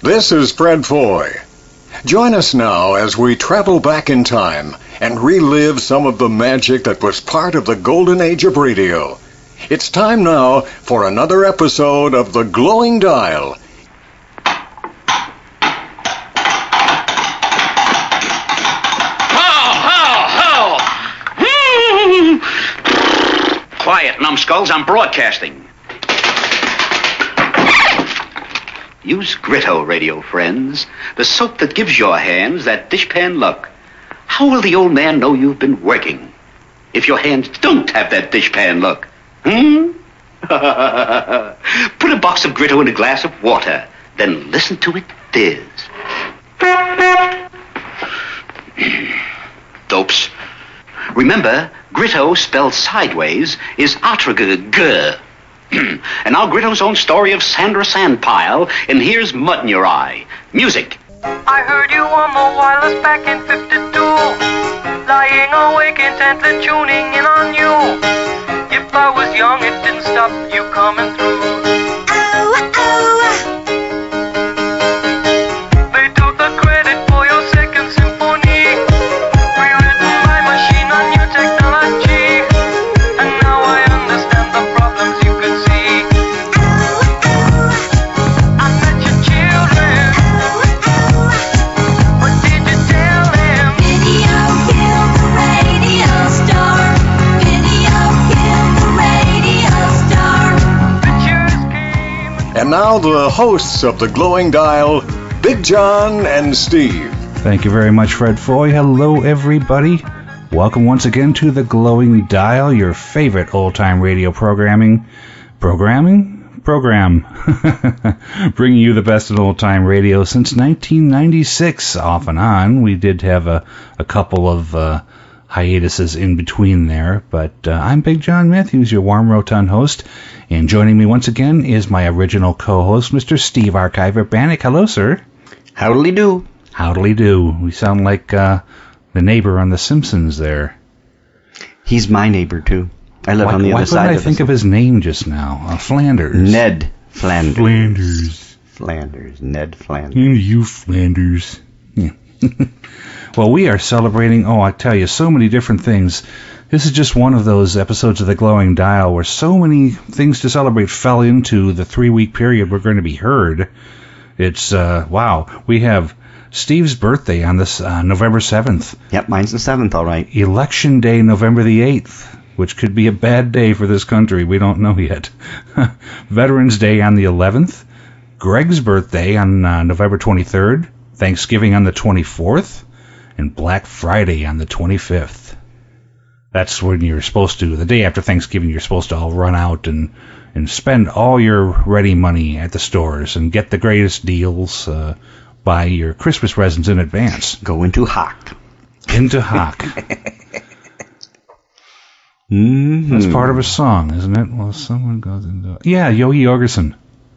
This is Fred Foy. Join us now as we travel back in time and relive some of the magic that was part of the golden age of radio. It's time now for another episode of The Glowing Dial. Quiet, numbskulls, I'm broadcasting. Use Gritto, radio friends, the soap that gives your hands that dishpan look. How will the old man know you've been working if your hands don't have that dishpan look? Put a box of Gritto in a glass of water, then listen to it fizz. Dopes. Remember, Gritto spelled sideways is atragg. And now Gritto's own story of Sandra Sandpile, and here's Mud in Your Eye. Music. I heard you on the wireless back in 52, lying awake intently tuning in on you. If I was young, it didn't stop you coming through. They took the credit for your second symphony, rewritten by machine on new technology, and now I understand the problems you could see. I met your children, what did you tell them? Video killed the radio star. Video killed the radio star. Pictures came. And now the hosts of The Glowing Dial, Big John and Steve. Thank you very much, Fred Foy. Hello, everybody. Welcome once again to The Glowing Dial, your favorite old-time radio program. Bringing you the best in old-time radio since 1996, off and on. We did have a couple of hiatuses in between there, but I'm Big John Matthews, your warm, rotund host, and joining me once again is my original co-host, Mr. Steve Archiver Bannock. Hello, sir. Howdy do. Howdy do. We sound like the neighbor on The Simpsons there. He's my neighbor, too. I live on the other side Why of couldn't I think of his name just now? Flanders. Ned Flanders. Flanders. Ned Flanders. You Flanders. Yeah. Well, we are celebrating, I tell you, so many different things. This is just one of those episodes of The Glowing Dial where so many things to celebrate fell into the 3-week period we're going to be heard. It's, wow. We have Steve's birthday on this November 7th. Yep, mine's the 7th, all right. Election Day, November the 8th, which could be a bad day for this country. We don't know yet. Veterans Day on the 11th. Greg's birthday on November 23rd. Thanksgiving on the 24th. And Black Friday on the 25th. That's when you're supposed to, the day after Thanksgiving, you're supposed to all run out and spend all your ready money at the stores and get the greatest deals, buy your Christmas presents in advance. Go into Hock. Into Hock. Mm-hmm. That's part of a song, isn't it? Well, someone goes into... Yeah, Yogi Yorgerson.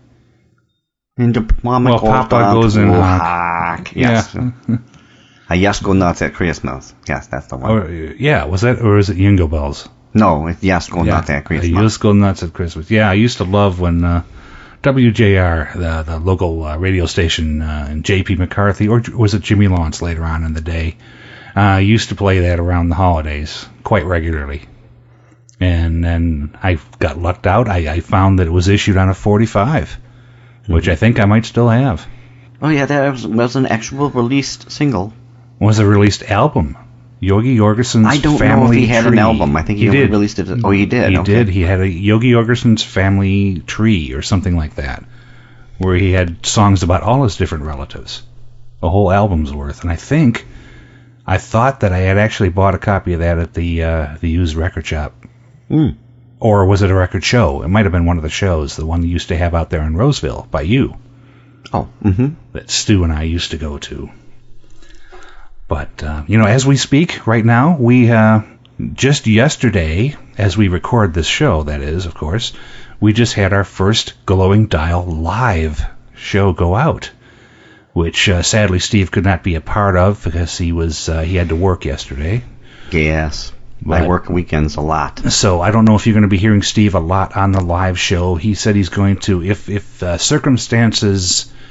Mama Papa goes in Hock. Hock. Yes. Yeah. I Yes Go Nuts at Christmas. Yes, that's the one. Yeah, was that, or is it Jingle Bells? No, it's Yes Go Nuts at Christmas. Yes Go Nuts at Christmas. Yeah, I used to love when WJR, the local radio station, and J.P. McCarthy, or was it Jimmy Lawrence later on in the day, used to play that around the holidays quite regularly. And then I got lucked out. I found that it was issued on a 45, which I think I might still have. Oh, yeah, that was an actual released single. Was a released album. Yogi Yorgerson's I don't Family know if he had Tree. an album. I think he only released it. Oh, he did? He Okay. did. He had a Yogi Yorgerson's Family Tree or something like that, where he had songs about all his different relatives. A whole album's worth. And I thought that I had actually bought a copy of that at the used record shop. Mm. Or was it a record show? It might have been one of the shows, the one you used to have out there in Roseville by you. Oh, mm-hmm. That Stu and I used to go to. But, as we speak right now, we, just yesterday, as we record this show, that is, of course, we just had our first Glowing Dial live show go out, which, sadly, Steve could not be a part of because he had to work yesterday. Yes. I work weekends a lot. So I don't know if you're going to be hearing Steve a lot on the live show. He said he's going to, if circumstances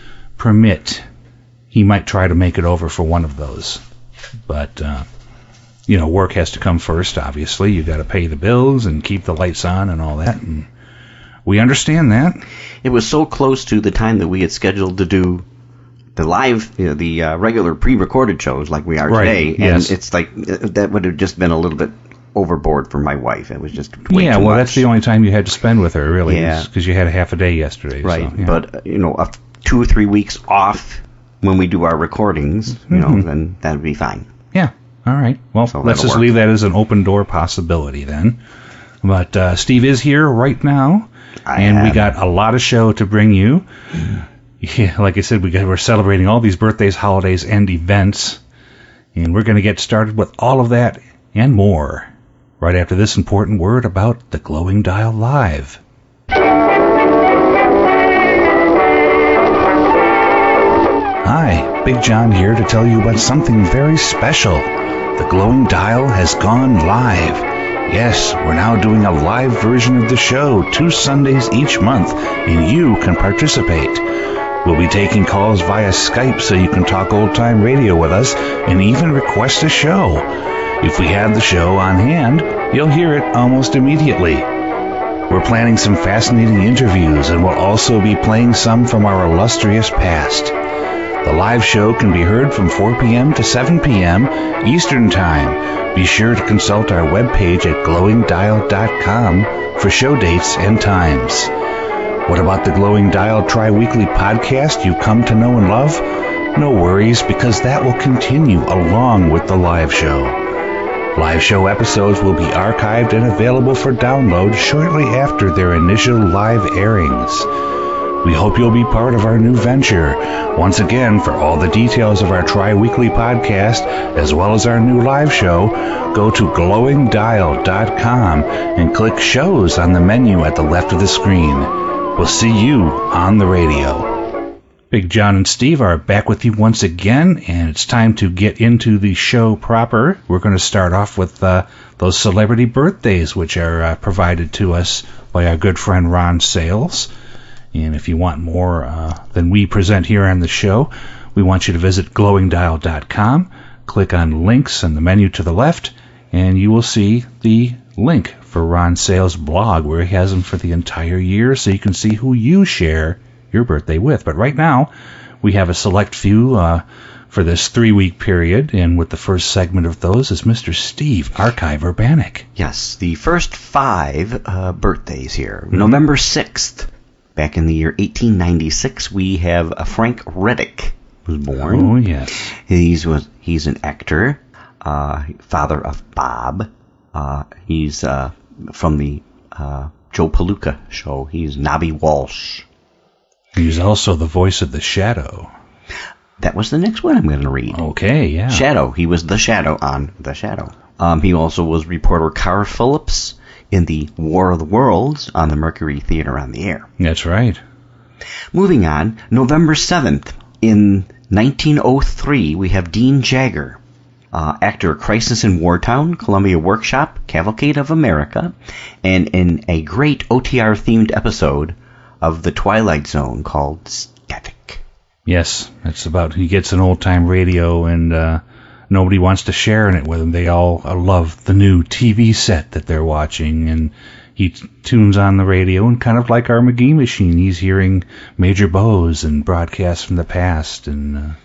permit, he might try to make it over for one of those. But, work has to come first, obviously. You got to pay the bills and keep the lights on and all that. And we understand that. It was so close to the time that we had scheduled to do the live, the regular pre-recorded shows like we are today. And yes. it's like, that would have just been a little bit overboard for my wife. It was just way too much. That's the only time you had to spend with her, really. Yeah. Because you had a half a day yesterday. Right, so, yeah. But, 2 or 3 weeks off when we do our recordings, then that would be fine. Yeah, all right. Well, So let's that'll just work. leave that as an open door possibility then. But Steve is here right now, and we got a lot of show to bring you. Yeah, like I said, we're celebrating all these birthdays, holidays, and events, and we're going to get started with all of that and more right after this important word about the Glowing Dial Live. Hi, Big John here to tell you about something very special. The Glowing Dial has gone live. Yes, we're now doing a live version of the show 2 Sundays each month, and you can participate. We'll be taking calls via Skype so you can talk old-time radio with us and even request a show. If we have the show on hand, you'll hear it almost immediately. We're planning some fascinating interviews, and we'll also be playing some from our illustrious past. The live show can be heard from 4 p.m. to 7 p.m. Eastern Time. Be sure to consult our webpage at glowingdial.com for show dates and times. What about the Glowing Dial Tri-Weekly podcast you come to know and love? No worries, because that will continue along with the live show. Live show episodes will be archived and available for download shortly after their initial live airings. We hope you'll be part of our new venture. Once again, for all the details of our Tri-Weekly podcast, as well as our new live show, go to glowingdial.com and click shows on the menu at the left of the screen. We'll see you on the radio. Big John and Steve are back with you once again, and it's time to get into the show proper. We're going to start off with those celebrity birthdays, which are provided to us by our good friend Ron Sales. And if you want more than we present here on the show, we want you to visit glowingdial.com, click on links in the menu to the left, and you will see the link for Ron Sales' blog where he has them for the entire year so you can see who you share your birthday with. But right now, we have a select few for this 3-week period, and with the first segment of those is Mr. Steve, Archive Urbanic. Yes, the first 5 birthdays here. November 6th, back in the year 1896, we have Frank Reddick was born. Oh, yes. He's an actor, father of Bob. He's from the Joe Palooka show. He's Nobby Walsh. He's also the voice of the Shadow. That was the next one I'm going to read. Okay, yeah. Shadow. He was the Shadow on The Shadow. He also was reporter Carr Phillips in the War of the Worlds on the Mercury Theater on the Air. That's right. Moving on, November 7th, in 1903, we have Dean Jagger. Actor Crisis in Wartown, Columbia Workshop, Cavalcade of America, and in a great OTR-themed episode of The Twilight Zone called Static. Yes, it's about he gets an old-time radio and nobody wants to share in it with him. They all love the new TV set that they're watching, and he tunes on the radio, and kind of like our McGee machine, he's hearing Major Bose and broadcasts from the past, and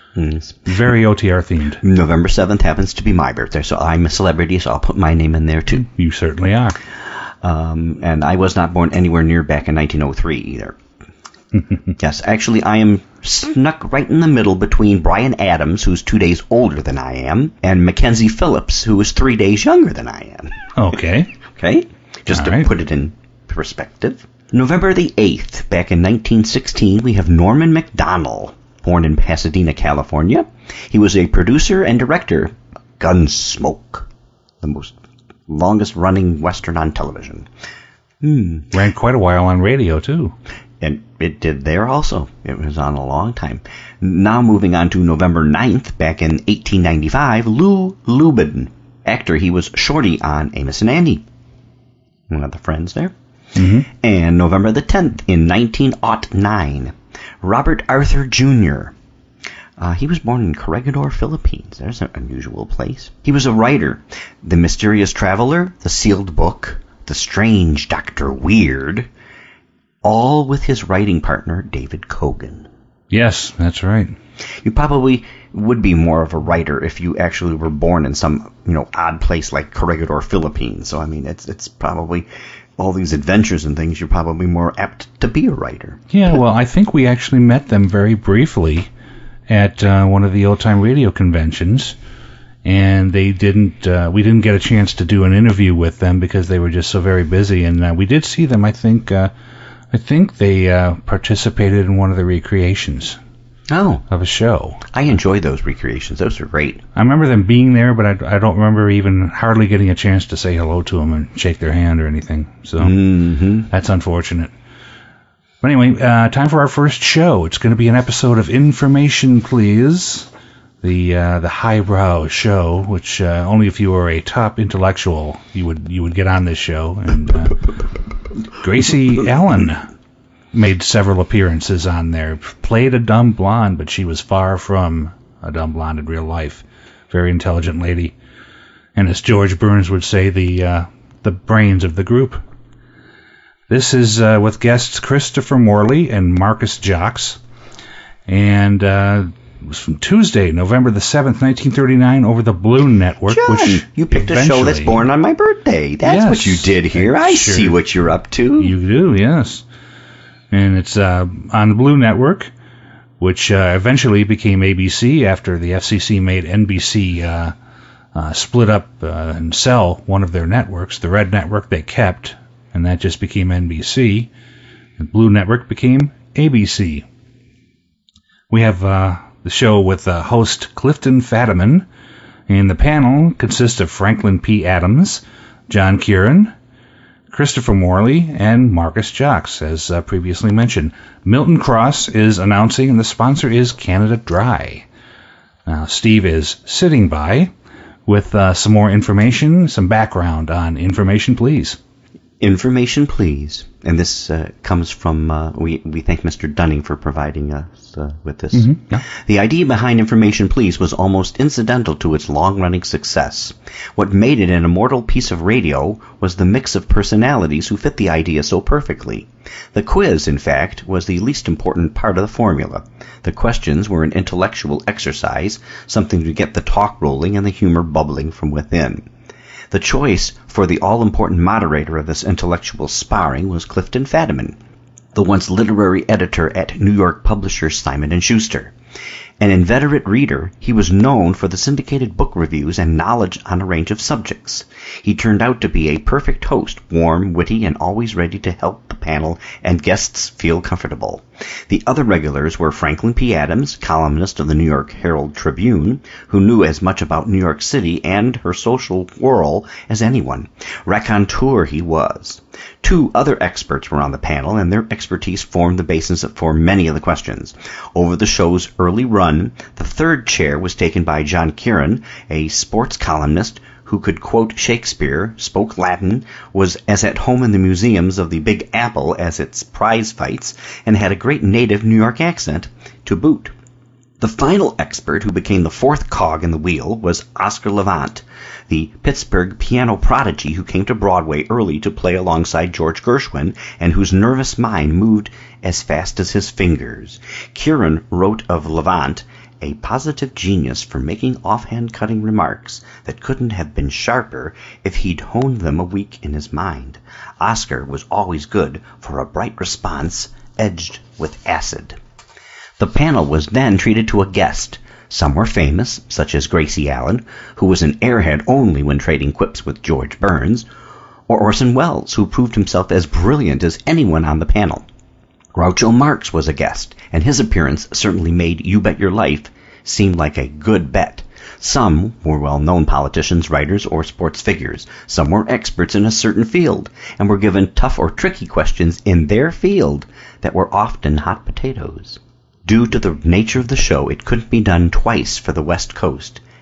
very OTR themed. November 7th happens to be my birthday, so I'm a celebrity, so I'll put my name in there too. You certainly are. And I was not born anywhere near back in 1903 either. Yes, actually I am snuck right in the middle between Brian Adams, who's 2 days older than I am, and Mackenzie Phillips, who is 3 days younger than I am. Okay. Okay? Just All to right. put it in perspective. November the 8th, back in 1916, we have Norman Macdonald, born in Pasadena, California. He was a producer and director of Gunsmoke, the most longest-running Western on television. Ran quite a while on radio, too. And it did there also. It was on a long time. Now moving on to November 9th, back in 1895, Lou Lubin. Actor, he was Shorty on Amos and Andy. One of the friends there. Mm-hmm. And November the 10th, in 1909, Robert Arthur Jr. He was born in Corregidor, Philippines. There's an unusual place. He was a writer. The Mysterious Traveler, The Sealed Book, The Strange Dr. Weird, all with his writing partner, David Kogan. Yes, that's right. You probably would be more of a writer if you actually were born in some, odd place like Corregidor, Philippines. So, I mean, it's probably all these adventures and things, you're probably more apt to be a writer. Yeah, well, I think we actually met them very briefly at one of the old-time radio conventions, and we didn't get a chance to do an interview with them because they were just so very busy, and we did see them. I think they participated in one of the recreations of a show. I enjoy those recreations. Those are great. I remember them being there, but I don't remember even hardly getting a chance to say hello to them and shake their hand or anything. So that's unfortunate. But anyway, time for our first show. It's going to be an episode of Information Please, the highbrow show, which only if you were a top intellectual you would get on this show. And Gracie Allen made several appearances on there. Played a dumb blonde, but she was far from a dumb blonde in real life. Very intelligent lady, and as George Burns would say, the brains of the group. This is with guests Christopher Morley and Marcus Jocks, and it was from Tuesday, November the 7th, 1939, over the Blue Network. John, which you picked a show that's born on my birthday. That's what you did here. I see what you're up to. You do, yes. And it's on the Blue Network, which eventually became ABC after the FCC made NBC split up and sell one of their networks. The Red Network they kept, and that just became NBC. The Blue Network became ABC. We have the show with host Clifton Fadiman, and the panel consists of Franklin P. Adams, John Kieran, Christopher Morley, and Marcus Jocks, as previously mentioned. Milton Cross is announcing, and the sponsor is Canada Dry. Now, Steve is sitting by with some more information, some background on Information Please. Information Please. And this comes from, we thank Mr. Dunning for providing us with this. Yeah. The idea behind Information Please was almost incidental to its long-running success. What made it an immortal piece of radio was the mix of personalities who fit the idea so perfectly. The quiz, in fact, was the least important part of the formula. The questions were an intellectual exercise, something to get the talk rolling and the humor bubbling from within. The choice for the all-important moderator of this intellectual sparring was Clifton Fadiman, the once literary editor at New York publisher Simon & Schuster. An inveterate reader, he was known for the syndicated book reviews and knowledge on a range of subjects. He turned out to be a perfect host, warm, witty, and always ready to help the panel and guests feel comfortable. The other regulars were Franklin P. Adams, columnist of the New York Herald Tribune, who knew as much about New York City and her social whirl as anyone. Raconteur he was. Two other experts were on the panel, and their expertise formed the basis for many of the questions. Over the show's early run, the third chair was taken by John Kieran, a sports columnist who could quote Shakespeare, spoke Latin, was as at home in the museums of the Big Apple as its prize fights, and had a great native New York accent to boot. The final expert, who became the fourth cog in the wheel, was Oscar Levant, the Pittsburgh piano prodigy who came to Broadway early to play alongside George Gershwin and whose nervous mind moved as fast as his fingers. Kieran wrote of Levant, a positive genius for making offhand cutting remarks that couldn't have been sharper if he'd honed them a week in his mind. Oscar was always good for a bright response edged with acid. The panel was then treated to a guest. Some were famous, such as Gracie Allen, who was an airhead only when trading quips with George Burns, or Orson Welles, who proved himself as brilliant as anyone on the panel. Groucho Marx was a guest, and his appearance certainly made You Bet Your Life seem like a good bet. Some were well-known politicians, writers, or sports figures. Some were experts in a certain field, and were given tough or tricky questions in their field that were often hot potatoes. Due to the nature of the show, it couldn't be done twice for the West Coast,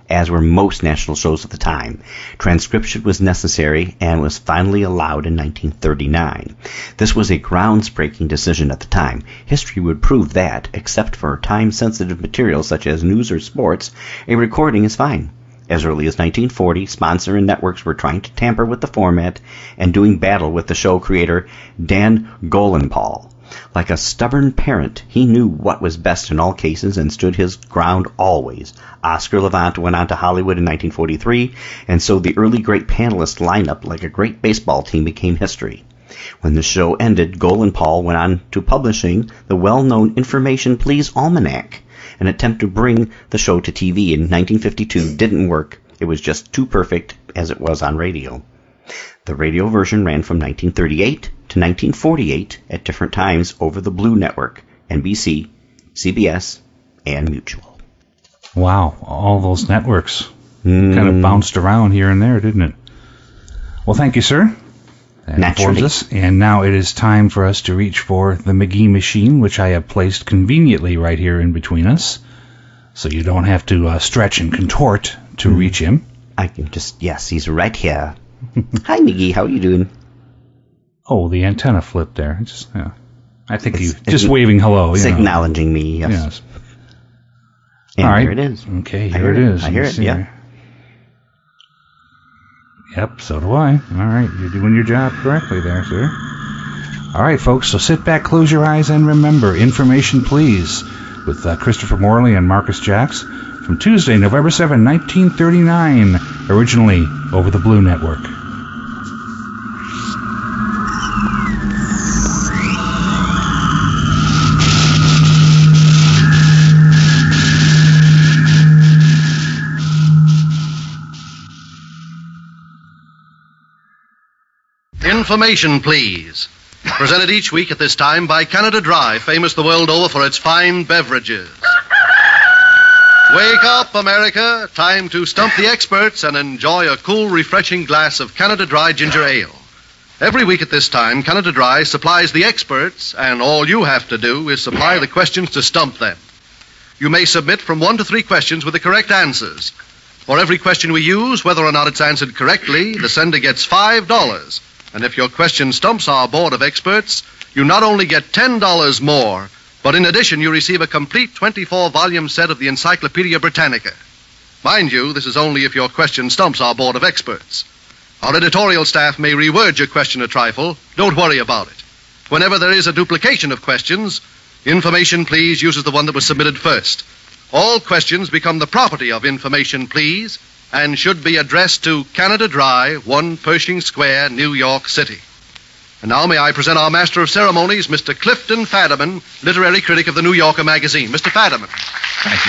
as were most national shows at the time. Transcription was necessary and was finally allowed in 1939. This was a groundsbreaking decision at the time. History would prove that, except for time-sensitive materials such as news or sports, a recording is fine. As early as 1940, sponsor and networks were trying to tamper with the format and doing battle with the show creator Dan Golenpaul. Like a stubborn parent, he knew what was best in all cases and stood his ground always. Oscar Levant went on to Hollywood in 1943, and so the early great panelist lineup, like a great baseball team, became history. When the show ended, Golenpaul went on to publishing the well-known Information Please Almanac. An attempt to bring the show to TV in 1952 didn't work. It was just too perfect as it was on radio. The radio version ran from 1938 to 1948 at different times over the Blue Network, NBC, CBS, and Mutual. Wow, all those networks kind of bounced around here and there, didn't it? Well, thank you, sir. That informs us. And now it is time for us to reach for the McGee machine, which I have placed conveniently right here in between us, so you don't have to stretch and contort to reach him. I can just, yes, he's right here. Hi, McGee, how are you doing? Oh, the antenna flipped there. Just, yeah. I think he's just waving hello. It's acknowledging me, yes. And all right. Here it is. Okay, here it is. I hear it, yeah. Yep, so do I. All right, you're doing your job correctly there, sir. All right, folks, so sit back, close your eyes, and remember, Information Please, with Christopher Morley and Marcus Jacks, from Tuesday, November 7, 1939, originally over the Blue Network. Information, please. Presented each week at this time by Canada Dry, famous the world over for its fine beverages. Wake up, America. Time to stump the experts and enjoy a cool, refreshing glass of Canada Dry ginger ale. Every week at this time, Canada Dry supplies the experts, and all you have to do is supply the questions to stump them. You may submit from 1 to 3 questions with the correct answers. For every question we use, whether or not it's answered correctly, the sender gets $5. And if your question stumps our board of experts, you not only get $10 more, but in addition you receive a complete 24-volume set of the Encyclopedia Britannica. Mind you, this is only if your question stumps our board of experts. Our editorial staff may reword your question a trifle. Don't worry about it. Whenever there is a duplication of questions, Information Please uses the one that was submitted first. All questions become the property of Information Please, and should be addressed to Canada Dry, 1 Pershing Square, New York City. And now may I present our Master of Ceremonies, Mr. Clifton Fadiman, literary critic of the New Yorker magazine. Mr. Fadiman. Thank you.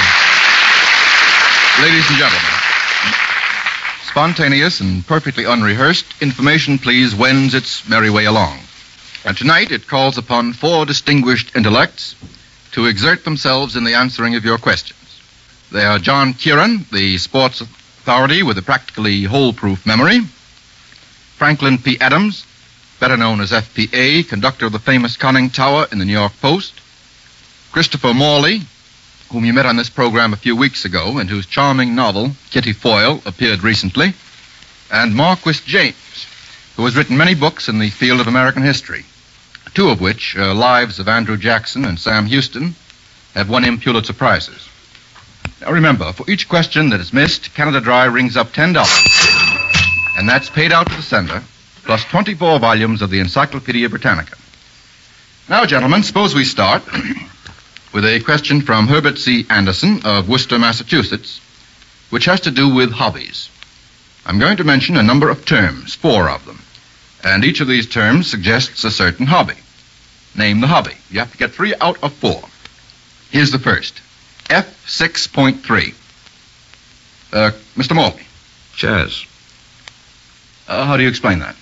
Ladies and gentlemen, spontaneous and perfectly unrehearsed, Information Please wends its merry way along. And tonight it calls upon 4 distinguished intellects to exert themselves in the answering of your questions. They are John Kieran, the sports authority with a practically hole-proof memory; Franklin P. Adams, better known as FPA, conductor of the famous conning tower in the New York Post; Christopher Morley, whom you met on this program a few weeks ago and whose charming novel, Kitty Foyle, appeared recently; and Marquis James, who has written many books in the field of American history, 2 of which, Lives of Andrew Jackson and Sam Houston, have won him Pulitzer Prizes. Now remember, for each question that is missed, Canada Dry rings up $10, and that's paid out to the sender, plus 24 volumes of the Encyclopedia Britannica. Now, gentlemen, suppose we start with a question from Herbert C. Anderson of Worcester, Massachusetts, which has to do with hobbies. I'm going to mention a number of terms, 4 of them, and each of these terms suggests a certain hobby. Name the hobby. You have to get 3 out of 4. Here's the first. F6.3. Mr. Morley. Chess. How do you explain that?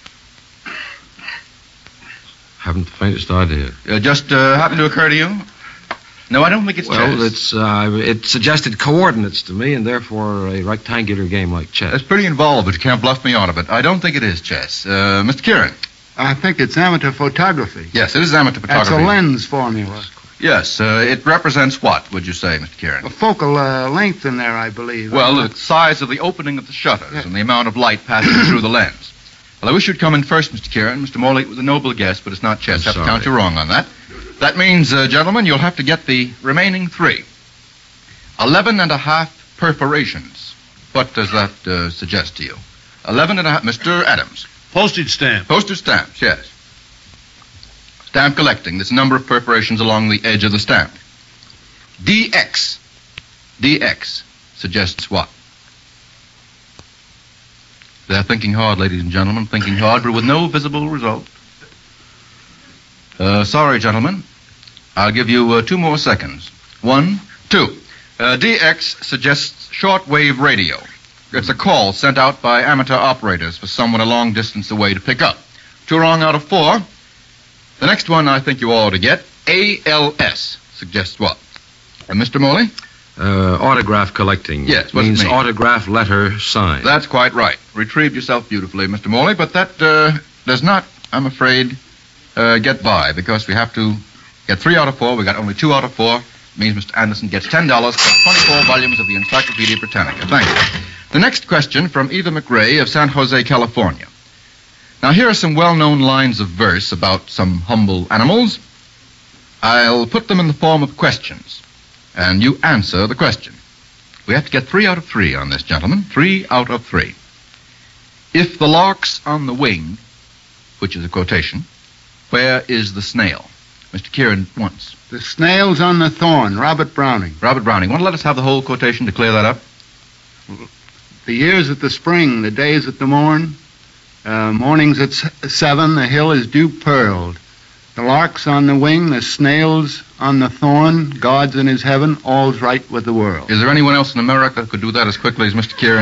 Haven't the faintest idea. Just happened to occur to you? No, I don't think it's chess. Well, it suggested coordinates to me, and therefore a rectangular game like chess. It's pretty involved, but you can't bluff me out of it. I don't think it is chess. Mr. Kieran. I think it's amateur photography. Yes, it is amateur photography. That's a lens formula. Yes, it represents what, would you say, Mr. Kieran? A focal length in there, I believe. Well, the size of the opening of the shutters and the amount of light passing through the lens. Well, I wish you'd come in first, Mr. Kieran. Mr. Morley, it was a noble guess, but it's not chess. I have to count you wrong on that. That means, gentlemen, you'll have to get the remaining 3. 11 and a half perforations. What does that suggest to you? 11 and a half, Mr. Adams. Postage stamp. Postage stamps, yes. Stamp collecting, this number of perforations along the edge of the stamp. DX. DX suggests what? They're thinking hard, ladies and gentlemen, thinking hard, but with no visible result. Sorry, gentlemen. I'll give you 2 more seconds. 1, 2. DX suggests shortwave radio. It's a call sent out by amateur operators for someone a long distance away to pick up. 2 wrong out of 4. The next one I think you ought to get. ALS suggests what? Mr. Morley? Autograph collecting. Yes, what means does it mean? autograph letter sign. That's quite right. Retrieved yourself beautifully, Mr. Morley, but that does not, I'm afraid, get by, because we have to get 3 out of 4. We got only 2 out of 4. It means Mr. Anderson gets $10 for 24 volumes of the Encyclopedia Britannica. Thank you. The next question from Eva McRae of San Jose, California. Now, here are some well-known lines of verse about some humble animals. I'll put them in the form of questions, and you answer the question. We have to get 3 out of 3 on this, gentlemen. 3 out of 3. If the lark's on the wing, which is a quotation, where is the snail? Mr. Kieran once. The snail's on the thorn, Robert Browning. Robert Browning. Want to let us have the whole quotation to clear that up? The year's at the spring, the day's at the morn. Morning's at 7, the hill is dew pearled. The lark's on the wing, the snail's on the thorn. God's in his heaven, all's right with the world. Is there anyone else in America who could do that as quickly as Mr. Kieran?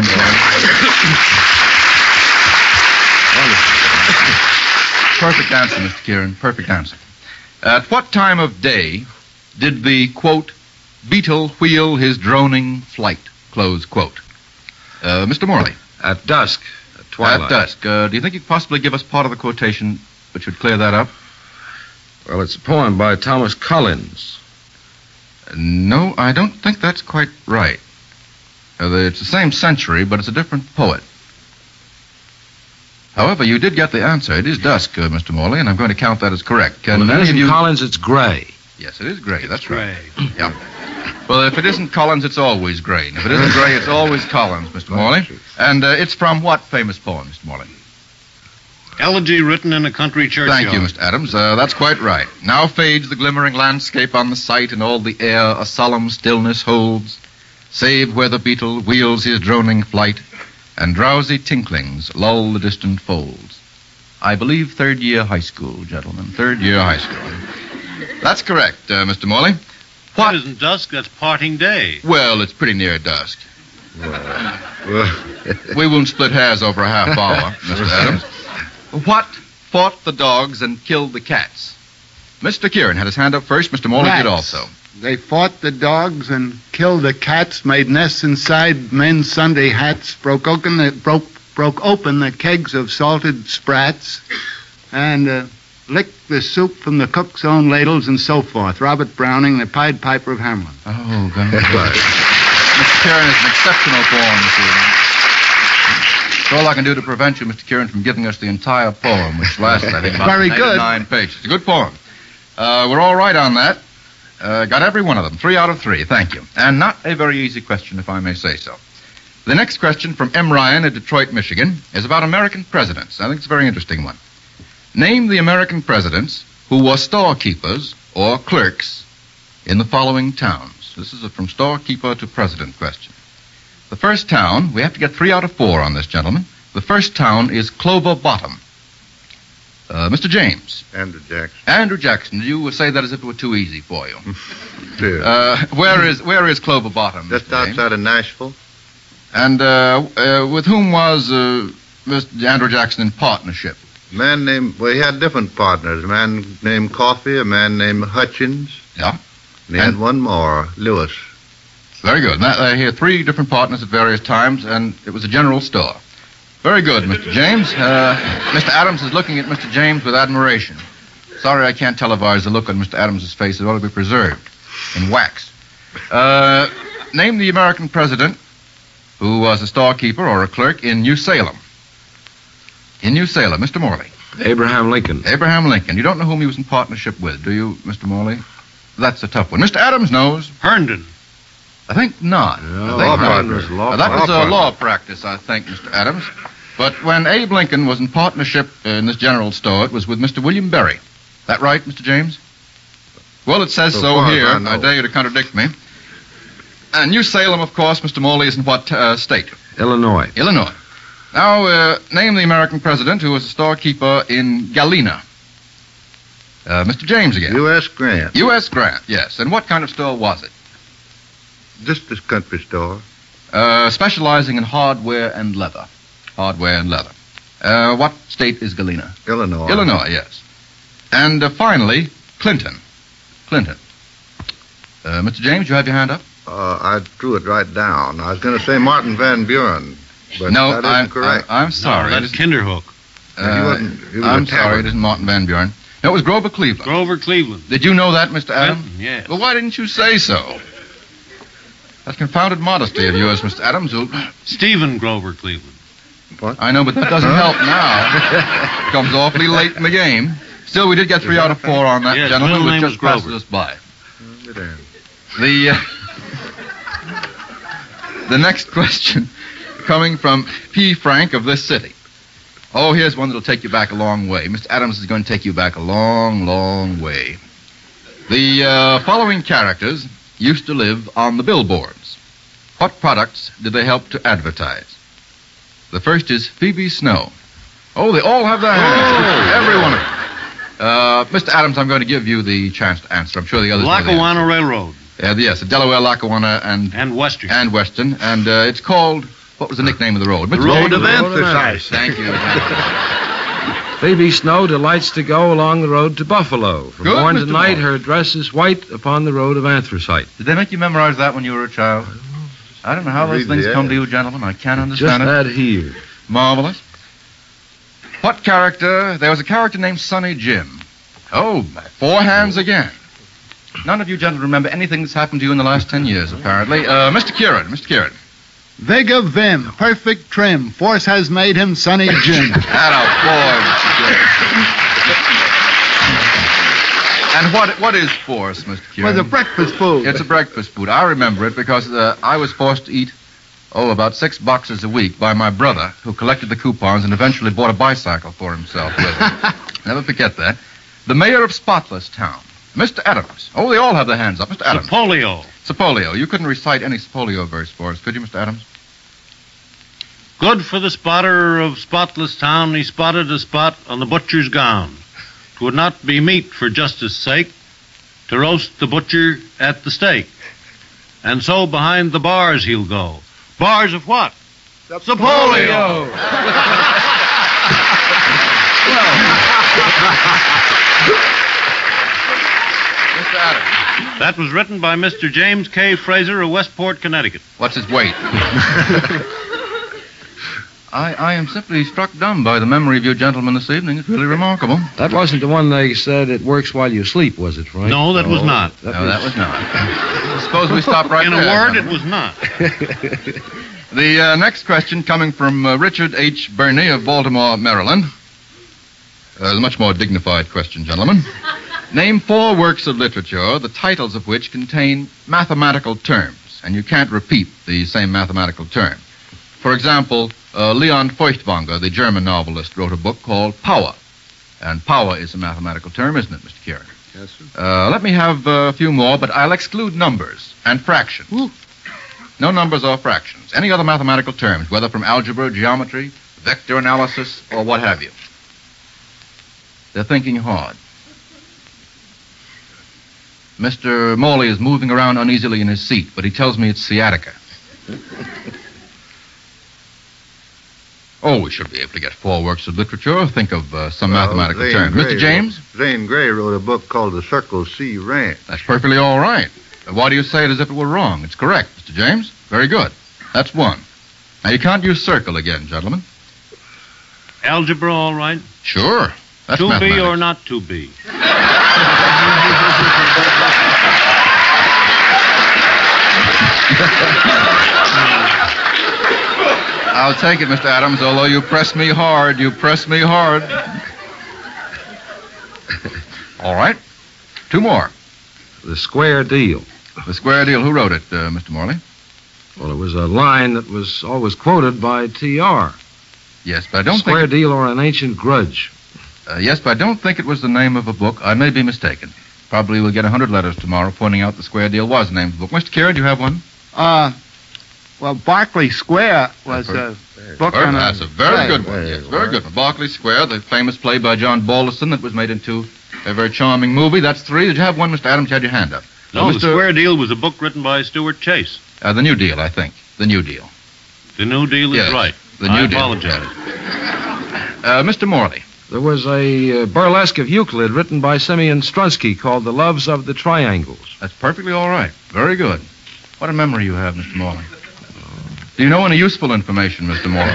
Perfect answer, Mr. Kieran. Perfect answer. At what time of day did the, quote, beetle wheel his droning flight, close quote? Mr. Morley. At dusk. At twilight. At dusk. Do you think you could possibly give us part of the quotation which would clear that up? Well, it's a poem by Thomas Collins. No, I don't think that's quite right. It's the same century, but it's a different poet. However, you did get the answer. It is dusk, Mr. Morley, and I'm going to count that as correct. Well, if it isn't Collins, it's gray. Yes, it is gray. That's gray. Right. Yeah. Well, if it isn't Collins, it's always gray. And if it isn't gray, it's always Collins, Mr. Morley. And it's from what famous poem, Mr. Morley? Elegy written in a country churchyard. Thank you, Mr. Adams. That's quite right. Now fades the glimmering landscape on the sight, and all the air a solemn stillness holds, save where the beetle wheels his droning flight, and drowsy tinklings lull the distant folds. I believe 3rd year high school, gentlemen. 3rd year high school. That's correct, Mr. Morley. What isn't dusk? That's parting day. Well, it's pretty near dusk. We won't split hairs over a half hour, Mr. Adams. What fought the dogs and killed the cats? Mr. Kieran had his hand up first. Mr. Morley did also. They fought the dogs and killed the cats, made nests inside men's Sunday hats, broke open the kegs of salted sprats, and licked the soup from the cook's own ladles and so forth. Robert Browning, the Pied Piper of Hamelin. Oh, God. Mr. Kieran is an exceptional poem this evening. It's all I can do to prevent you, Mr. Kieran, from giving us the entire poem, which lasts, I think, about Very 8 good. or 9 pages. It's a good poem. We're all right on that. Got every one of them. 3 out of 3. Thank you. And not a very easy question, if I may say so. The next question from M. Ryan of Detroit, Michigan, is about American presidents. I think it's a very interesting one. Name the American presidents who were storekeepers or clerks in the following towns. This is a from storekeeper to president question. The first town, we have to get 3 out of 4 on this, gentlemen. The first town is Clover Bottom. Mr. James. Andrew Jackson. Andrew Jackson. You say that as if it were too easy for you. Where is Clover Bottom? Just outside of Nashville. And with whom was Mr. Andrew Jackson in partnership? He had different partners. A man named Coffey, a man named Hutchins. Yeah. And he had one more, Lewis. Very good. He had 3 different partners at various times, and it was a general store. Very good, Mr. James. Mr. Adams is looking at Mr. James with admiration. Sorry I can't televise the look on Mr. Adams' face. It ought to be preserved in wax. Name the American president who was a storekeeper or a clerk in New Salem. In New Salem, Mr. Morley. Abraham Lincoln. Abraham Lincoln. You don't know whom he was in partnership with, do you, Mr. Morley? That's a tough one. Mr. Adams knows. Herndon. I think not. That was a law practice, I think, Mr. Adams. But when Abe Lincoln was in partnership in this general store, it was with Mr. William Berry. That right, Mr. James? Well, it says so here. I dare you to contradict me. And New Salem, of course, Mr. Morley, is in what state? Illinois. Illinois. Now, name the American president who was a storekeeper in Galena. Mr. James again. U.S. Grant. U.S. Grant, yes. And what kind of store was it? Just this country store. Specializing in hardware and leather. Hardware and leather. What state is Galena? Illinois. Illinois, yes. And finally, Clinton. Clinton. Mr. James, you have your hand up? I drew it right down. I was going to say Martin Van Buren, but no, that isn't correct. I'm sorry. No, that's Kinderhook. I'm sorry, it isn't Martin Van Buren. No, it was Grover Cleveland. Grover Cleveland. Did you know that, Mr. Adams? Clinton, yes. Well, why didn't you say so? That's confounded modesty of yours, Mr. Adams. Stephen Grover Cleveland. What? I know, but that doesn't help now. Comes awfully late in the game. Still, we did get 3 out of 4 on that yes, gentleman who just passes us by. The next question coming from P. Frank of this city. Oh, here's one that'll take you back a long way. Mr. Adams is going to take you back a long, long way. The following characters used to live on the billboards. What products did they help to advertise? The first is Phoebe Snow. Oh, they all have their hands. Every one of them. Mr. Adams, I'm going to give you the chance to answer. I'm sure the others know the Lackawanna answer. Railroad. Yes, the Delaware, Lackawanna, and Western. And Western. And it's called, what was the nickname of the road? The Road of Anthracite. Thank you. Phoebe Snow delights to go along the road to Buffalo. From Good, morn to Mr. night, Moore. her dress is white upon the road of anthracite. Did they make you memorize that when you were a child? I don't know how those things come to you, gentlemen. I can't understand Just it. that here. Marvelous. What character? There was a character named Sonny Jim. Oh, 4 hands again. None of you gentlemen remember anything that's happened to you in the last 10 years, apparently. Mr. Kieran. Vega Vim, perfect trim. Force has made him Sonny Jim. Attaboy, Mr. Kieran. And what is force, Mr. Kieran? Was a breakfast food. It's a breakfast food. I remember it because I was forced to eat, about 6 boxes a week by my brother, who collected the coupons and eventually bought a bicycle for himself with it. Never forget that. The mayor of Spotless Town, Mr. Adams. Oh, they all have their hands up. Mr. Adams. Sapolio. You couldn't recite any Sapolio verse for us, could you, Mr. Adams? Good for the spotter of Spotless Town, he spotted a spot on the butcher's gown. 'Twould not be meet for justice' sake to roast the butcher at the stake. And so behind the bars he'll go. Bars of what? Sapolio! Mr. Adams. That was written by Mr. James K. Fraser of Westport, Connecticut. What's his weight? I am simply struck dumb by the memory of you gentlemen this evening. It's really remarkable. That wasn't the one they said it works while you sleep, was it, Frank? No, that was not. That was not. Suppose we stop right In there. a word, gentlemen. it was not. The next question coming from Richard H. Burney of Baltimore, Maryland. A much more dignified question, gentlemen. Name 4 works of literature, the titles of which contain mathematical terms, and you can't repeat the same mathematical term. For example, Leon Feuchtwanger, the German novelist, wrote a book called Power. And power is a mathematical term, isn't it, Mr. Kieran? Yes, sir. Let me have a few more, but I'll exclude numbers and fractions. Ooh. No numbers or fractions. Any other mathematical terms, whether from algebra, geometry, vector analysis, or what have you. They're thinking hard. Mr. Morley is moving around uneasily in his seat, but he tells me it's sciatica. Oh, we should be able to get 4 works of literature. Think of some mathematical Zane terms. Grey Mr. James? Zane Grey wrote a book called The Circle C Ranch. That's perfectly all right. Why do you say it as if it were wrong? It's correct, Mr. James. Very good. That's 1. Now, you can't use circle again, gentlemen. Algebra, all right? Sure. That's To be mathematics. or not to be? I'll take it, Mr. Adams, although you press me hard. You press me hard. All right. 2 more. The Square Deal. The Square Deal. Who wrote it, Mr. Morley? Well, it was a line that was always quoted by T.R. Yes, but I don't Square think... Deal or an Ancient Grudge. Yes, but I don't think it was the name of a book. I may be mistaken. Probably we'll get 100 letters tomorrow pointing out the Square Deal was the name of the book. Mr. Kieran, do you have one? Well, Berkeley Square was a book on a... That's a very good one. Yes, very good one. Berkeley Square, the famous play by John Balderson that was made into a very charming movie. That's 3. Did you have one, Mr. Adams? You had your hand up. No, The Square Deal was a book written by Stuart Chase. The New Deal, I think. The New Deal. The New Deal is Yes, right. the New I Deal. apologize. Mr. Morley. There was a burlesque of Euclid written by Simeon Strunsky called The Loves of the Triangles. That's perfectly all right. Very good. What a memory you have, Mr. Morley. Do you know any useful information, Mr. Morley?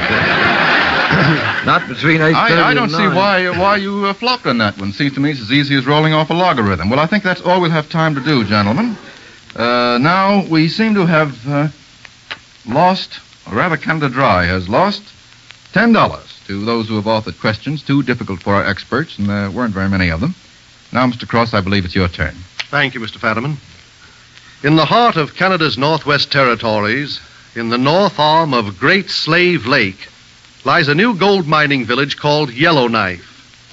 Not between 8:30 I don't and see 9. why you flopped on that one. Seems to me it's as easy as rolling off a logarithm. Well, I think that's all we'll have time to do, gentlemen. Now, we seem to have lost, or rather Canada Dry has lost, $10 to those who have authored questions too difficult for our experts, and there weren't very many of them. Now, Mr. Cross, I believe it's your turn. Thank you, Mr. Fadiman. In the heart of Canada's Northwest Territories, in the north arm of Great Slave Lake, lies a new gold mining village called Yellowknife.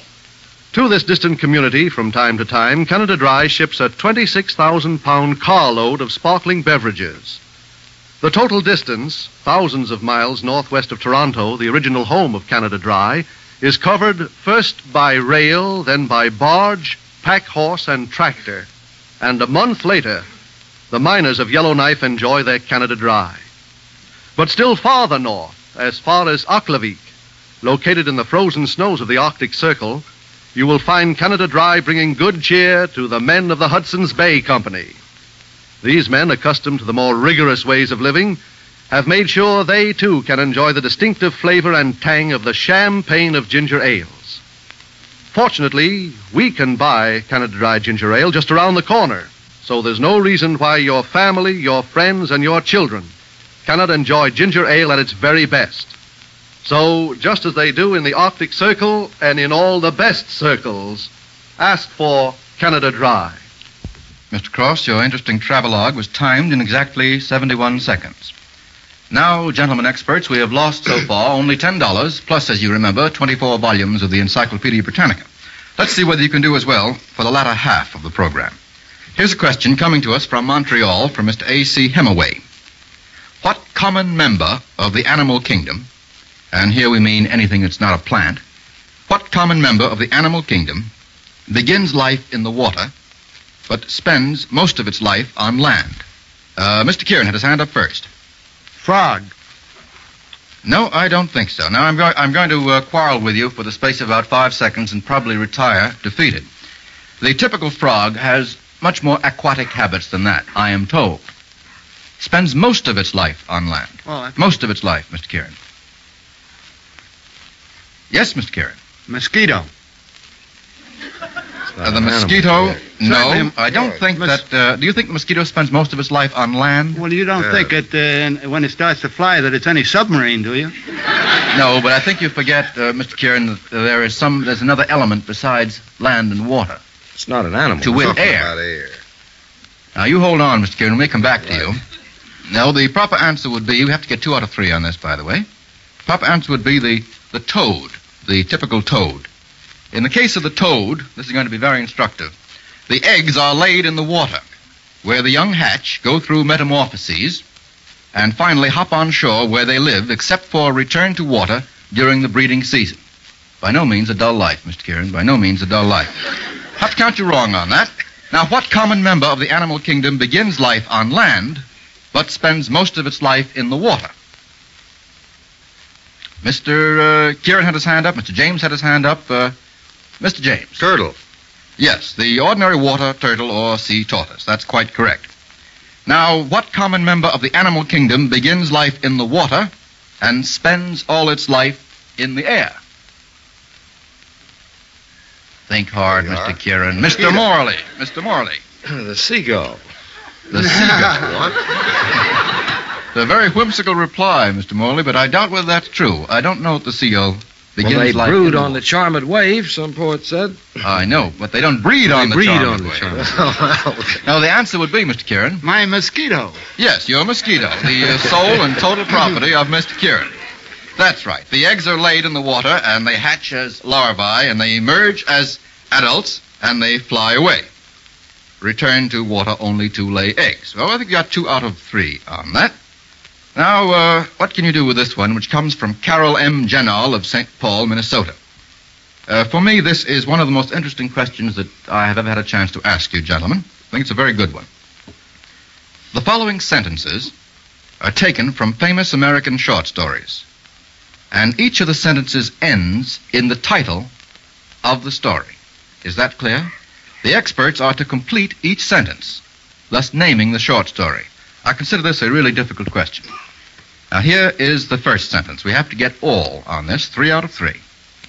To this distant community, from time to time, Canada Dry ships a 26,000-pound carload of sparkling beverages. The total distance, thousands of miles northwest of Toronto, the original home of Canada Dry, is covered first by rail, then by barge, pack horse, and tractor. And a month later, the miners of Yellowknife enjoy their Canada Dry. But still farther north, as far as Aklavik, located in the frozen snows of the Arctic Circle, you will find Canada Dry bringing good cheer to the men of the Hudson's Bay Company. These men, accustomed to the more rigorous ways of living, have made sure they, too, can enjoy the distinctive flavor and tang of the champagne of ginger ales. Fortunately, we can buy Canada Dry ginger ale just around the corner, so there's no reason why your family, your friends, and your children cannot enjoy ginger ale at its very best. So, just as they do in the Arctic Circle and in all the best circles, ask for Canada Dry. Mr. Cross, your interesting travelogue was timed in exactly 71 seconds. Now, gentlemen experts, we have lost so far only $10, plus, as you remember, 24 volumes of the Encyclopedia Britannica. Let's see whether you can do as well for the latter half of the program. Here's a question coming to us from Montreal from Mr. A.C. Hemaway. What common member of the animal kingdom, and here we mean anything that's not a plant, what common member of the animal kingdom begins life in the water, but spends most of its life on land? Mr. Kieran had his hand up first. Frog. No, I don't think so. Now, I'm going to quarrel with you for the space of about 5 seconds and probably retire defeated. The typical frog has much more aquatic habits than that, I am told. Spends most of its life on land. Well, most of its life, Mr. Kieran. Yes, Mr. Kieran. Mosquito. The mosquito, no. I don't think that... do you think the mosquito spends most of its life on land? Well, you don't think when it starts to fly that it's any submarine, do you? No, but I think you forget, Mr. Kieran, that there's another element besides land and water. It's not an animal. To wit, air. Now, you hold on, Mr. Kieran. We may come back to you. No, the proper answer would be... We have to get 2 out of 3 on this, by the way. Proper answer would be the toad, the typical toad. In the case of the toad, this is going to be very instructive. The eggs are laid in the water, where the young hatch go through metamorphoses and finally hop on shore where they live, except for a return to water during the breeding season. By no means a dull life, Mr. Kieran, by no means a dull life. Have to count you wrong on that. Now, what common member of the animal kingdom begins life on land, but spends most of its life in the water? Mr. Kieran had his hand up. Mr. James had his hand up. Mr. James. Turtle. Yes, the ordinary water turtle or sea tortoise. That's quite correct. Now, what common member of the animal kingdom begins life in the water and spends all its life in the air? Think hard, Mr. Kieran. Mr. Morley. Mr. Morley. The seagull. The seagull. What? It's a very whimsical reply, Mr. Morley, but I doubt whether that's true. I don't know if the seal begins Well, they like... brood on the charmed wave, some poet said. I know, but they don't breed on the breed charmed on the wave. charmed wave. No, the answer would be, Mr. Kieran. My mosquito. Yes, your mosquito, the sole and total property of Mr. Kieran. That's right. The eggs are laid in the water, and they hatch as larvae, and they emerge as adults, and they fly away. Return to water only to lay eggs. Well, I think you got 2 out of 3 on that. Now, what can you do with this one, which comes from Carol M. Jennall of St. Paul, Minnesota? For me, this is one of the most interesting questions that I have ever had a chance to ask you, gentlemen. I think it's a very good one. The following sentences are taken from famous American short stories, and each of the sentences ends in the title of the story. Is that clear? The experts are to complete each sentence, thus naming the short story. I consider this a really difficult question. Now, here is the first sentence. We have to get all on this, 3 out of 3.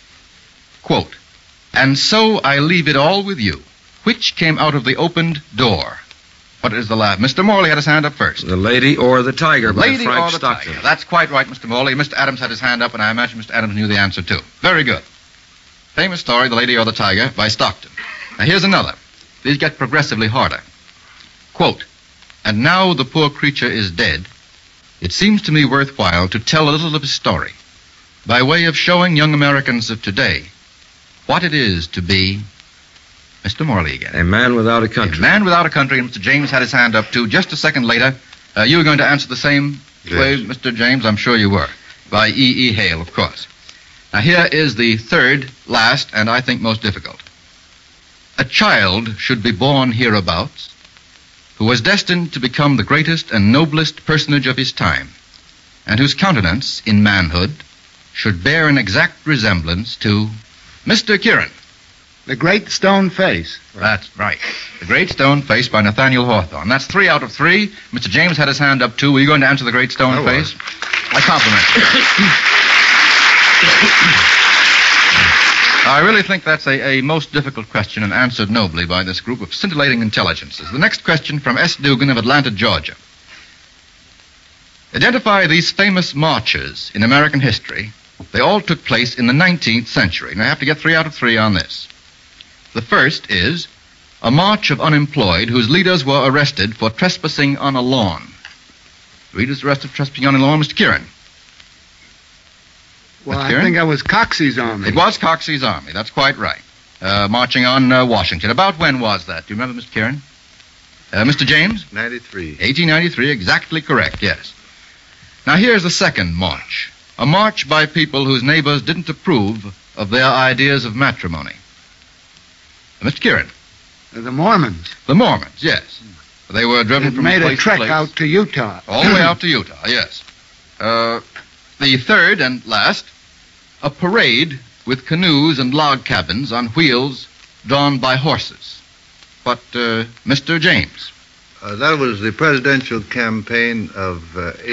Quote, "And so I leave it all with you. Which came out of the opened door?" What is the last? Mr. Morley had his hand up first. The Lady or the Tiger by Lady Frank or the Stockton. Tiger. That's quite right, Mr. Morley. Mr. Adams had his hand up, and I imagine Mr. Adams knew the answer, too. Very good. Famous story, The Lady or the Tiger, by Stockton. Now, here's another. These get progressively harder. Quote, "And now the poor creature is dead. It seems to me worthwhile to tell a little of his story, by way of showing young Americans of today what it is to be..." Mr. Morley again. A Man Without a Country. A Man Without a Country, and Mr. James had his hand up, too. Just a second later, you were going to answer the same way, Mr. James? I'm sure you were. By E. Hale, of course. Now, here is the third, last, and I think most difficult. "A child should be born hereabouts who was destined to become the greatest and noblest personage of his time, and whose countenance, in manhood, should bear an exact resemblance to Mr. Kieran." The Great Stone Face. That's right. The Great Stone Face by Nathaniel Hawthorne. That's 3 out of 3. Mr. James had his hand up, too. Were you going to answer The Great Stone Face? I compliment you. I really think that's a most difficult question and answered nobly by this group of scintillating intelligences. The next question from S. Dugan of Atlanta, Georgia. Identify these famous marches in American history. They all took place in the 19th century. And I have to get 3 out of 3 on this. The first is a march of unemployed whose leaders were arrested for trespassing on a lawn. Leaders arrested for trespassing on a lawn, Mr. Kieran. Well, I think it was Coxey's Army. It was Coxey's Army. That's quite right. Marching on Washington. About when was that? Do you remember, Mr. Kieran? Mr. James? 93. 1893, exactly correct, yes. Now, here's the second march. A march by people whose neighbors didn't approve of their ideas of matrimony. Mr. Kieran? The Mormons. The Mormons, yes. They were driven from made place a trek to place. out to Utah. All the way out to Utah, yes. The third and last, a parade with canoes and log cabins on wheels drawn by horses. But, Mr. James? That was the presidential campaign of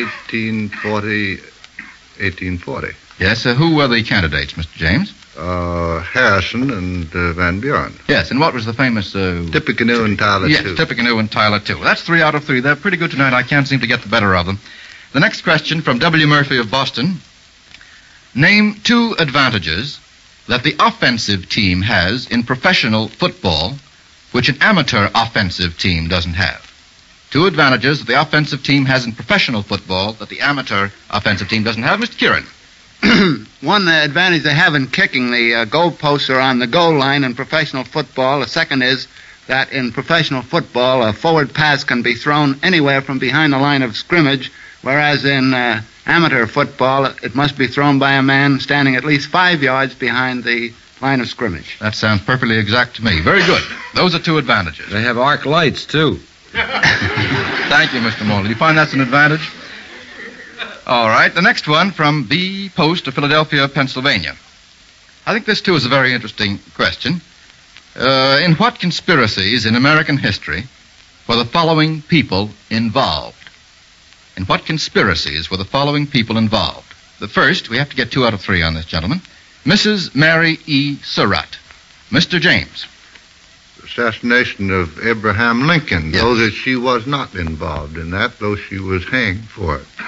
1840. Yes, who were the candidates, Mr. James? Harrison and Van Buren. Yes, and what was the famous... Tippecanoe and Tyler, yes, too. Tippecanoe and Tyler, too. That's 3 out of 3. They're pretty good tonight. I can't seem to get the better of them. The next question from W. Murphy of Boston. Name 2 advantages that the offensive team has in professional football which an amateur offensive team doesn't have. 2 advantages that the offensive team has in professional football that the amateur offensive team doesn't have. Mr. Kieran. One advantage they have in kicking, the goal posts are on the goal line in professional football. The second is that in professional football, a forward pass can be thrown anywhere from behind the line of scrimmage, whereas in amateur football, it must be thrown by a man standing at least 5 yards behind the line of scrimmage. That sounds perfectly exact to me. Very good. Those are 2 advantages. They have arc lights, too. Thank you, Mr. Morley. Do you find that's an advantage? All right. The next one from B. Post of Philadelphia, Pennsylvania. I think this, too, is a very interesting question. In what conspiracies in American history were the following people involved? In what conspiracies were the following people involved? The first, we have to get 2 out of 3 on this, gentlemen. Mrs. Mary E. Surratt. Mr. James. Assassination of Abraham Lincoln, Yes. though that she was not involved in that, though she was hanged for it.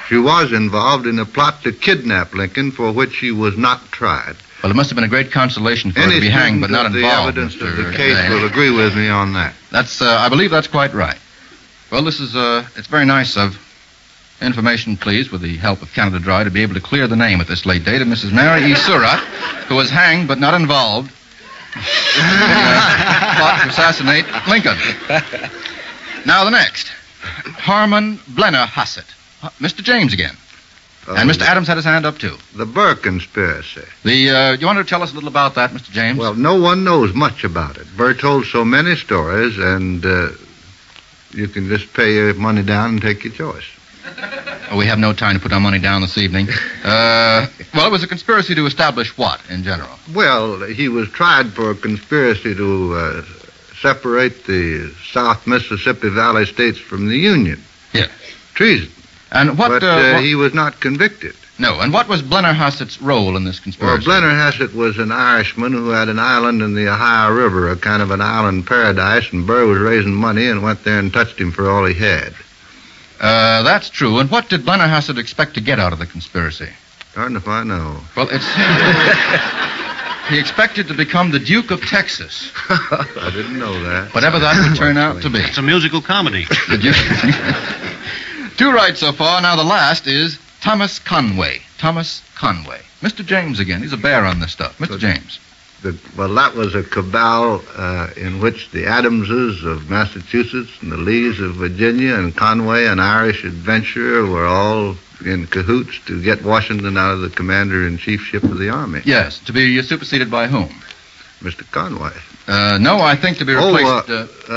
She was involved in a plot to kidnap Lincoln, for which she was not tried. Well, it must have been a great consolation for her Any to be hanged, but student not of the involved. evidence Mr. of the case Day. will agree with me on that. That's, I believe that's quite right. Well, this is, it's very nice of information, please, with the help of Canada Dry, to be able to clear the name at this late date of Mrs. Mary E. Surratt, who was hanged but not involved in a plot to assassinate Lincoln. Now, the next. Harmon Blennerhassett. Mr. James again. And Mr. Adams had his hand up, too. The Burr conspiracy. You want to tell us a little about that, Mr. James? Well, no one knows much about it. Burr told so many stories, and you can just pay your money down and take your choice. We have no time to put our money down this evening. Well, it was a conspiracy to establish what, in general? Well, he was tried for a conspiracy to separate the South Mississippi Valley states from the Union. Yes. Treason. And what... But he was not convicted. No, and what was Blennerhassett's role in this conspiracy? Well, Blennerhassett was an Irishman who had an island in the Ohio River, a kind of an island paradise, and Burr was raising money and went there and touched him for all he had. That's true. And what did Blennerhassett expect to get out of the conspiracy? Darn if I know. Well, it's... He expected to become the Duke of Texas. I didn't know that. Whatever that would turn out to be. It's a musical comedy. The Duke... Two right so far. Now the last is Thomas Conway. Thomas Conway. Mr. James again. He's a bear on this stuff. Mr. James. Well, that was a cabal in which the Adamses of Massachusetts and the Lees of Virginia and Conway, an Irish adventurer, were all in cahoots to get Washington out of the commander-in-chiefship of the army. Yes. To be superseded by whom? Mr. Conway. No, I think to be replaced...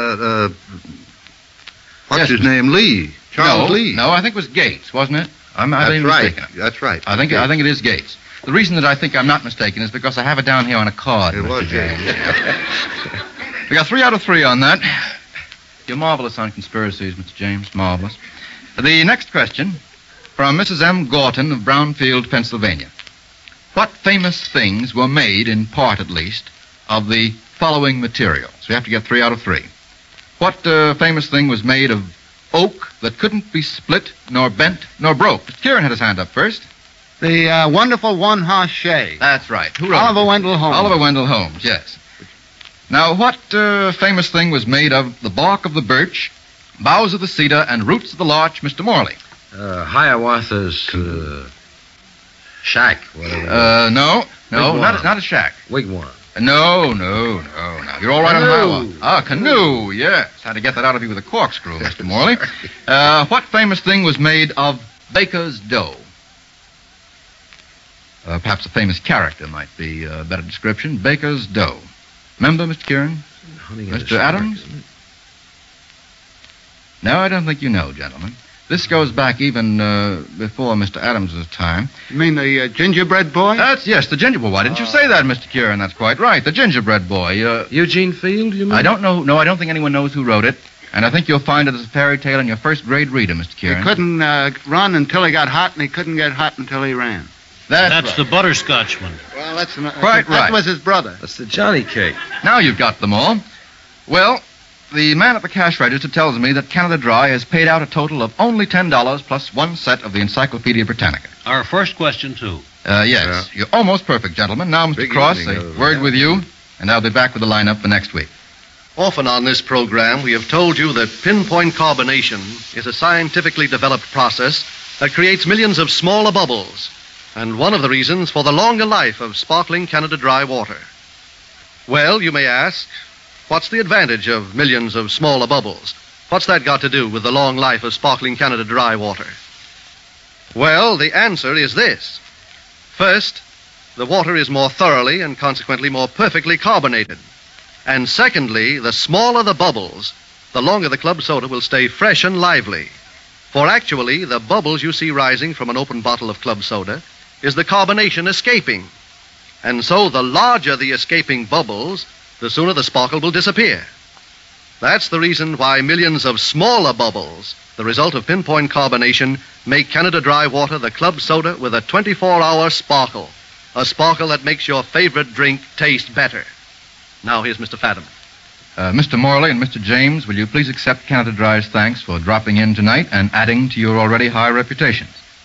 What's his name? Lee. Charles Lee. No, I think it was Gates, wasn't it? I That's may be right. mistaken. That's right. I think it is Gates. The reason that I think I'm not mistaken is because I have it down here on a card. It was Gates. We got 3 out of 3 on that. You're marvelous on conspiracies, Mr. James. Marvelous. The next question from Mrs. M. Gorton of Brownfield, Pennsylvania. What famous things were made, in part at least, of the following materials? We have to get 3 out of 3. What famous thing was made of oak that couldn't be split, nor bent, nor broke? Mr. Kieran had his hand up first. The wonderful one-horse shay. That's right. Who wrote Oliver it? Wendell Holmes. Oliver Wendell Holmes, yes. Now, what famous thing was made of the bark of the birch, boughs of the cedar, and roots of the larch, Mr. Morley? Hiawatha's shack. Whatever. No, not a shack. Wigwam. No. You're all right on Hiawatha. Canoe, yes. Had to get that out of you with a corkscrew, Mr. Morley. What famous thing was made of baker's dough? Perhaps a famous character might be a better description. Baker's dough. Remember, Mr. Kieran? Mr. Adams? No, I don't think you know, gentlemen. This goes back even before Mr. Adams' time. You mean the gingerbread boy? Yes, the gingerbread boy. Why didn't you say that, Mr. Kieran? That's quite right. The gingerbread boy. Eugene Field, you mean? I don't know. No, I don't think anyone knows who wrote it. And I think you'll find it as a fairy tale in your first grade reader, Mr. Kieran. He couldn't run until he got hot, and he couldn't get hot until he ran. That's right. the butterscotchman. Well, that's not... Quite right. That was his brother. That's the Johnny cake. Now you've got them all. Well, the man at the cash register tells me that Canada Dry has paid out a total of only $10 plus 1 set of the Encyclopedia Britannica. Our first question, too. Yes. You're almost perfect, gentlemen. Now, Mr. Big Cross, evening, a word with you, and I'll be back with the lineup for next week. Often on this program, we have told you that pinpoint carbonation is a scientifically developed process that creates millions of smaller bubbles, and one of the reasons for the longer life of sparkling Canada Dry water. Well, you may ask, what's the advantage of millions of smaller bubbles? What's that got to do with the long life of sparkling Canada Dry water? Well, the answer is this. First, the water is more thoroughly and consequently more perfectly carbonated. And secondly, the smaller the bubbles, the longer the club soda will stay fresh and lively. For actually, the bubbles you see rising from an open bottle of club soda is the carbonation escaping. And so the larger the escaping bubbles, the sooner the sparkle will disappear. That's the reason why millions of smaller bubbles, the result of pinpoint carbonation, make Canada Dry water the club soda with a 24-hour sparkle. A sparkle that makes your favorite drink taste better. Now here's Mr. Fadden. Mr. Morley and Mr. James, will you please accept Canada Dry's thanks for dropping in tonight and adding to your already high reputations?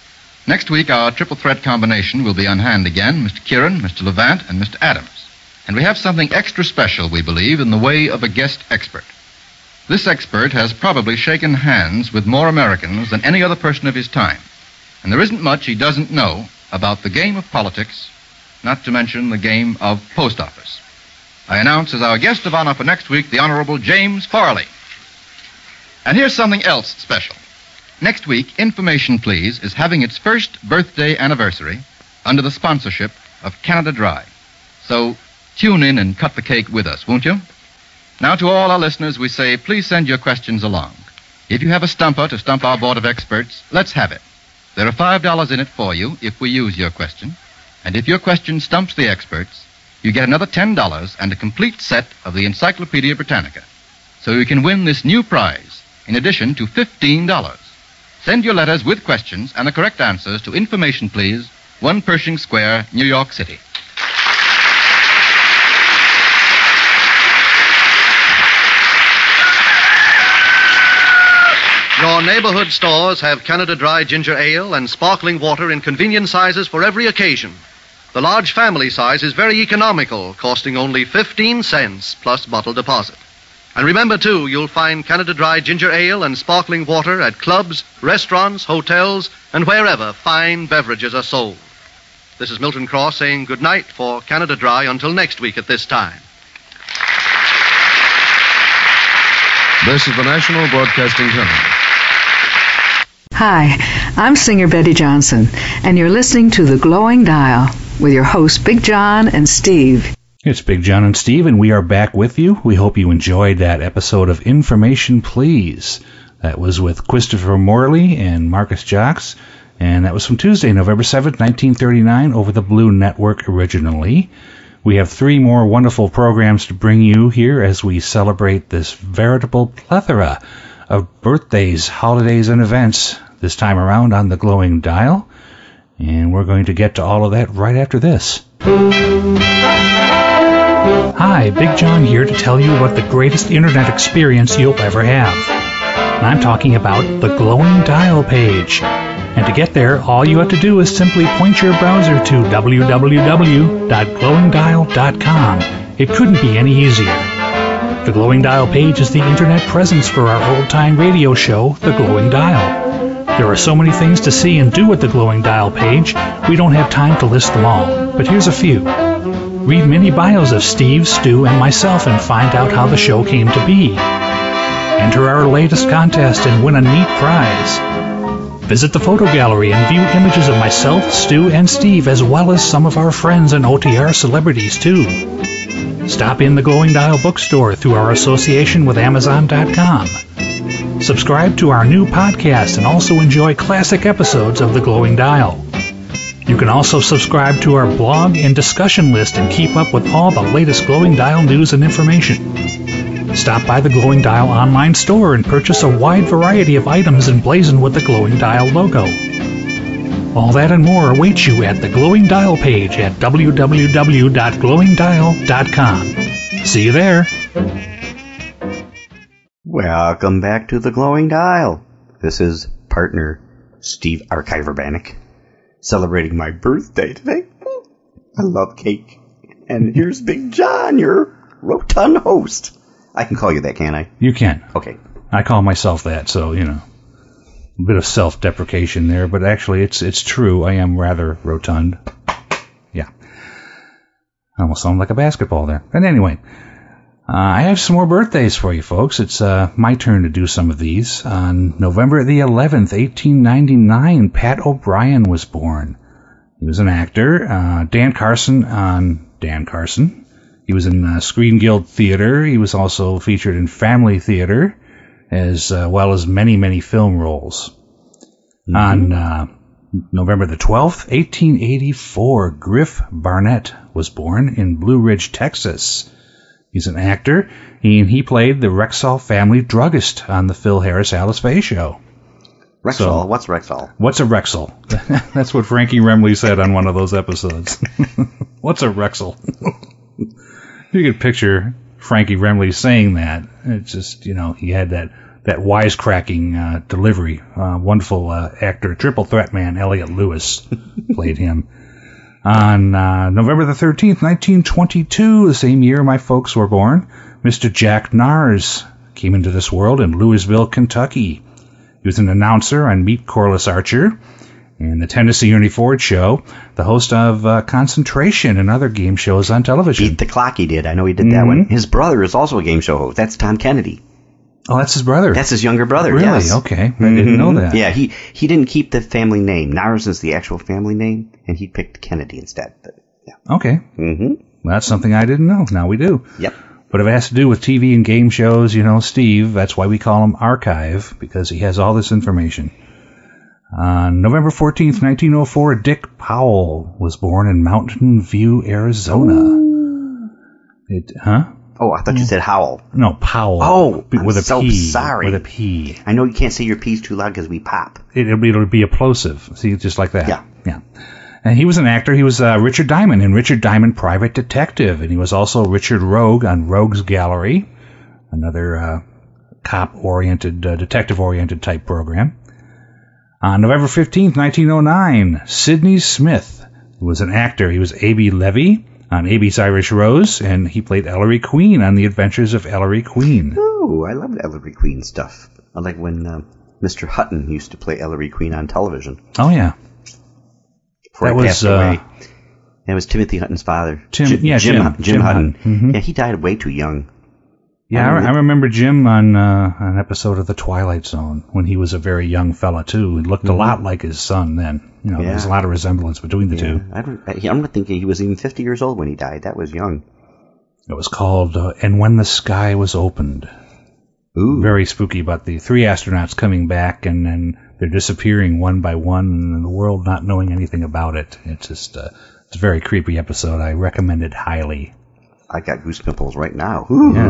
Next week, our triple threat combination will be on hand again, Mr. Kieran, Mr. Levant, and Mr. Adams. And we have something extra special, we believe, in the way of a guest expert. This expert has probably shaken hands with more Americans than any other person of his time. And there isn't much he doesn't know about the game of politics, not to mention the game of post office. I announce as our guest of honor for next week, the Honorable James Farley. And here's something else special. Next week, Information Please is having its first birthday anniversary under the sponsorship of Canada Dry. So tune in and cut the cake with us, won't you? Now, to all our listeners, we say, please send your questions along. If you have a stumper to stump our board of experts, let's have it. There are $5 in it for you if we use your question. And if your question stumps the experts, you get another $10 and a complete set of the Encyclopedia Britannica. So you can win this new prize, in addition to $15. Send your letters with questions and the correct answers to Information Please, 1 Pershing Square, New York City. Your neighborhood stores have Canada Dry Ginger Ale and sparkling water in convenient sizes for every occasion. The large family size is very economical, costing only 15 cents plus bottle deposit. And remember, too, you'll find Canada Dry Ginger Ale and sparkling water at clubs, restaurants, hotels, and wherever fine beverages are sold. This is Milton Cross saying good night for Canada Dry until next week at this time. This is the National Broadcasting Company. Hi, I'm singer Betty Johnson, and you're listening to The Glowing Dial with your hosts Big John and Steve. It's Big John and Steve, and we are back with you. We hope you enjoyed that episode of Information Please. That was with Christopher Morley and Marcus Jocks, and that was from Tuesday, November 7th, 1939, over the Blue Network originally. We have 3 more wonderful programs to bring you here as we celebrate this veritable plethora of birthdays, holidays, and events this time around on the Glowing Dial. And we're going to get to all of that right after this. Hi, Big John here to tell you about the greatest internet experience you'll ever have. And I'm talking about the Glowing Dial page. And to get there, all you have to do is simply point your browser to www.glowingdial.com. It couldn't be any easier. The Glowing Dial page is the internet presence for our old-time radio show, The Glowing Dial. There are so many things to see and do at the Glowing Dial page, we don't have time to list them all. But here's a few. Read mini bios of Steve, Stu, and myself and find out how the show came to be. Enter our latest contest and win a neat prize. Visit the photo gallery and view images of myself, Stu, and Steve, as well as some of our friends and OTR celebrities, too. Stop in the Glowing Dial bookstore through our association with Amazon.com. Subscribe to our new podcast and also enjoy classic episodes of the Glowing Dial. You can also subscribe to our blog and discussion list and keep up with all the latest Glowing Dial news and information. Stop by the Glowing Dial online store and purchase a wide variety of items emblazoned with the Glowing Dial logo. All that and more awaits you at the Glowing Dial page at www.glowingdial.com. See you there. Welcome back to the Glowing Dial. This is partner Steve Archiver Bannock, celebrating my birthday today. I love cake. And here's Big John, your rotund host. I can call you that, can't I? You can. Okay. I call myself that, so, you know, a bit of self-deprecation there, but actually it's true. I am rather rotund. Yeah. I almost sound like a basketball there. But anyway, I have some more birthdays for you folks. It's my turn to do some of these. On November the 11th, 1899, Pat O'Brien was born. He was an actor. Dan Carson. He was in Screen Guild Theater. He was also featured in Family Theater, as well as many, many film roles. Mm-hmm. On November the 12th, 1884, Griff Barnett was born in Blue Ridge, Texas. He's an actor, and he played the Rexall family druggist on the Phil Harris Alice Faye show. Rexall? So, what's Rexall? What's a Rexall? That's what Frankie Remley said on one of those episodes. What's a Rexall? You could picture Frankie Remley saying that. It's just, you know, he had that that wisecracking delivery. Wonderful actor, triple threat man, Elliot Lewis played him. On November the 13th, 1922, the same year my folks were born, Mr. Jack Nars came into this world in Louisville, Kentucky. He was an announcer on Meet Corliss Archer and the Tennessee Ernie Ford Show, the host of Concentration and other game shows on television. Beat the Clock he did. I know he did that one. His brother is also a game show host. That's Tom Kennedy. Oh, that's his brother? That's his younger brother, Really? yes. Okay. I didn't know that. Yeah, he didn't keep the family name. Nars is the actual family name, and he picked Kennedy instead. But, yeah. Okay. Mm-hmm. Well, that's something I didn't know. Now we do. Yep. But if it has to do with TV and game shows, Steve, that's why we call him Archive, because he has all this information. On November 14th, 1904, Dick Powell was born in Mountain View, Arizona. Oh, I thought you said Howell. No, Powell. Oh, with I'm a so P. sorry. With a P. I know you can't say your P's too loud because we pop. It'll be plosive. See, just like that. Yeah. And he was an actor. He was Richard Diamond in Richard Diamond Private Detective, and he was also Richard Rogue on Rogue's Gallery, another cop-oriented, detective-oriented type program. On November 15th, 1909, Sidney Smith was an actor. He was A.B. Levy on A.B.'s Irish Rose, and he played Ellery Queen on The Adventures of Ellery Queen. Oh, I loved Ellery Queen stuff. I like when Mr. Hutton used to play Ellery Queen on television. Oh, yeah. Before he passed away. That was Timothy Hutton's father. Jim Hutton. Mm-hmm. Yeah, he died way too young. Yeah, I remember Jim on an episode of The Twilight Zone when he was a very young fella, too. He looked a lot like his son then. There was a lot of resemblance between the two. I'm not thinking he was even 50 years old when he died. That was young. It was called And When the Sky Was Opened. Ooh. Very spooky about the three astronauts coming back and then they're disappearing one by one and the world not knowing anything about it. It's just it's a very creepy episode. I recommend it highly. I got goose pimples right now.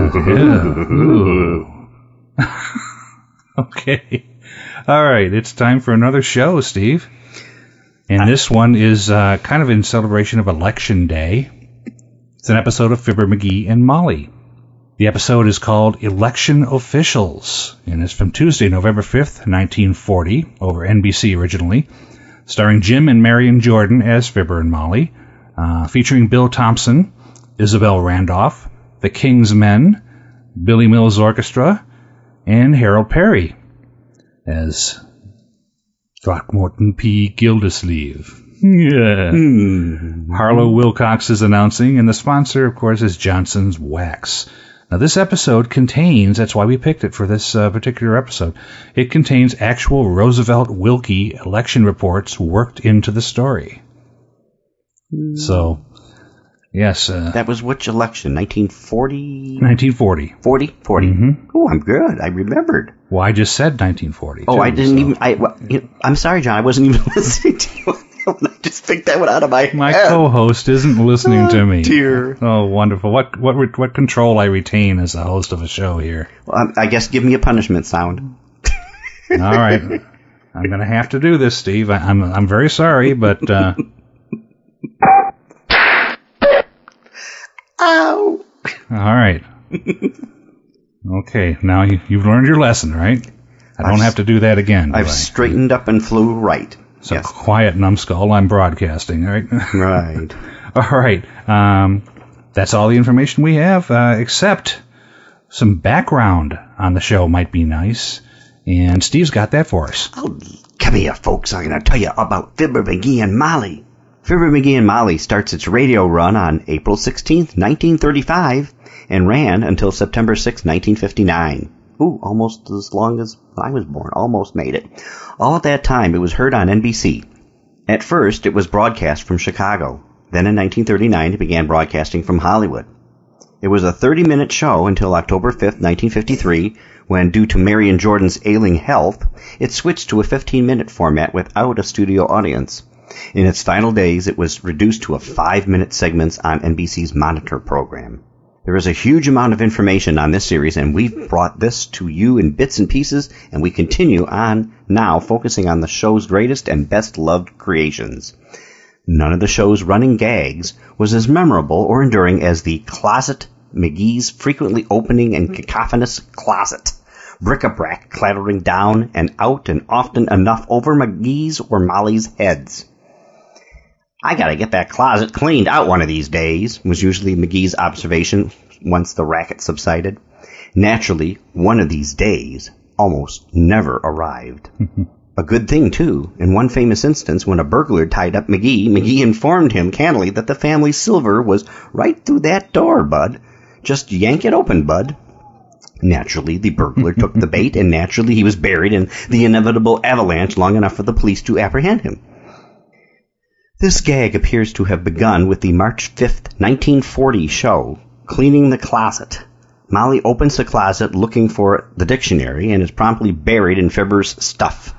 Okay. All right. It's time for another show, Steve. And this one is kind of in celebration of Election Day. It's an episode of Fibber McGee and Molly. The episode is called Election Officials, and it's from Tuesday, November 5th, 1940, over NBC originally, starring Jim and Marion Jordan as Fibber and Molly, featuring Bill Thompson, Isabel Randolph, the King's Men, Billy Mills Orchestra, and Harold Perry as Throckmorton P. Gildersleeve. Yeah. Harlow Wilcox is announcing, and the sponsor, of course, is Johnson's Wax. Now, this episode contains, that's why we picked it for this particular episode, it contains actual Roosevelt-Wilkie election reports worked into the story. So, yes. That was which election? 1940? 1940. 40? Mm-hmm. Oh, I'm good. I remembered. Well, I just said 1940. Oh, I didn't even... I'm sorry, John. I wasn't even listening to you. I just picked that one out of my My head. co-host isn't listening to me. Dear. Oh, wonderful. What control I retain as the host of a show here. Well, I guess give me a punishment sound. All right. I'm going to have to do this, Steve. I'm very sorry, but... Ow! All right. Okay, now you've learned your lesson, right? I don't have to do that again. I've straightened up and flew right. So yes. Quiet, numbskull. I'm broadcasting, right? Right. All right. That's all the information we have, except some background on the show might be nice. And Steve's got that for us. Oh, come here, folks. I'm going to tell you about Fibber McGee and Molly. Fibber McGee and Molly starts its radio run on April 16th, 1935, and ran until September 6, 1959. Ooh, almost as long as I was born. Almost made it. All at that time, it was heard on NBC. At first, it was broadcast from Chicago. Then in 1939, it began broadcasting from Hollywood. It was a 30-minute show until October 5th, 1953, when, due to Marion Jordan's ailing health, it switched to a 15-minute format without a studio audience. In its final days, it was reduced to a 5-minute segments on NBC's Monitor program. There is a huge amount of information on this series, and we've brought this to you in bits and pieces, and we continue on now focusing on the show's greatest and best-loved creations. None of the show's running gags was as memorable or enduring as the Closet McGee's frequently opening and cacophonous closet. bric-a-brac clattering down and out and often enough over McGee's or Molly's heads. "I gotta get that closet cleaned out one of these days," was usually McGee's observation once the racket subsided. Naturally, one of these days almost never arrived. A good thing, too. In one famous instance, when a burglar tied up McGee informed him candidly that the family silver was right through that door, bud. Just yank it open, bud. Naturally, the burglar took the bait, and naturally he was buried in the inevitable avalanche long enough for the police to apprehend him. This gag appears to have begun with the March 5th, 1940 show, Cleaning the Closet. Molly opens the closet looking for the dictionary and is promptly buried in Fibber's stuff,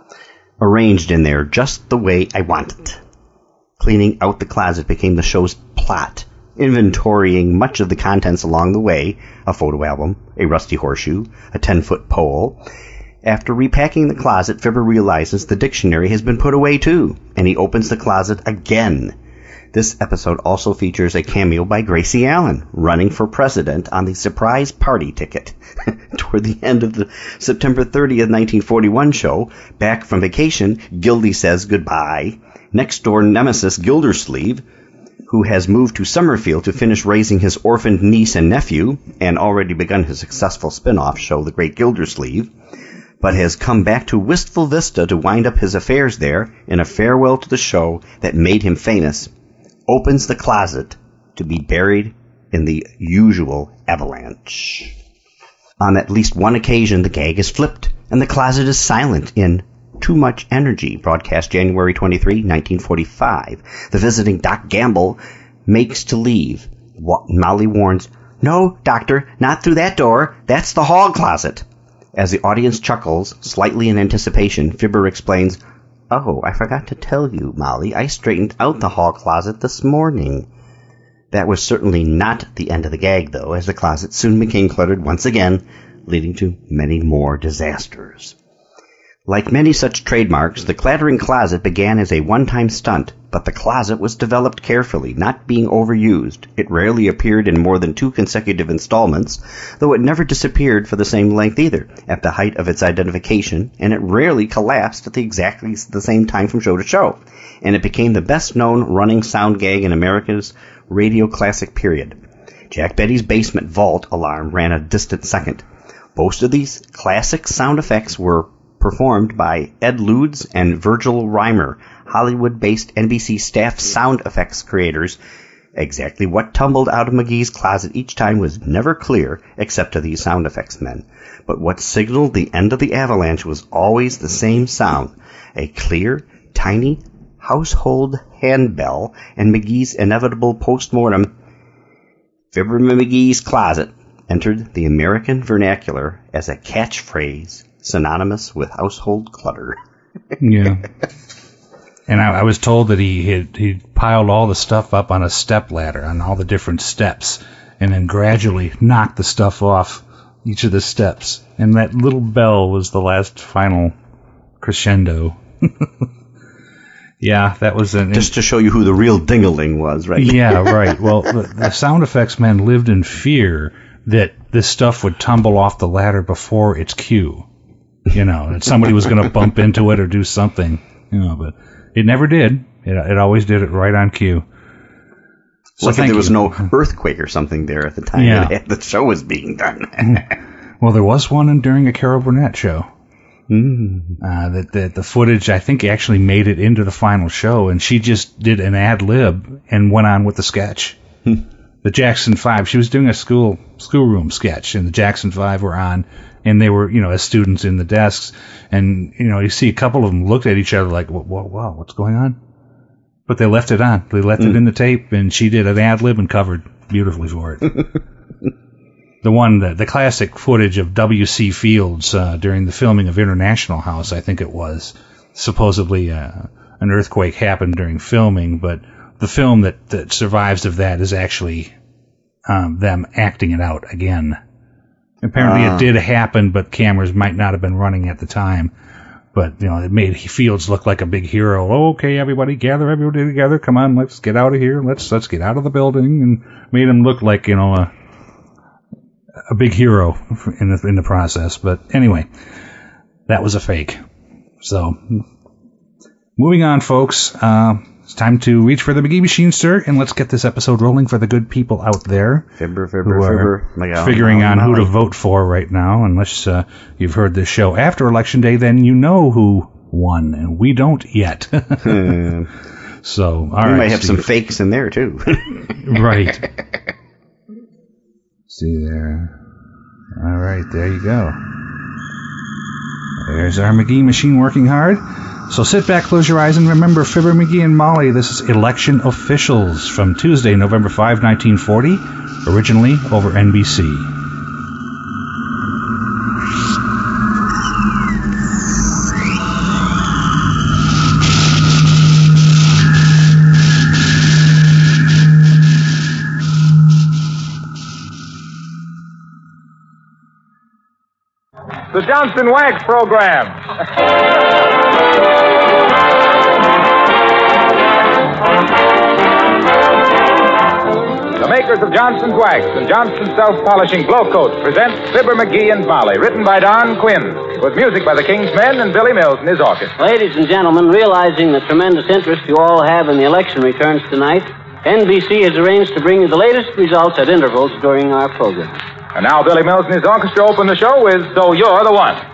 arranged in there just the way I want it. Cleaning out the closet became the show's plot, inventorying much of the contents along the way, a photo album, a rusty horseshoe, a 10-foot pole. After repacking the closet, Fibber realizes the dictionary has been put away too, and he opens the closet again. This episode also features a cameo by Gracie Allen, running for president on the surprise party ticket. Toward the end of the September 30th, 1941 show, back from vacation, Gildy says goodbye. Next door nemesis Gildersleeve, who has moved to Summerfield to finish raising his orphaned niece and nephew, and already begun his successful spin-off show, The Great Gildersleeve, but has come back to Wistful Vista to wind up his affairs there in a farewell to the show that made him famous, opens the closet to be buried in the usual avalanche. On at least one occasion, the gag is flipped, and the closet is silent in Too Much Energy, broadcast January 23, 1945. The visiting Doc Gamble makes to leave. Molly warns, "No, Doctor, not through that door. That's the hall closet." As the audience chuckles, slightly in anticipation, Fibber explains, "Oh, I forgot to tell you, Molly, I straightened out the hall closet this morning." That was certainly not the end of the gag, though, as the closet soon became cluttered once again, leading to many more disasters. Like many such trademarks, the clattering closet began as a one-time stunt, but the closet was developed carefully, not being overused. It rarely appeared in more than 2 consecutive installments, though it never disappeared for the same length either, at the height of its identification, and it rarely collapsed at exactly the same time from show to show, and it became the best-known running sound gag in America's radio classic period. Jack Betty's basement vault alarm ran a distant second. Most of these classic sound effects were performed by Ed Ludes and Virgil Reimer, Hollywood-based NBC staff sound effects creators. Exactly what tumbled out of McGee's closet each time was never clear, except to these sound effects men. But what signaled the end of the avalanche was always the same sound, a clear, tiny household handbell, and McGee's inevitable post-mortem. Fibber McGee's closet entered the American vernacular as a catchphrase synonymous with household clutter. Yeah. And I was told that he piled all the stuff up on a step ladder, on all the different steps, and then gradually knocked the stuff off each of the steps. And that little bell was the last final crescendo. Yeah, that was just to show you who the real ding-a-ling was, right? Yeah, right. Well, the sound effects men lived in fear that this stuff would tumble off the ladder before its cue. You know, that somebody was going to bump into it or do something. You know, but it never did. It always did it right on cue. So like if there was no earthquake or something there at the time that the show was being done. Well, there was one during a Carol Burnett show. The footage, I think, actually made it into the final show, and she just did an ad-lib and went on with the sketch. The Jackson 5, she was doing a schoolroom sketch, and the Jackson 5 were on, and they were, as students in the desks, and, you see a couple of them looked at each other like, wow, what's going on? But they left it on. They left it in the tape, and she did an ad-lib and covered beautifully for it. The classic footage of W.C. Fields during the filming of International House, I think it was. Supposedly an earthquake happened during filming, but the film that survives of that is actually them acting it out again. Apparently it did happen, but cameras might not have been running at the time. But, it made Fields look like a big hero. Oh, okay, everybody everybody together. Come on, let's get out of here. Let's get out of the building. And made him look like, a big hero in the process. But anyway, that was a fake. So, moving on, folks. It's time to reach for the McGee machine, sir, and let's get this episode rolling for the good people out there Fibber. figuring on who to vote for right now. Unless you've heard this show after Election Day, then you know who won, and we don't yet. So, all right. We might have some fakes in there, too. Right. See there. All right, there you go. There's our McGee machine working hard. So sit back, close your eyes, and remember Fibber, McGee, and Molly. This is Election Officials from Tuesday, November 5, 1940, originally over NBC. The Johnston Wax Program. The makers of Johnston's Wax and Johnston's Self-Polishing Glow Coats present Fibber, McGee, and Molly, written by Don Quinn, with music by the King's Men and Billy Mills and his orchestra. Ladies and gentlemen, realizing the tremendous interest you all have in the election returns tonight, NBC has arranged to bring you the latest results at intervals during our program. And now Billy Mills and his orchestra open the show with So You're the One.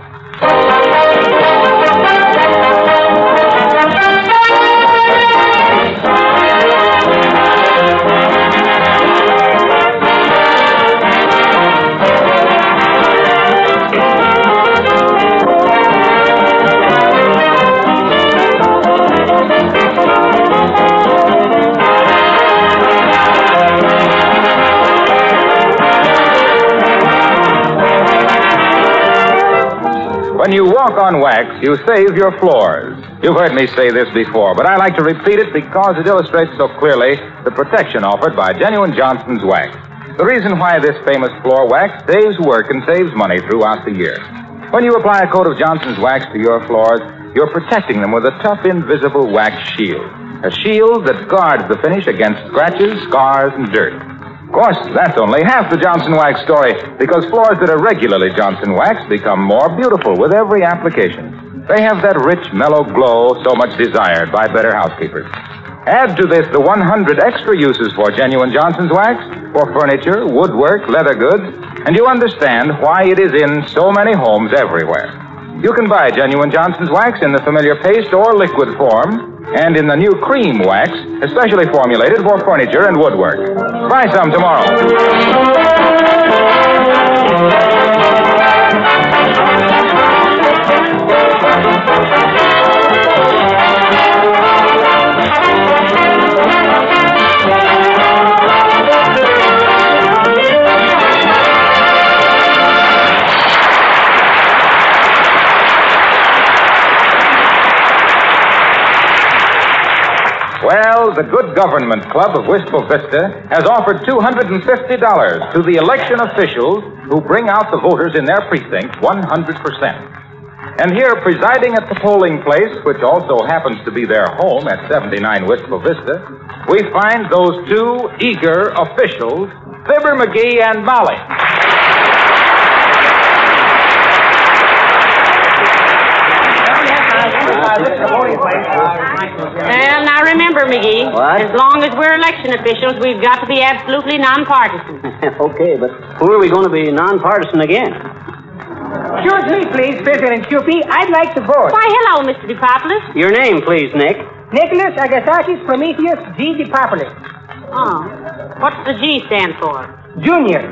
When you walk on wax, you save your floors. You've heard me say this before, but I like to repeat it because it illustrates so clearly the protection offered by genuine Johnston's Wax. The reason why this famous floor wax saves work and saves money throughout the year. When you apply a coat of Johnston's Wax to your floors, you're protecting them with a tough, invisible wax shield. A shield that guards the finish against scratches, scars, and dirt. Of course, that's only half the Johnston Wax story, because floors that are regularly Johnston Wax become more beautiful with every application. They have that rich, mellow glow so much desired by better housekeepers. Add to this the 100 extra uses for genuine Johnston's Wax, for furniture, woodwork, leather goods, and you understand why it is in so many homes everywhere. You can buy genuine Johnston's Wax in the familiar paste or liquid form, and in the new cream wax, especially formulated for furniture and woodwork. Buy some tomorrow. Well, the Good Government Club of Wistful Vista has offered $250 to the election officials who bring out the voters in their precinct 100%. And here, presiding at the polling place, which also happens to be their home at 79 Wistful Vista, we find those two eager officials, Fibber, McGee, and Molly. Well, now remember, McGee, What? as long as we're election officials, we've got to be absolutely nonpartisan. Okay, but who are we going to be nonpartisan again? Excuse me, please, President Cupie. I'd like to vote. Why, hello, Mr. DePopulis. Your name, please, Nick. Nicholas Agathakis Prometheus G. DePopulis. Oh, what's the G stand for? Junior.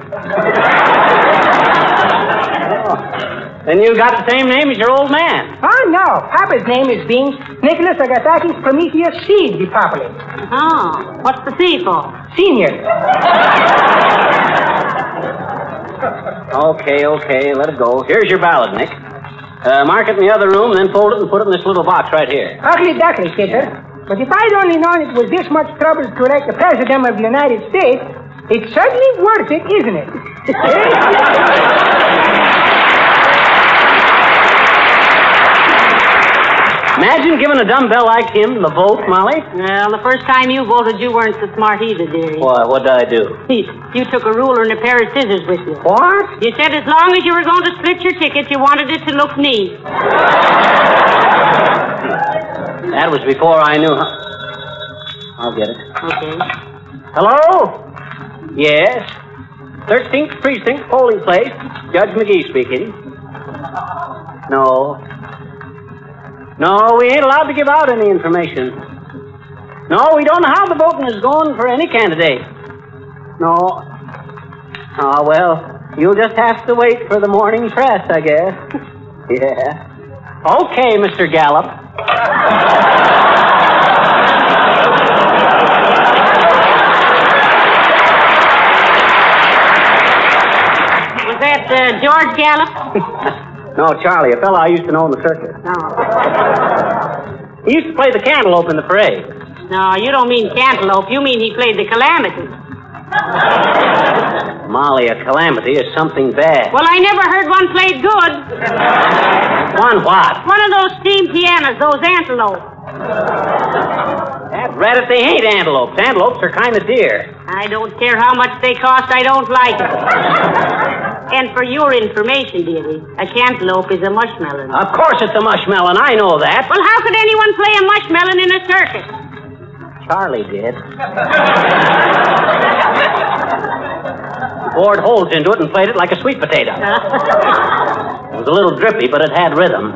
Then you got the same name as your old man. Oh, no. Papa's name is being Nicholas Agathakis Prometheus C. DePopulis. Oh, what's the C for? Senior. Okay, let it go. Here's your ballot, Nick. Mark it in the other room, then fold it and put it in this little box right here. Ugly duckly, kidder. But if I'd only known it was this much trouble to elect the President of the United States, it's certainly worth it, isn't it? Imagine giving a dumbbell like him the vote, Molly. Well, the first time you voted, you weren't so smart either, dearie. What did I do? You took a ruler and a pair of scissors with you. What? You said as long as you were going to split your ticket, you wanted it to look neat. That was before I knew how... I'll get it. Okay. Hello? Yes. 13th Precinct, polling place. Judge McGee speaking. No, we ain't allowed to give out any information. No, we don't know how the voting is going for any candidate. No. Oh, well, you'll just have to wait for the morning press, I guess. Yeah. Okay, Mr. Gallup. Was that George Gallup? No, Charlie, a fellow I used to know in the circus. No. He used to play the cantaloupe in the parade. No, you don't mean cantaloupe. You mean he played the calamity. Molly, a calamity is something bad. Well, I never heard one played good. One what? One of those steam pianos, those antelopes. That rat if they ain't antelopes. Antelopes are kind of dear. I don't care how much they cost, I don't like it. And for your information, dearie, a cantaloupe is a mushmelon. Of course it's a mushmelon, I know that. Well, how could anyone play a mushmelon in a circus? Charlie did. Bored holes into it and played it like a sweet potato. It was a little drippy, but it had rhythm.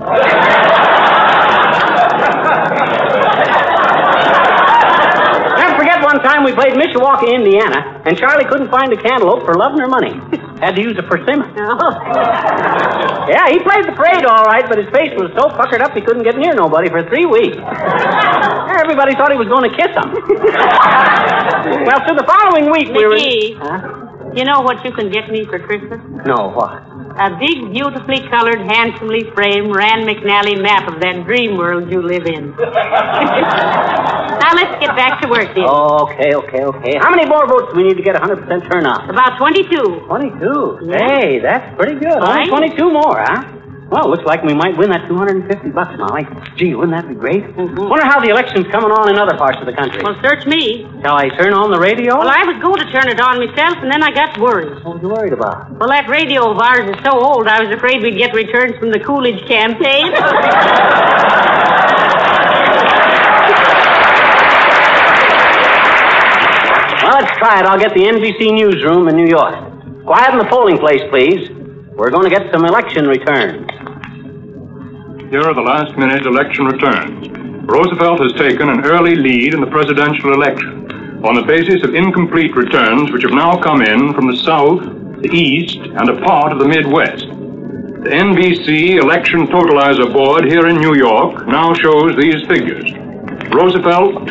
Never forget one time we played Mishawaka, Indiana, and Charlie couldn't find a cantaloupe for love nor money. Had to use a persimmon. Yeah, he played the parade all right, but his face was so puckered up he couldn't get near nobody for 3 weeks. Everybody thought he was going to kiss them. Well, so the following week we were... Huh? You know what you can get me for Christmas? No, what? A big, beautifully colored, handsomely framed Rand McNally map of that dream world you live in. Now, let's get back to work, dear. Okay. How many more votes do we need to get 100% turnout? About 22. 22? Yeah. Hey, that's pretty good. Only 22 more, huh? Well, looks like we might win that $250, Molly. Gee, wouldn't that be great? Wonder how the election's coming on in other parts of the country. Well, search me. Shall I turn on the radio? Well, I was going to turn it on myself, and then I got worried. What were you worried about? Well, that radio of ours is so old, I was afraid we'd get returns from the Coolidge campaign. Well, let's try it. I'll get the NBC newsroom in New York. Quiet in the polling place, please. We're going to get some election returns. Here are the last-minute election returns. Roosevelt has taken an early lead in the presidential election on the basis of incomplete returns which have now come in from the South, the East, and a part of the Midwest. The NBC Election Totalizer Board here in New York now shows these figures. Roosevelt,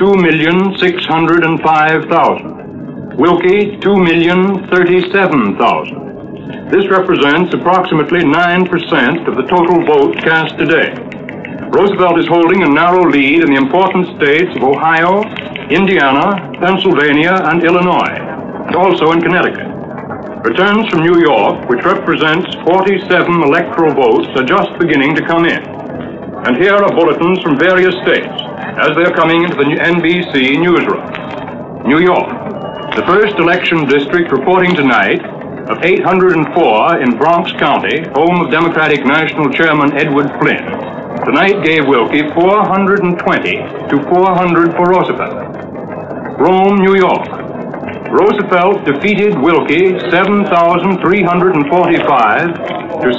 2,605,000. Wilkie, 2,037,000. This represents approximately 9% of the total vote cast today. Roosevelt is holding a narrow lead in the important states of Ohio, Indiana, Pennsylvania, and Illinois, and also in Connecticut. Returns from New York, which represents 47 electoral votes, are just beginning to come in. And here are bulletins from various states as they're coming into the NBC newsroom. New York, the first election district reporting tonight, of 804 in Bronx County, home of Democratic National Chairman Edward Flynn, tonight gave Wilkie 420 to 400 for Roosevelt. Rome, New York. Roosevelt defeated Wilkie 7,345 to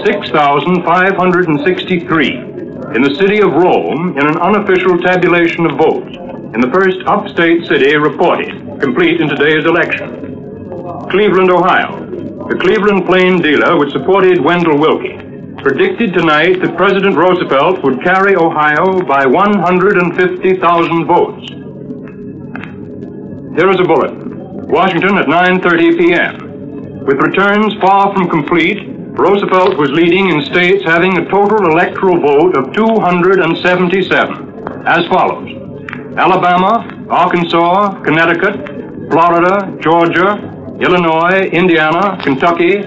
6,563 in the city of Rome in an unofficial tabulation of votes in the first upstate city reported, complete in today's election. Cleveland, Ohio. The Cleveland Plain dealer, which supported Wendell Wilkie, predicted tonight that President Roosevelt would carry Ohio by 150,000 votes. Here is a bulletin. Washington at 9:30 p.m. With returns far from complete, Roosevelt was leading in states having a total electoral vote of 277, as follows: Alabama, Arkansas, Connecticut, Florida, Georgia, Illinois, Indiana, Kentucky,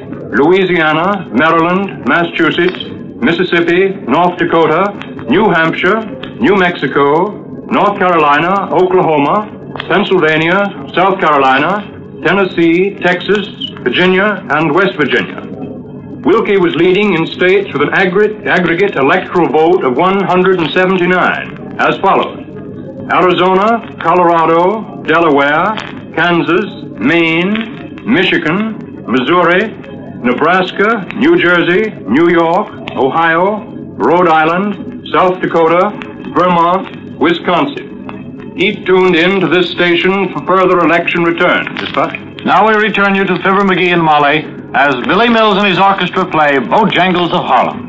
Louisiana, Maryland, Massachusetts, Mississippi, North Dakota, New Hampshire, New Mexico, North Carolina, Oklahoma, Pennsylvania, South Carolina, Tennessee, Texas, Virginia, and West Virginia. Wilkie was leading in states with an aggregate electoral vote of 179, as follows: Arizona, Colorado, Delaware, Kansas, Maine, Michigan, Missouri, Nebraska, New Jersey, New York, Ohio, Rhode Island, South Dakota, Vermont, Wisconsin. Keep tuned in to this station for further election returns. Now we return you to Fibber McGee and Molly as Billy Mills and his orchestra play Bojangles of Harlem.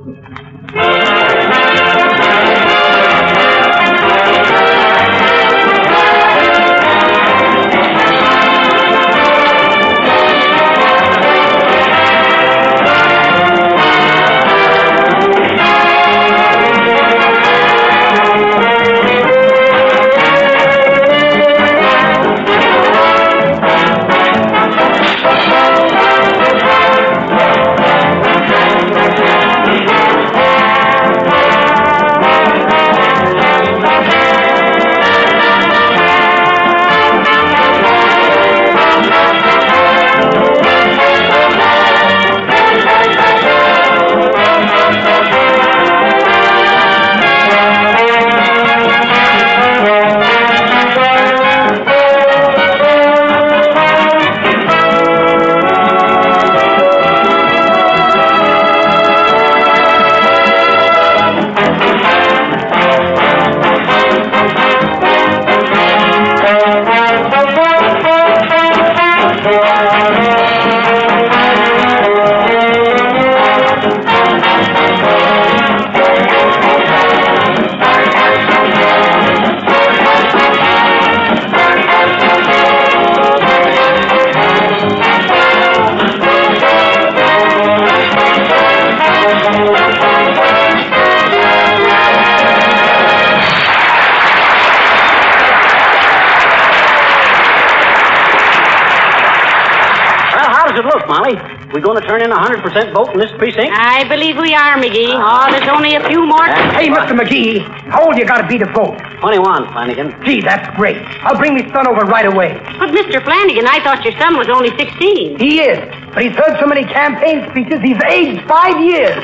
Molly. We going to turn in 100% vote in this precinct? I believe we are, McGee. Oh, there's only a few more. Hey, Mr. McGee, how old you got to be to vote? 21, Flanagan. Gee, that's great. I'll bring me son over right away. But, Mr. Flanagan, I thought your son was only 16. He is, but he's heard so many campaign speeches, he's aged 5 years.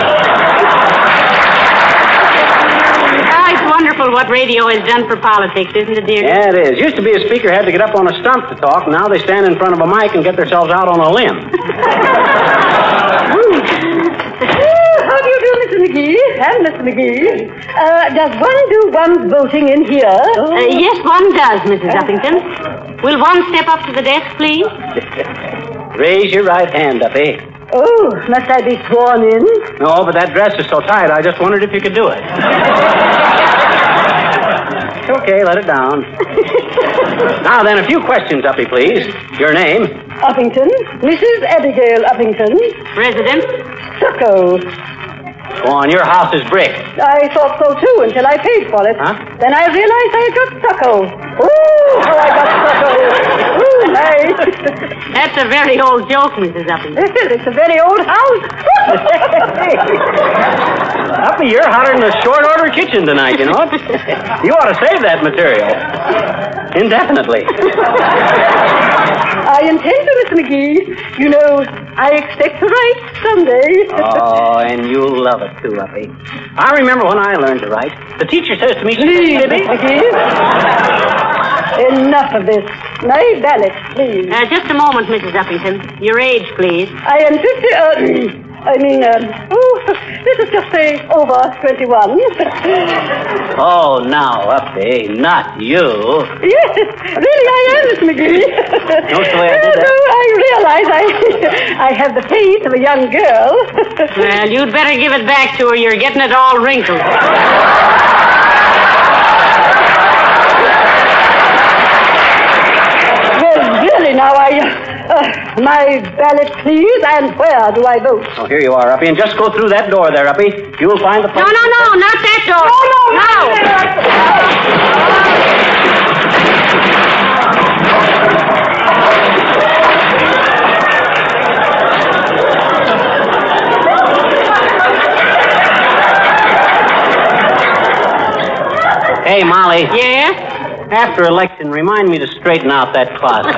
Ah, it's wonderful what radio has done for politics, isn't it, dear? Yeah, it is. Used to be a speaker had to get up on a stump to talk. Now they stand in front of a mic and get themselves out on a limb. How do you do, Mr. McGee? And Mr. McGee. Does one do one's voting in here? Yes, one does, Mrs. Uppington. Will one step up to the desk, please? Raise your right hand, Uppy. Oh, must I be sworn in? No, but that dress is so tight, I just wondered if you could do it. Okay, let it down. Now then, a few questions, Uppy, please. Your name? Uppington. Mrs. Abigail Uppington. Resident? Stucco. Go on, your house is brick. I thought so, too, until I paid for it. Huh? Then I realized I got stucco. Ooh, how I got stucco. Ooh, nice. That's a very old joke, Mrs. Uppington. It's a very old house. Uppy, you're hotter than a short-order kitchen tonight, you know it? You ought to save that material. Indefinitely. I intend to, Mr. McGee. You know, I expect to write someday. Oh, and you'll love it, too, Uppy. I remember when I learned to write. The teacher says to me... Please, Mr. McGee. Enough of this. My ballot, please. Just a moment, Mrs. Uppington. Your age, please. I am 50... let us just say over 21. Oh, now, Uppy, not you. Yes, really I am, Miss McGee. Notice the way I did that? No, I realize I have the face of a young girl. Well, you'd better give it back to her. You're getting it all wrinkled. Well, really, now my ballot, please, and where do I vote? Oh, here you are, Uppy, and just go through that door there, Uppy. You'll find the... No, not that door. Hey, Molly. Yes? After election, remind me to straighten out that closet.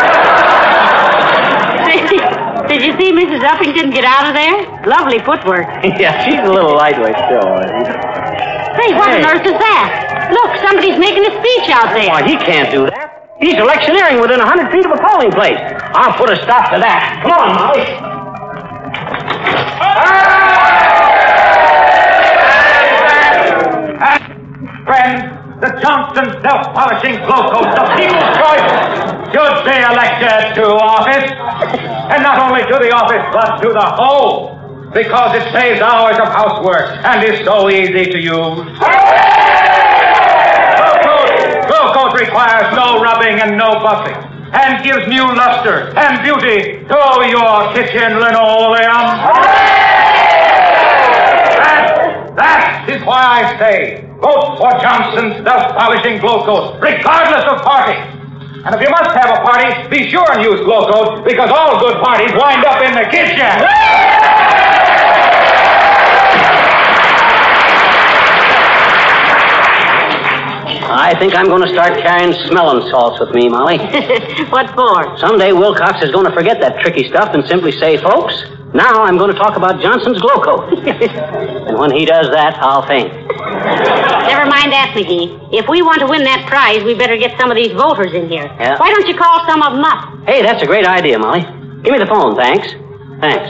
Did you see Mrs. Uppington get out of there? Lovely footwork. Yeah, she's a little lightweight still. Hey, what on earth is that? Look, somebody's making a speech out there. Why, he can't do that. He's electioneering within 100 feet of a polling place. I'll put a stop to that. Come on, Molly. Friends, the Johnson self-polishing glow coat, the people's choice, should be elected to office. And not only to the office, but to the home. Because it saves hours of housework and is so easy to use. Glow coat requires no rubbing and no buffing. And gives new luster and beauty to your kitchen linoleum. That is why I say, vote for Johnson's self-polishing glow coat, regardless of party. And if you must have a party, be sure and use glow coat, because all good parties wind up in the kitchen. I think I'm going to start carrying smelling salts with me, Molly. What for? Someday Wilcox is going to forget that tricky stuff and simply say, folks, now I'm going to talk about Johnson's glow coat. And when he does that, I'll faint. Never mind that, McGee. If we want to win that prize, we better get some of these voters in here. Yeah. Why don't you call some of them up? Hey, that's a great idea, Molly. Give me the phone, thanks. Thanks.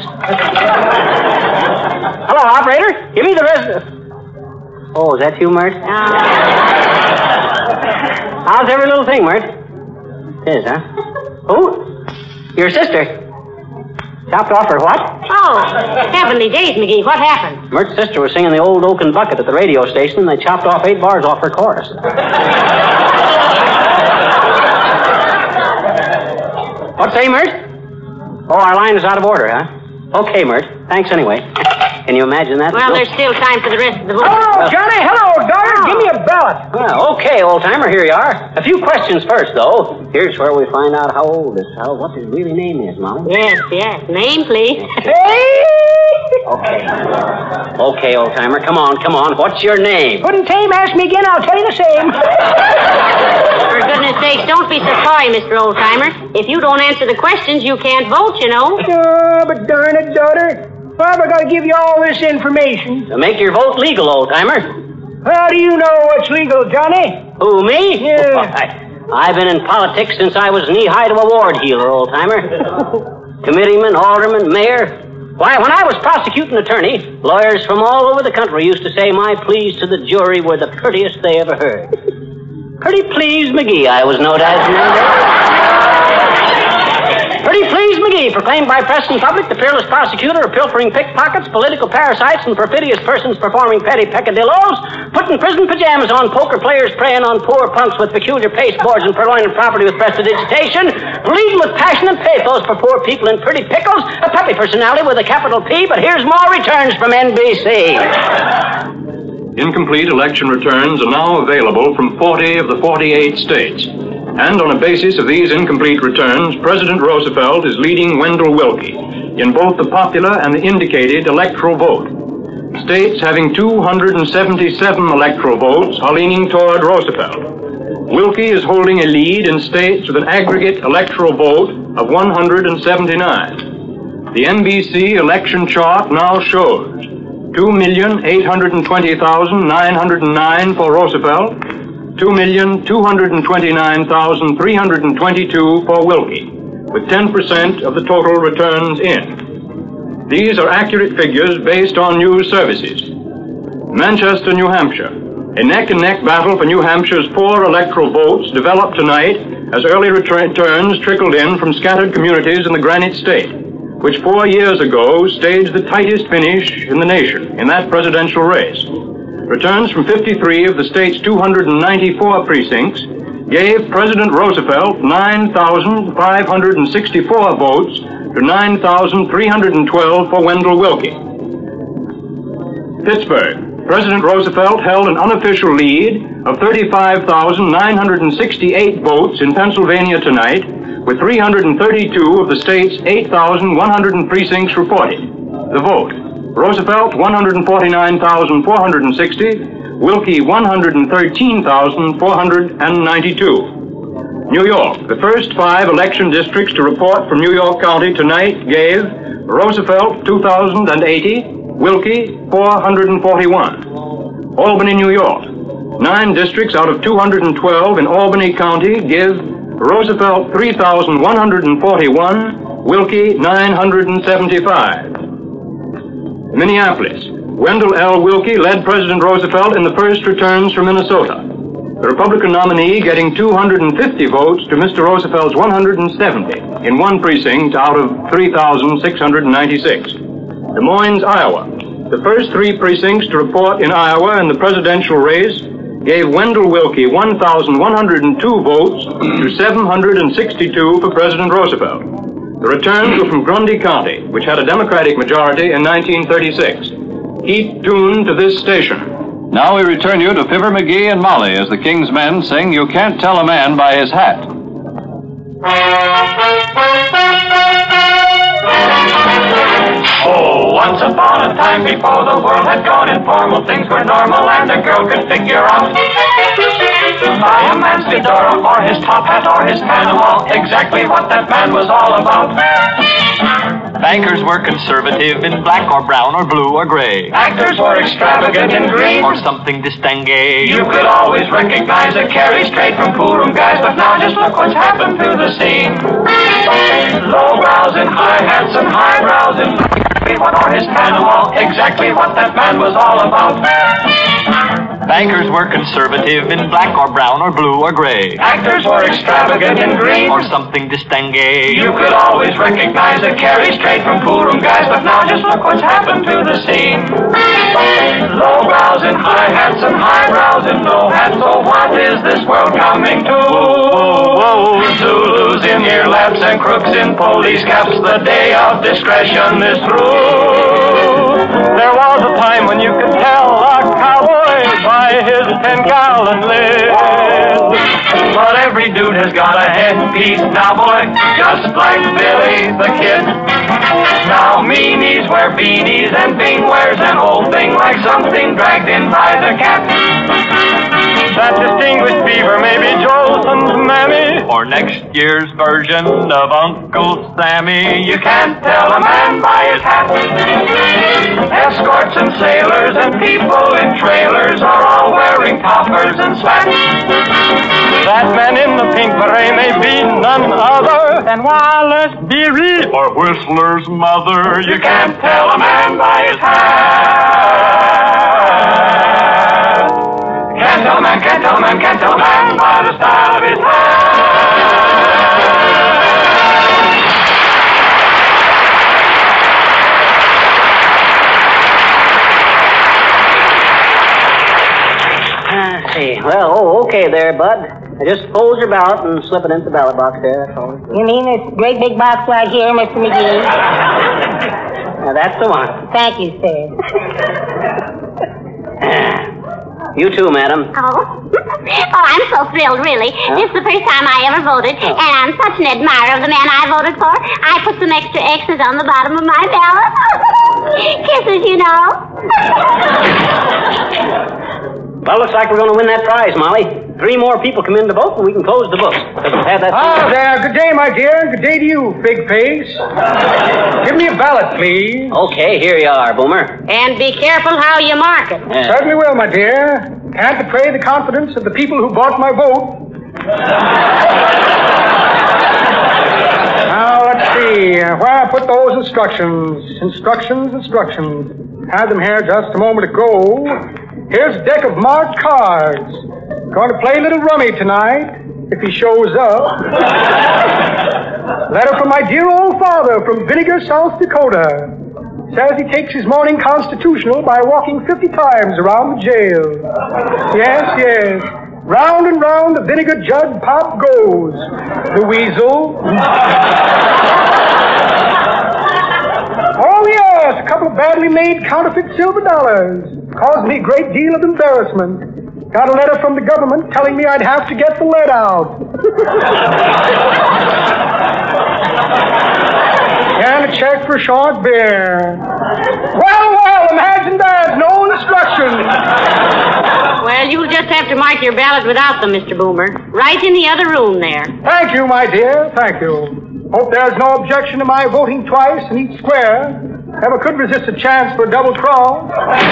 Hello, operator. Give me the rest. Oh, is that you, Mert? How's every little thing, Mert? It is, huh? Who? Your sister. Chopped off her what? Oh, heavenly days, McGee. What happened? Mert's sister was singing the old Oaken Bucket at the radio station, and they chopped off 8 bars off her chorus. What say, Mert? Oh, our line is out of order, huh? Okay, Mert. Thanks anyway. Can you imagine that? Well, there's still time for the rest of the vote. Hello, Johnny. Hello, daughter. Give me a ballot. Well, okay, old-timer, here you are. A few questions first, though. Here's where we find out what his really name is, Molly. Yes, yes. Name, please. Okay, old-timer, come on. What's your name? Couldn't Tame ask me again? I'll tell you the same. For goodness sakes, don't be so sorry, Mr. Oldtimer. If you don't answer the questions, you can't vote, you know. Oh, but darn it, daughter. Why have I got to give you all this information? To make your vote legal, old-timer. How do you know what's legal, Johnny? Who, me? Yeah. Why, I've been in politics since I was knee-high to a ward healer, old-timer. Committeeman, alderman, mayor. Why, when I was prosecuting attorney, lawyers from all over the country used to say my pleas to the jury were the prettiest they ever heard. Pretty Please McGee, I was known as. Pretty Please McGee, proclaimed by press and public the fearless prosecutor of pilfering pickpockets, political parasites, and perfidious persons performing petty peccadillos, putting prison pajamas on poker players preying on poor punks with peculiar pasteboards and purloining property with prestidigitation, bleeding with passionate pathos for poor people in pretty pickles, a puppy personality with a capital P, but here's more returns from NBC. Incomplete election returns are now available from 40 of the 48 states. And on a basis of these incomplete returns, President Roosevelt is leading Wendell Willkie in both the popular and the indicated electoral vote. States having 277 electoral votes are leaning toward Roosevelt. Willkie is holding a lead in states with an aggregate electoral vote of 179. The NBC election chart now shows 2,820,909 for Roosevelt, 2,229,322 for Willkie, with 10% of the total returns in. These are accurate figures based on news services. Manchester, New Hampshire. A neck-and-neck battle for New Hampshire's 4 electoral votes developed tonight as early returns trickled in from scattered communities in the Granite State, which 4 years ago staged the tightest finish in the nation in that presidential race. Returns from 53 of the state's 294 precincts gave President Roosevelt 9,564 votes to 9,312 for Wendell Willkie. Pittsburgh. President Roosevelt held an unofficial lead of 35,968 votes in Pennsylvania tonight, with 332 of the state's 8,100 precincts reported. The vote. Roosevelt, 149,460, Wilkie 113,492. New York. The first 5 election districts to report from New York County tonight gave Roosevelt 2,080, Wilkie 441. Albany, New York. 9 districts out of 212 in Albany County give Roosevelt 3,141, Wilkie 975. Minneapolis. Wendell L. Wilkie led President Roosevelt in the first returns from Minnesota. The Republican nominee getting 250 votes to Mr. Roosevelt's 170 in one precinct out of 3,696. Des Moines, Iowa. The first 3 precincts to report in Iowa in the presidential race gave Wendell Wilkie 1,102 votes to 762 for President Roosevelt. The returns were from Grundy County, which had a Democratic majority in 1936. Keep tuned to this station. Now we return you to Fibber McGee and Molly as the King's Men sing You Can't Tell a Man by His Hat. Oh, once upon a time before the world had gone informal, things were normal and a girl could figure out by a man's fedora or his top hat or his Panama exactly what that man was all about. Bankers were conservative in black or brown or blue or gray. Actors were extravagant in green or something distingué. You could always recognize a carry straight from poolroom guys, but now just look what's happened to the scene. Low brows and high hats and high brows and what or his Panama exactly what that man was all about. Bankers were conservative in black or brown or blue or gray. Actors were extravagant in green or something distingué. You could always recognize a carry straight from poolroom guys, but now just look what's happened to the scene. Low brows and high hats and high brows and no hats. So what is this world coming to? Zulus in ear laps and crooks in police caps. The day of discretion is through. There was a time when you could tell a cowboy by his 10-gallon lid. But every dude has got a headpiece now, boy, just like Billy the Kid. Now meanies wear beanies and Bing wears an old thing like something dragged in by the cat. That distinguished beaver may be Jolson's mammy or next year's version of Uncle Sammy. You can't tell a man by his hat. Escorts and sailors and people in trailers are all wearing toppers and slacks. That man in the pink beret may be none other than Wallace Beery or Whistler's mother. You can't tell a man by his hat. Can't tell a man, can't tell a man, can't tell a man by the style of his Let's see. Well, okay there, bud. Just fold your ballot and slip it into the ballot box there. That's all. You mean this great big box right here, Mr. McGee? Now, that's the one. Thank you, sir. You too, madam. Oh, I'm so thrilled, really. This is the first time I ever voted, and I'm such an admirer of the man I voted for. I put some extra X's on the bottom of my ballot. Kisses, you know. Well, looks like we're going to win that prize, Molly. 3 more people come in to vote, and we can close the books. Have that. Ah, there. Good day, my dear. Good day to you, big face. Give me a ballot, please. Okay, here you are, Boomer. And be careful how you mark it. Yeah. Certainly will, my dear. Can't betray the confidence of the people who bought my vote. Now, let's see. Where I put those instructions. Instructions. Had them here just a moment ago. Here's a deck of marked cards. Going to play a little rummy tonight, if he shows up. Letter from my dear old father from Vinegar, South Dakota. Says he takes his morning constitutional by walking 50 times around the jail. Yes. Round and round the vinegar jug pop goes. The weasel. Oh, yes, a couple of badly made counterfeit silver dollars. Caused me a great deal of embarrassment. Got a letter from the government telling me I'd have to get the lead out. And a check for short beer. Well, imagine that. No instructions. Well, you'll just have to mark your ballot without them, Mr. Boomer. Right in the other room there. Thank you, my dear. Thank you. Hope there's no objection to my voting twice in each square. Never could resist a chance for a double cross.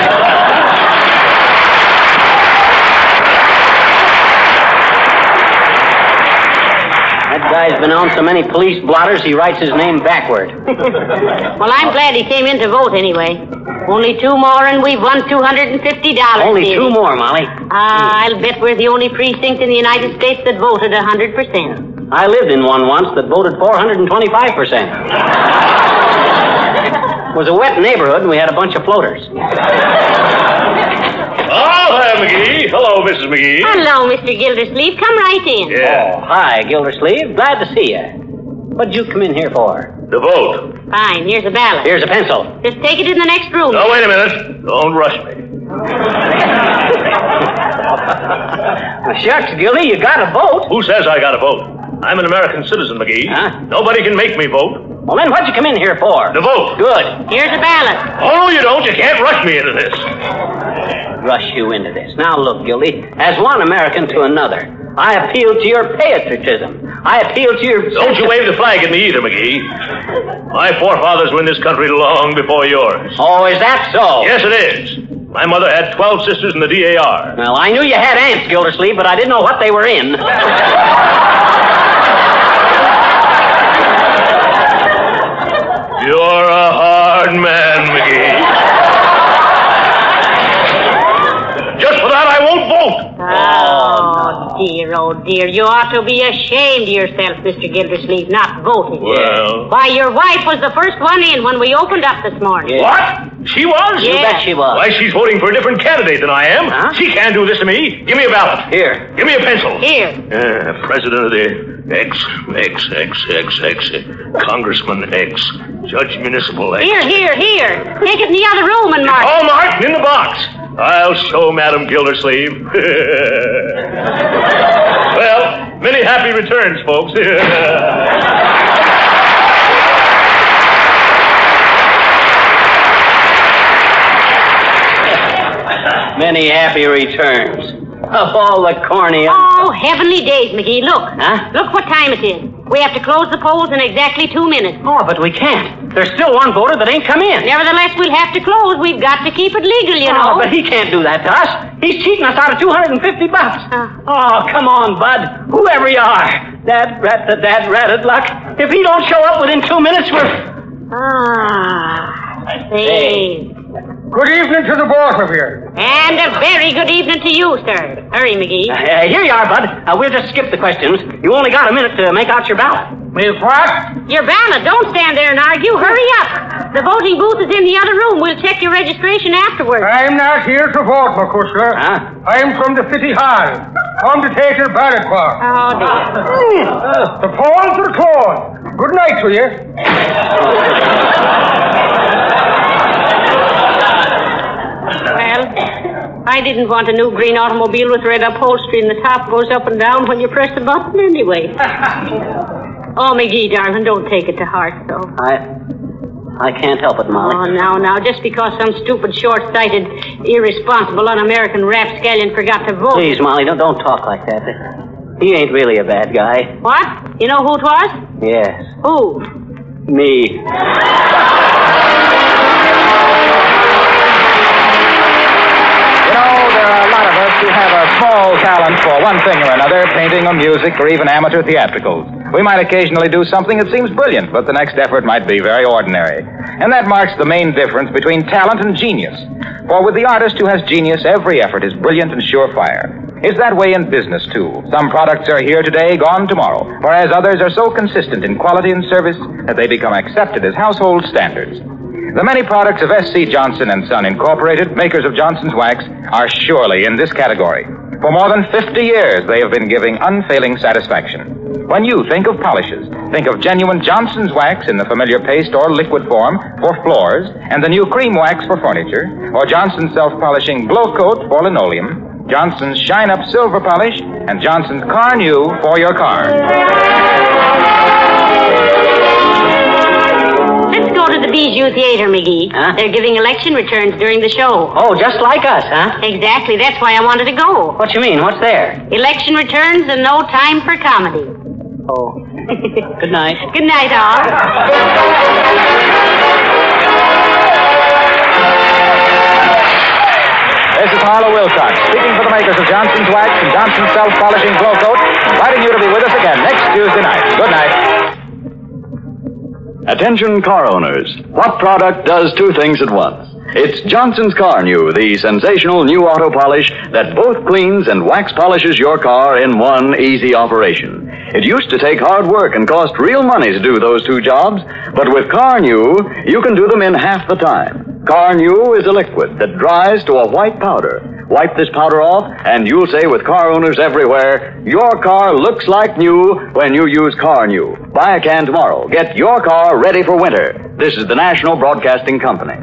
That guy's been on so many police blotters, he writes his name backward. Well, I'm glad he came in to vote anyway. Only 2 more and we've won $250. Only 2 more, Molly. I'll bet we're the only precinct in the United States that voted 100%. I lived in one once that voted 425%. It was a wet neighborhood, and we had a bunch of floaters. Oh, hi, McGee. Hello, Mrs. McGee. Hello, Mr. Gildersleeve. Come right in. Yeah. Oh, hi, Gildersleeve. Glad to see you. What'd you come in here for? To vote. Fine. Here's a ballot. Here's a pencil. Just take it in the next room. No, wait a minute. Don't rush me. Well, shucks, Gildy, you gotta vote. Who says I gotta vote? I'm an American citizen, McGee. Huh? Nobody can make me vote. Well, then what'd you come in here for? To vote. Good. Here's a ballot. Oh, no, you don't. You can't rush me into this. Rush you into this. Now, look, Gildy, as one American to another, I appeal to your patriotism. I appeal to your... Don't you wave the flag at me either, McGee. My forefathers were in this country long before yours. Oh, is that so? Yes, it is. My mother had 12 sisters in the DAR. Well, I knew you had aunts, Gildersleeve, but I didn't know what they were in. You're a hard man, McGee. Just for that, I won't vote. Oh, dear. You ought to be ashamed of yourself, Mr. Gildersleeve, not voting. Well... Why, your wife was the first one in when we opened up this morning. What? She was? Yeah. You bet she was. Why, she's voting for a different candidate than I am. Huh? She can't do this to me. Give me a ballot. Here. Give me a pencil. Here. President of the X, Congressman X, Judge Municipal X. Here. Take it in the other room and mark it. All marked in the box. I'll show Madam Gildersleeve. Well, many happy returns, folks. Many happy returns. Of all the corny... Oh, heavenly days, McGee. Look. Huh? Look what time it is. We have to close the polls in exactly 2 minutes. Oh, but we can't. There's still one voter that ain't come in. Nevertheless, we'll have to close. We've got to keep it legal, you know. Oh, but he can't do that to us. He's cheating us out of $250. Oh, come on, Bud. Whoever you are. That ratted luck. If he don't show up within 2 minutes, we're... Saved. Good evening to the both of you. And a very good evening to you, sir. Hurry, McGee. Here you are, Bud. We'll just skip the questions. You only got a minute to make out your ballot. Me what? Your ballot. Don't stand there and argue. Hurry up. The voting booth is in the other room. We'll check your registration afterwards. I'm not here to vote, McCusker. Huh? I'm from the City Hall. Come to take your ballot box. Oh, dear. The polls are closed. Good night to you. Well, I didn't want a new green automobile with red upholstery and the top goes up and down when you press the button anyway. Oh, McGee, darling, don't take it to heart, though. I can't help it, Molly. Oh, now, just because some stupid, short-sighted, irresponsible, un-American rapscallion forgot to vote. Please, Molly, don't talk like that. He ain't really a bad guy. What? You know who it was? Yes. Who? Me. There are a lot of us who have a small talent for one thing or another, painting or music or even amateur theatricals. We might occasionally do something that seems brilliant, but the next effort might be very ordinary. And that marks the main difference between talent and genius. For with the artist who has genius, every effort is brilliant and surefire. It's that way in business, too. Some products are here today, gone tomorrow, whereas others are so consistent in quality and service that they become accepted as household standards. The many products of S.C. Johnson & Son Incorporated, makers of Johnson's Wax, are surely in this category. For more than 50 years, they have been giving unfailing satisfaction. When you think of polishes, think of genuine Johnson's Wax in the familiar paste or liquid form for floors, and the new cream wax for furniture, or Johnson's self-polishing Glow Coat for linoleum, Johnson's Shine Up Silver Polish, and Johnson's Car New for your car. Let's go to the Bijou Theater, McGee. Huh? They're giving election returns during the show. Oh, just like us, huh? Exactly. That's why I wanted to go. What you mean? What's there? Election returns and no time for comedy. Oh. Good night. Good night, all. This is Harlow Wilcox, speaking for the makers of Johnson's Wax and Johnson's Self-Polishing Glow Coat, inviting you to be with us again next Tuesday night. Good night. Attention car owners. What product does two things at once? It's Johnson's Car New, the sensational new auto polish that both cleans and wax polishes your car in one easy operation. It used to take hard work and cost real money to do those two jobs, but with Car New, you can do them in half the time. Car New is a liquid that dries to a white powder. Wipe this powder off, and you'll say with car owners everywhere, your car looks like new when you use Car New. Buy a can tomorrow. Get your car ready for winter. This is the National Broadcasting Company.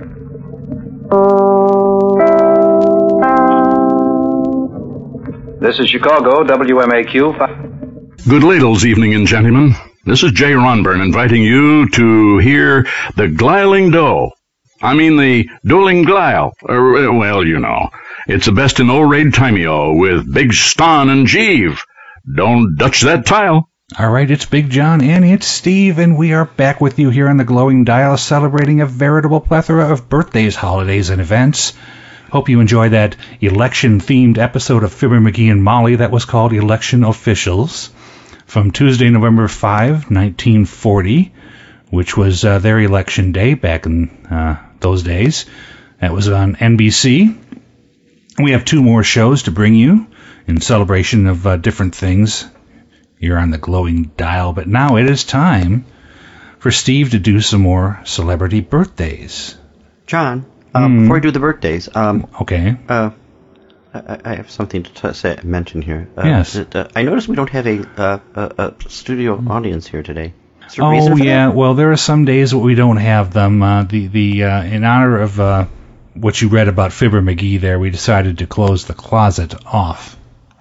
This is Chicago, WMAQ. Good ladles evening, and gentlemen. This is Jay Ronburn inviting you to hear the Gliling Doe. I mean the Doling Glile. Well, you know. It's the best in old raid timeo with Big Ston and Jeeve. Don't Dutch that tile. All right, it's Big John and it's Steve, and we are back with you here on the Glowing Dial, celebrating a veritable plethora of birthdays, holidays, and events. Hope you enjoy that election-themed episode of Fibber, McGee, and Molly that was called Election Officials from Tuesday, November 5, 1940, which was their election day back in those days. That was on NBC. We have two more shows to bring you in celebration of different things here on the Glowing Dial, but now it is time for Steve to do some more celebrity birthdays. John, before we do the birthdays, okay. I have something to mention here. Yes. I noticed we don't have a studio audience here today. Is there a Oh reason for yeah, that? well there are some days we don't have them. In honor of what you read about Fibber McGee there, we decided to close the closet off.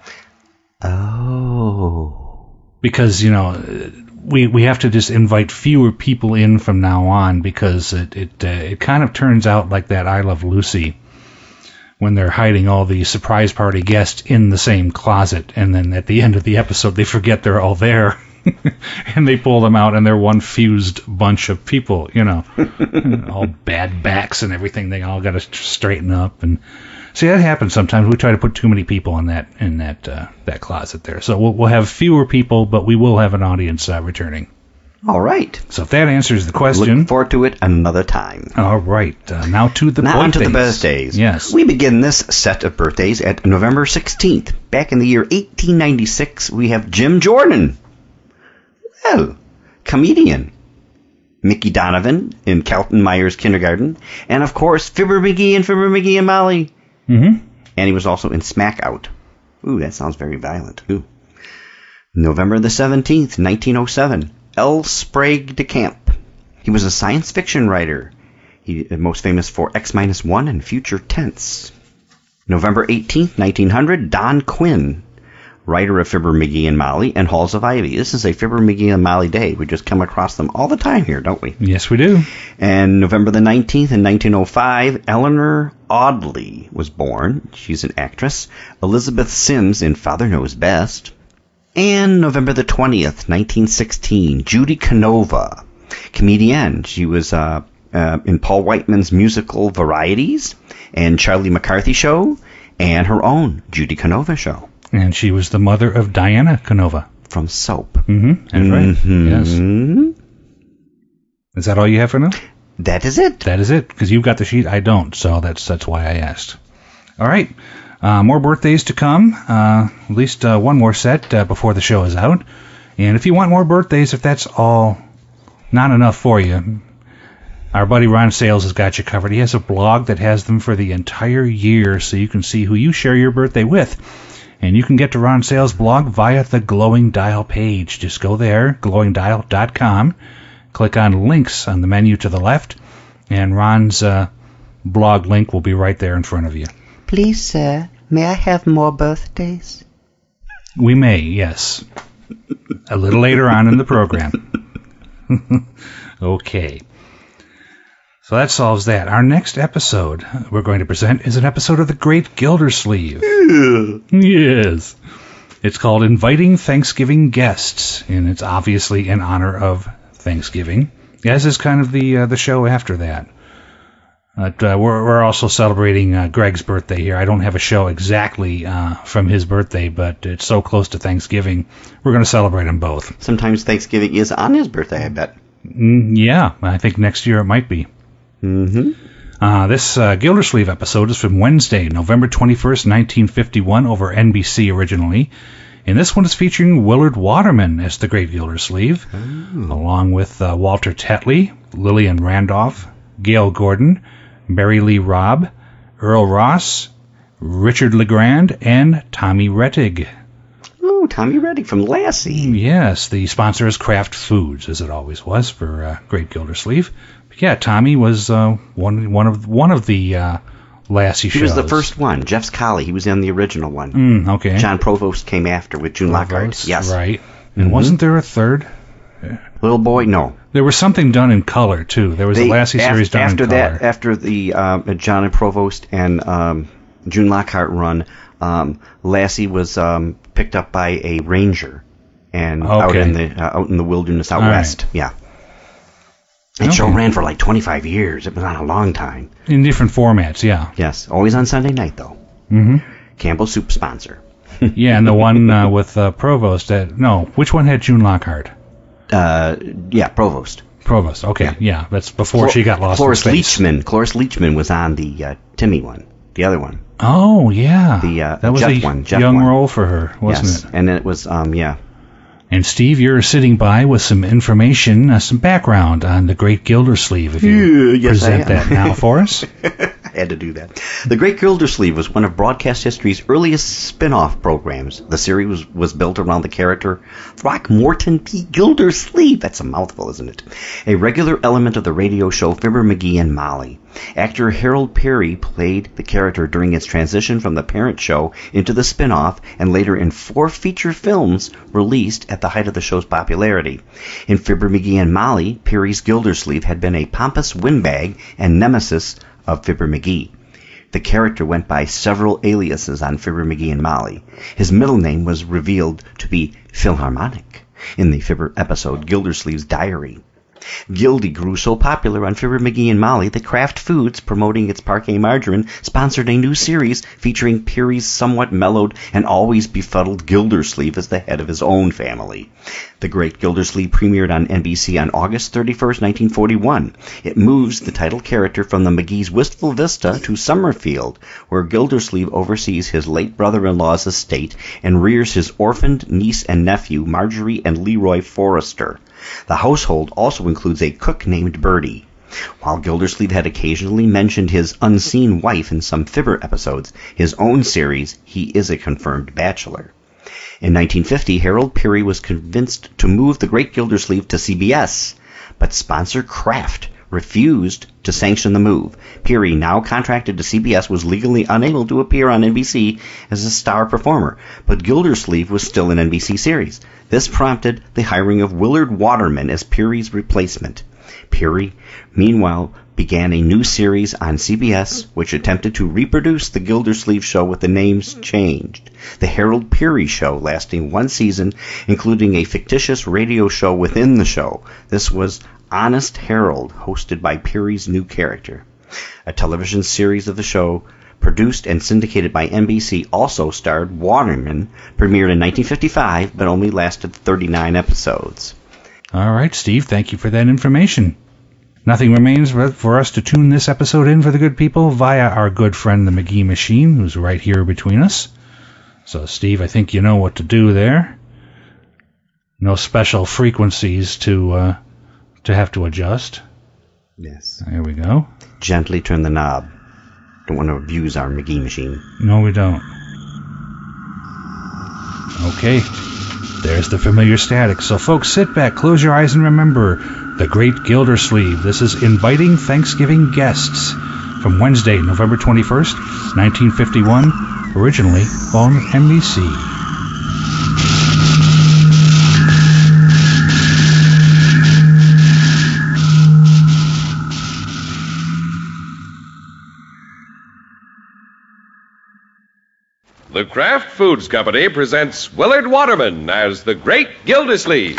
Oh. Because, you know, we have to just invite fewer people in from now on, because it kind of turns out like that I Love Lucy, when they're hiding all the surprise party guests in the same closet, and then at the end of the episode they forget they're all there. And they pull them out, and they're one fused bunch of people, you know, all bad backs and everything. They all got to straighten up. And see, that happens sometimes. We try to put too many people in that closet there. So we'll have fewer people, but we will have an audience returning. All right. So if that answers the question, look forward to it another time. All right. Now to the Now birthdays. on to the birthdays. Yes. We begin this set of birthdays at November 16th. Back in the year 1896, we have Jim Jordan. Well, comedian. Mickey Donovan in Carlton Myers Kindergarten. And, of course, Fibber McGee and Molly. Mm-hmm. And he was also in Smack Out. Ooh, that sounds very violent. Ooh. November the 17th, 1907. L. Sprague de Camp. He was a science fiction writer. He is most famous for X-1 and Future Tense. November 18th, 1900. Don Quinn. Writer of Fibber McGee and Molly and Halls of Ivy. This is a Fibber McGee and Molly day. We just come across them all the time here, don't we? Yes, we do. And November the 19th in 1905, Eleanor Audley was born. She's an actress. Elizabeth Sims in Father Knows Best. And November the 20th, 1916, Judy Canova, comedienne. She was in Paul Whiteman's musical Varieties and Charlie McCarthy Show and her own Judy Canova Show. And she was the mother of Diana Canova. From Soap. Mm-hmm. That's right. Yes. Is that all you have for now? That is it. That is it, because you've got the sheet. I don't, so that's why I asked. All right. More birthdays to come. At least one more set before the show is out. And if you want more birthdays, if that's all not enough for you, our buddy Ron Sales has got you covered. He has a blog that has them for the entire year, so you can see who you share your birthday with. And you can get to Ron Sales' blog via the Glowing Dial page. Just go there, glowingdial.com. Click on links on the menu to the left, and Ron's blog link will be right there in front of you. Please, sir, may I have more birthdays? We may, yes. A little later on in the program. Okay. So that solves that. Our next episode we're going to present is an episode of The Great Gildersleeve. Yes. It's called Inviting Thanksgiving Guests, and it's obviously in honor of Thanksgiving, as is kind of the show after that. But we're also celebrating Greg's birthday here. I don't have a show exactly from his birthday, but it's so close to Thanksgiving. We're going to celebrate them both. Sometimes Thanksgiving is on his birthday, I bet. Yeah, I think next year it might be. Mm-hmm. This Gildersleeve episode is from Wednesday, November 21st, 1951, over NBC originally. And this one is featuring Willard Waterman as the Great Gildersleeve, along with Walter Tetley, Lillian Randolph, Gail Gordon, Mary Lee Robb, Earl Ross, Richard LeGrand, and Tommy Rettig. Oh, Tommy Rettig from Lassie. Yes, the sponsor is Kraft Foods, as it always was for Great Gildersleeve. But yeah, Tommy was one of the Lassie shows. He was the first one. Jeff's Collie. He was in the original one. Okay. John Provost came after with June Lockhart. Yes. Right. And wasn't there a third? Little Boy? No. There was something done in color, too. There was a Lassie series done in color. After the John and Provost and June Lockhart run, Lassie was picked up by a ranger and out in the wilderness out west. Right. Yeah. That show ran for like 25 years. It was on a long time. In different formats, yeah. Yes. Always on Sunday night, though. Mm-hmm. Campbell Soup sponsor. Yeah, and the one with Provost. Which one had June Lockhart? Yeah, Provost. Provost, okay, yeah. That's before she got lost Cloris in space. Cloris Leachman was on the Timmy one, the other one. Oh, yeah. That was Jeff a young role for her, wasn't it? And then it was, yeah. And Steve, you're sitting by with some information, some background on the Great Gildersleeve. If you present that now for us. I had to do that. The Great Gildersleeve was one of broadcast history's earliest spin-off programs. The series was built around the character Throckmorton P. Gildersleeve. That's a mouthful, isn't it? A regular element of the radio show Fibber McGee and Molly. Actor Harold Peary played the character during its transition from the parent show into the spin-off and later in 4 feature films released at the height of the show's popularity. In Fibber McGee and Molly, Peary's Gildersleeve had been a pompous windbag and nemesis of Fibber McGee. The character went by several aliases on Fibber McGee and Molly. His middle name was revealed to be Philharmonic in the Fibber episode Gildersleeve's Diary. Gildy grew so popular on Fibber McGee and Molly that Kraft Foods, promoting its Parquet margarine, sponsored a new series featuring Peary's somewhat mellowed and always befuddled Gildersleeve as the head of his own family. The Great Gildersleeve premiered on NBC on August 31st, 1941. It moves the title character from the McGee's wistful vista to Summerfield, where Gildersleeve oversees his late brother-in-law's estate and rears his orphaned niece and nephew, Marjorie and Leroy Forrester. The household also includes a cook named Bertie. While Gildersleeve had occasionally mentioned his unseen wife in some Fibber episodes, his own series, he is a confirmed bachelor. In 1950, Harold Peary was convinced to move the Great Gildersleeve to CBS, but sponsor Kraft refused to sanction the move. Peary, now contracted to CBS, was legally unable to appear on NBC as a star performer, but Gildersleeve was still an NBC series. This prompted the hiring of Willard Waterman as Peary's replacement. Peary, meanwhile, began a new series on CBS which attempted to reproduce the Gildersleeve show with the names changed. The Harold Peary Show, lasting 1 season, including a fictitious radio show within the show. This was Honest Harold, hosted by Peary's new character. A television series of the show, produced and syndicated by NBC, also starred Waterman, premiered in 1955, but only lasted 39 episodes. All right, Steve, thank you for that information. Nothing remains for us to tune this episode in for the good people via our good friend the McGee Machine, who's right here between us. So, Steve, I think you know what to do there. No special frequencies to have to adjust. Yes. There we go. Gently turn the knob. Don't want to abuse our McGee Machine. No, we don't. Okay. There's the familiar static. So, folks, sit back, close your eyes, and remember the Great Gildersleeve. This is Inviting Thanksgiving Guests from Wednesday, November 21st, 1951, originally on NBC. The Kraft Foods Company presents Willard Waterman as the Great Gildersleeve.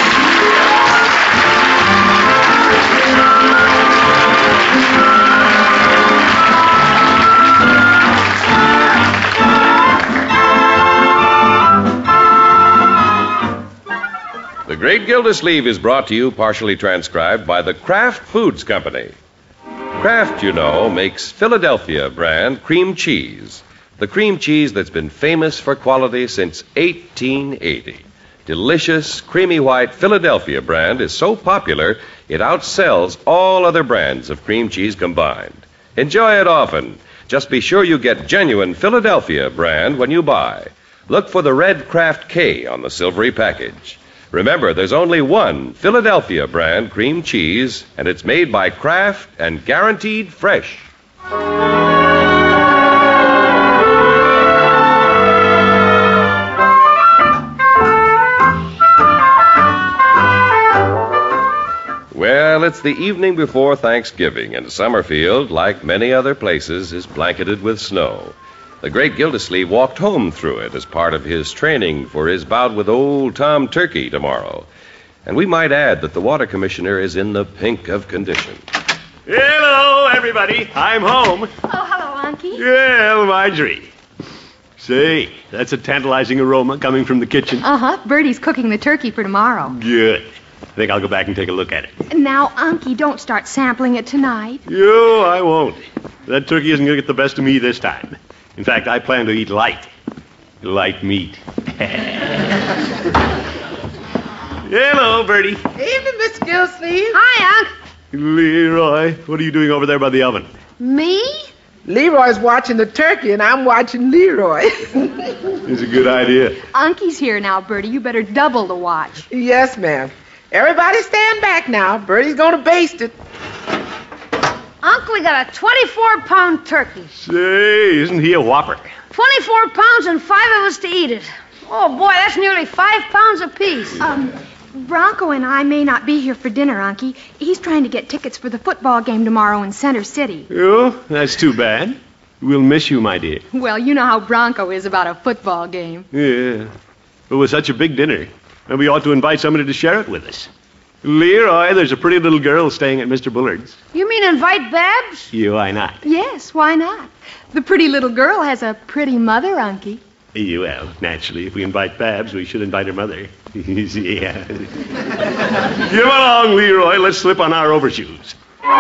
The Great Gildersleeve is brought to you, partially transcribed, by the Kraft Foods Company. Kraft, you know, makes Philadelphia brand cream cheese. The cream cheese that's been famous for quality since 1880. Delicious, creamy white Philadelphia brand is so popular, it outsells all other brands of cream cheese combined. Enjoy it often. Just be sure you get genuine Philadelphia brand when you buy. Look for the red Kraft K on the silvery package. Remember, there's only one Philadelphia brand cream cheese, and it's made by Kraft and guaranteed fresh. Well, it's the evening before Thanksgiving, and Summerfield, like many other places, is blanketed with snow. The Great Gildersleeve walked home through it as part of his training for his bout with old Tom Turkey tomorrow. And we might add that the water commissioner is in the pink of condition. Hello, everybody. I'm home. Oh, hello, Unky. Well, Marjorie. Say, that's a tantalizing aroma coming from the kitchen. Uh-huh. Bertie's cooking the turkey for tomorrow. Good. I think I'll go back and take a look at it. Now, Unky, don't start sampling it tonight. Yo, I won't. That turkey isn't going to get the best of me this time. In fact, I plan to eat light. Light meat. Hello, Bertie. Evening, Mr. Gildersleeve. Hi, Unc. Leroy, what are you doing over there by the oven? Me? Leroy's watching the turkey, and I'm watching Leroy. It's a good idea. Unky's here now, Bertie. You better double the watch. Yes, ma'am. Everybody stand back now. Bertie's going to baste it. Uncle, we got a 24-pound turkey. Say, isn't he a whopper? 24 pounds and 5 of us to eat it. Oh, boy, that's nearly 5 pounds apiece. Bronco and I may not be here for dinner, Unky. He's trying to get tickets for the football game tomorrow in Center City. Oh, that's too bad. We'll miss you, my dear. Well, you know how Bronco is about a football game. Yeah. It was such a big dinner. And we ought to invite somebody to share it with us. Leroy, there's a pretty little girl staying at Mr. Bullard's. You mean invite Babs? Yeah, why not? Yes, why not? The pretty little girl has a pretty mother, Unky. Yeah, well, naturally, if we invite Babs, we should invite her mother. Yeah. Come along, Leroy. Let's slip on our overshoes.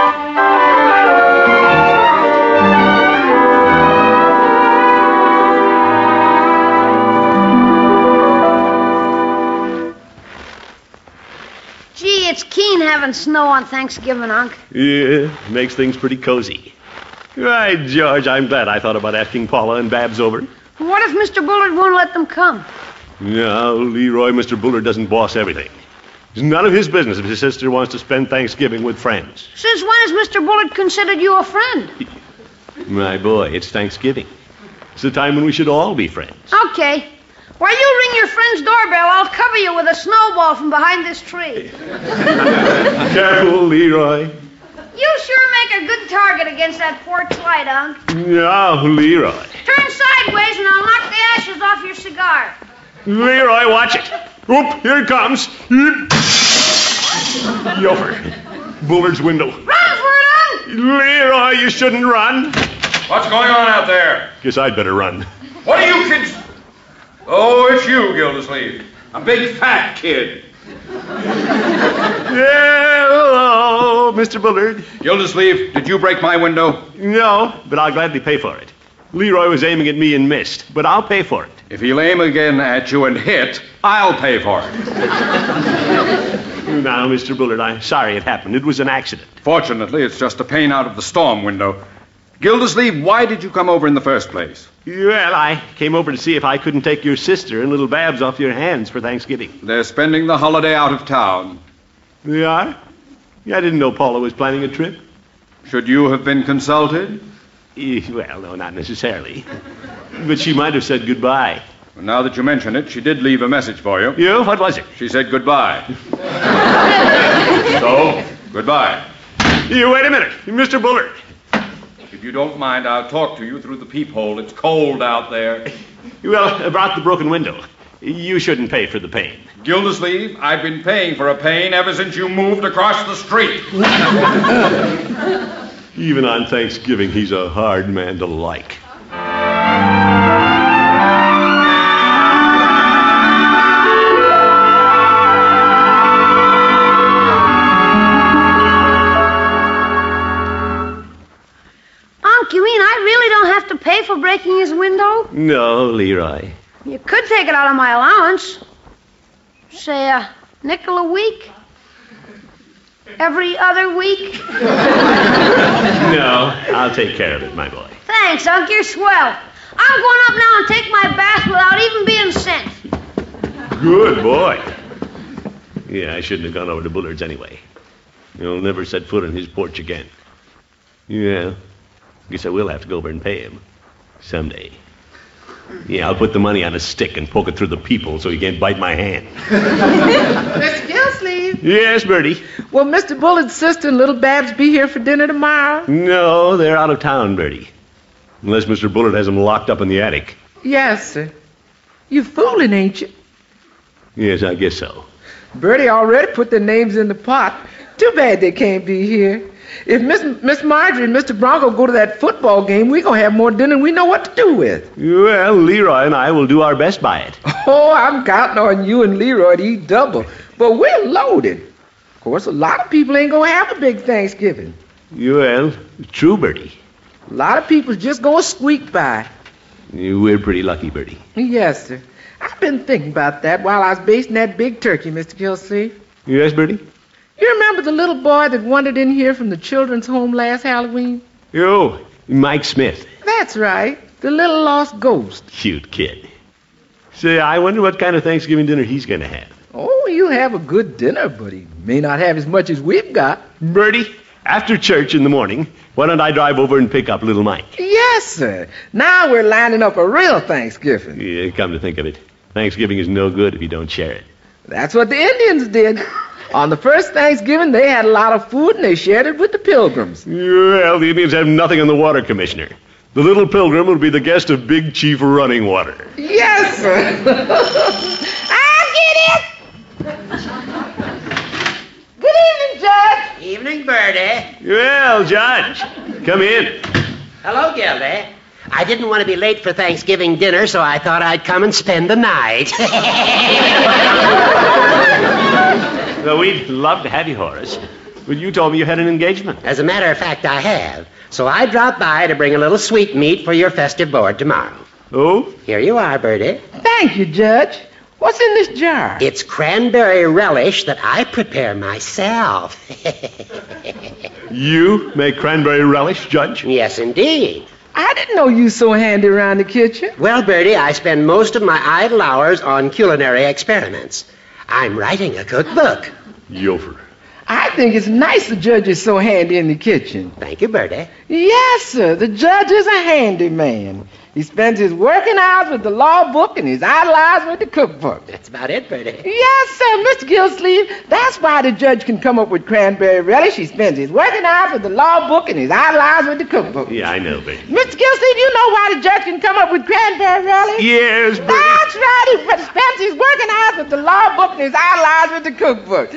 Gee, it's keen having snow on Thanksgiving, Unc. Yeah, makes things pretty cozy. Right, George, I'm glad I thought about asking Paula and Babs over. What if Mr. Bullard won't let them come? No, Leroy, Mr. Bullard doesn't boss everything. It's none of his business if his sister wants to spend Thanksgiving with friends. Since when has Mr. Bullard considered you a friend? My boy, it's Thanksgiving. It's the time when we should all be friends. Okay. While you ring your friend's doorbell, I'll cover you with a snowball from behind this tree. Careful, Leroy. You sure make a good target against that porch light, Unc. No, Leroy. Turn sideways and I'll knock the ashes off your cigar. Leroy, watch it. Oop, here it comes. Yofer. Bullard's window. Run for it, Unc! Leroy, you shouldn't run. What's going on out there? Guess I'd better run. What are you kids... Oh, it's you, Gildersleeve. A big fat kid. Hello, Mr. Bullard. Gildersleeve, did you break my window? No, but I'll gladly pay for it. Leroy was aiming at me and missed, but I'll pay for it. If he'll aim again at you and hit, I'll pay for it. Now, Mr. Bullard, I'm sorry it happened. It was an accident. Fortunately, it's just a pane out of the storm window. Gildersleeve, why did you come over in the first place? Well, I came over to see if I couldn't take your sister and little Babs off your hands for Thanksgiving. They're spending the holiday out of town. They are? Yeah, I didn't know Paula was planning a trip. Should you have been consulted? Well, no, not necessarily. But she might have said goodbye. Well, now that you mention it, she did leave a message for you. You? What was it? She said goodbye. So, goodbye. You wait a minute. Mr. Bullard. If you don't mind, I'll talk to you through the peephole. It's cold out there. Well, about the broken window. You shouldn't pay for the pain. Gildersleeve, I've been paying for a pane ever since you moved across the street. Even on Thanksgiving, he's a hard man to like. Unc, you mean I really don't have to pay for breaking his window? No, Leroy. You could take it out of my allowance. Say a nickel a week? Every other week? No, I'll take care of it, my boy. Thanks, Unc, you're swell. I'm going up now and take my bath without even being sent. Good boy. Yeah, I shouldn't have gone over to Bullard's anyway. You'll never set foot on his porch again. Yeah, guess I will have to go over and pay him. Someday. Yeah, I'll put the money on a stick and poke it through the peephole so he can't bite my hand. Mr. Gillsleeve. Yes, Bertie. Will Mr. Bullard's sister and little Babs be here for dinner tomorrow? No, they're out of town, Bertie. Unless Mr. Bullard has them locked up in the attic. Yes, sir. You fooling, ain't you? Yes, I guess so. Bertie already put their names in the pot. Too bad they can't be here. If Miss Marjorie and Mr. Bronco go to that football game, we're going to have more dinner than we know what to do with. Well, Leroy and I will do our best by it. Oh, I'm counting on you and Leroy to eat double. But we're loaded. Of course, a lot of people ain't going to have a big Thanksgiving. Well, true, Bertie. A lot of people's just going to squeak by. We're pretty lucky, Bertie. Yes, sir. I've been thinking about that while I was basting that big turkey, Mr. Gillsleeve. Yes, Bertie? You remember the little boy that wandered in here from the children's home last Halloween? Oh, Mike Smith. That's right. The little lost ghost. Cute kid. Say, I wonder what kind of Thanksgiving dinner he's going to have. Oh, he'll have a good dinner, but he may not have as much as we've got. Bertie, after church in the morning, why don't I drive over and pick up little Mike? Yes, sir. Now we're lining up a real Thanksgiving. Yeah, come to think of it, Thanksgiving is no good if you don't share it. That's what the Indians did. On the first Thanksgiving, they had a lot of food, and they shared it with the Pilgrims. Well, the Indians have nothing on the water, Commissioner. The little Pilgrim will be the guest of Big Chief Running Water. Yes, sir. I'll get it. Good evening, Judge. Evening, Bertie. Well, Judge, come in. Hello, Gildy. I didn't want to be late for Thanksgiving dinner, so I thought I'd come and spend the night. Well, we'd love to have you, Horace. But you told me you had an engagement. As a matter of fact, I have. So I dropped by to bring a little sweetmeat for your festive board tomorrow. Oh? Here you are, Bertie. Thank you, Judge. What's in this jar? It's cranberry relish that I prepare myself. You make cranberry relish, Judge? Yes, indeed. I didn't know you so handy around the kitchen. Well, Bertie, I spend most of my idle hours on culinary experiments. I'm writing a cookbook. Yofer. I think it's nice the judge is so handy in the kitchen. Thank you, Bertie. Yes, sir. The judge is a handy man. He spends his working hours with the law book and his idle hours with the cookbook. That's about it, Bertie. Yes, sir, Mr. Gillsleeve. That's why the judge can come up with cranberry relish. He spends his working hours with the law book and his idle hours with the cookbook. Yeah, I know, Bertie. Mr. Gillsleeve, you know why the judge can come up with cranberry relish? Yes, Bertie. That's right. He spends his working hours with the law book and his idle hours with the cookbook.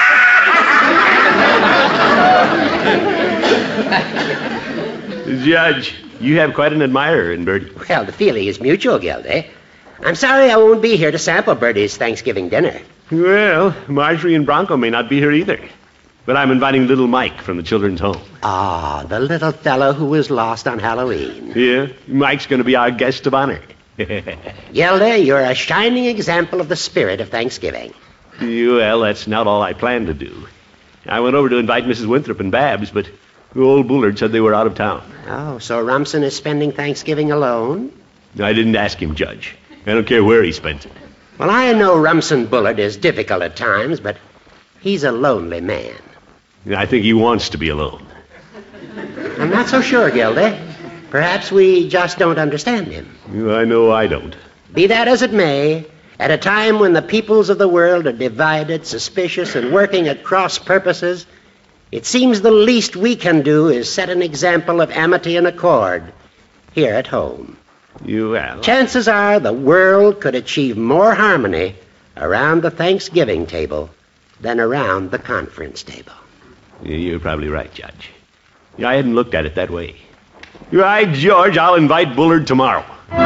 Judge, you have quite an admirer in Bertie. Well, the feeling is mutual, Gildy. I'm sorry I won't be here to sample Bertie's Thanksgiving dinner. Well, Marjorie and Bronco may not be here either. But I'm inviting little Mike from the children's home. Ah, the little fellow who was lost on Halloween. Yeah, Mike's going to be our guest of honor. Gildy, you're a shining example of the spirit of Thanksgiving. Well, that's not all I planned to do. I went over to invite Mrs. Winthrop and Babs, but old Bullard said they were out of town. Oh, so Rumson is spending Thanksgiving alone? I didn't ask him, Judge. I don't care where he spends it. Well, I know Rumson Bullard is difficult at times, but he's a lonely man. I think he wants to be alone. I'm not so sure, Gildy. Perhaps we just don't understand him. I know I don't. Be that as it may, at a time when the peoples of the world are divided, suspicious, and working at cross purposes, It seems the least we can do is set an example of amity and accord here at home. Chances are the world could achieve more harmony around the Thanksgiving table than around the conference table. You're probably right, Judge. I hadn't looked at it that way. You're right, George. I'll invite Bullard tomorrow.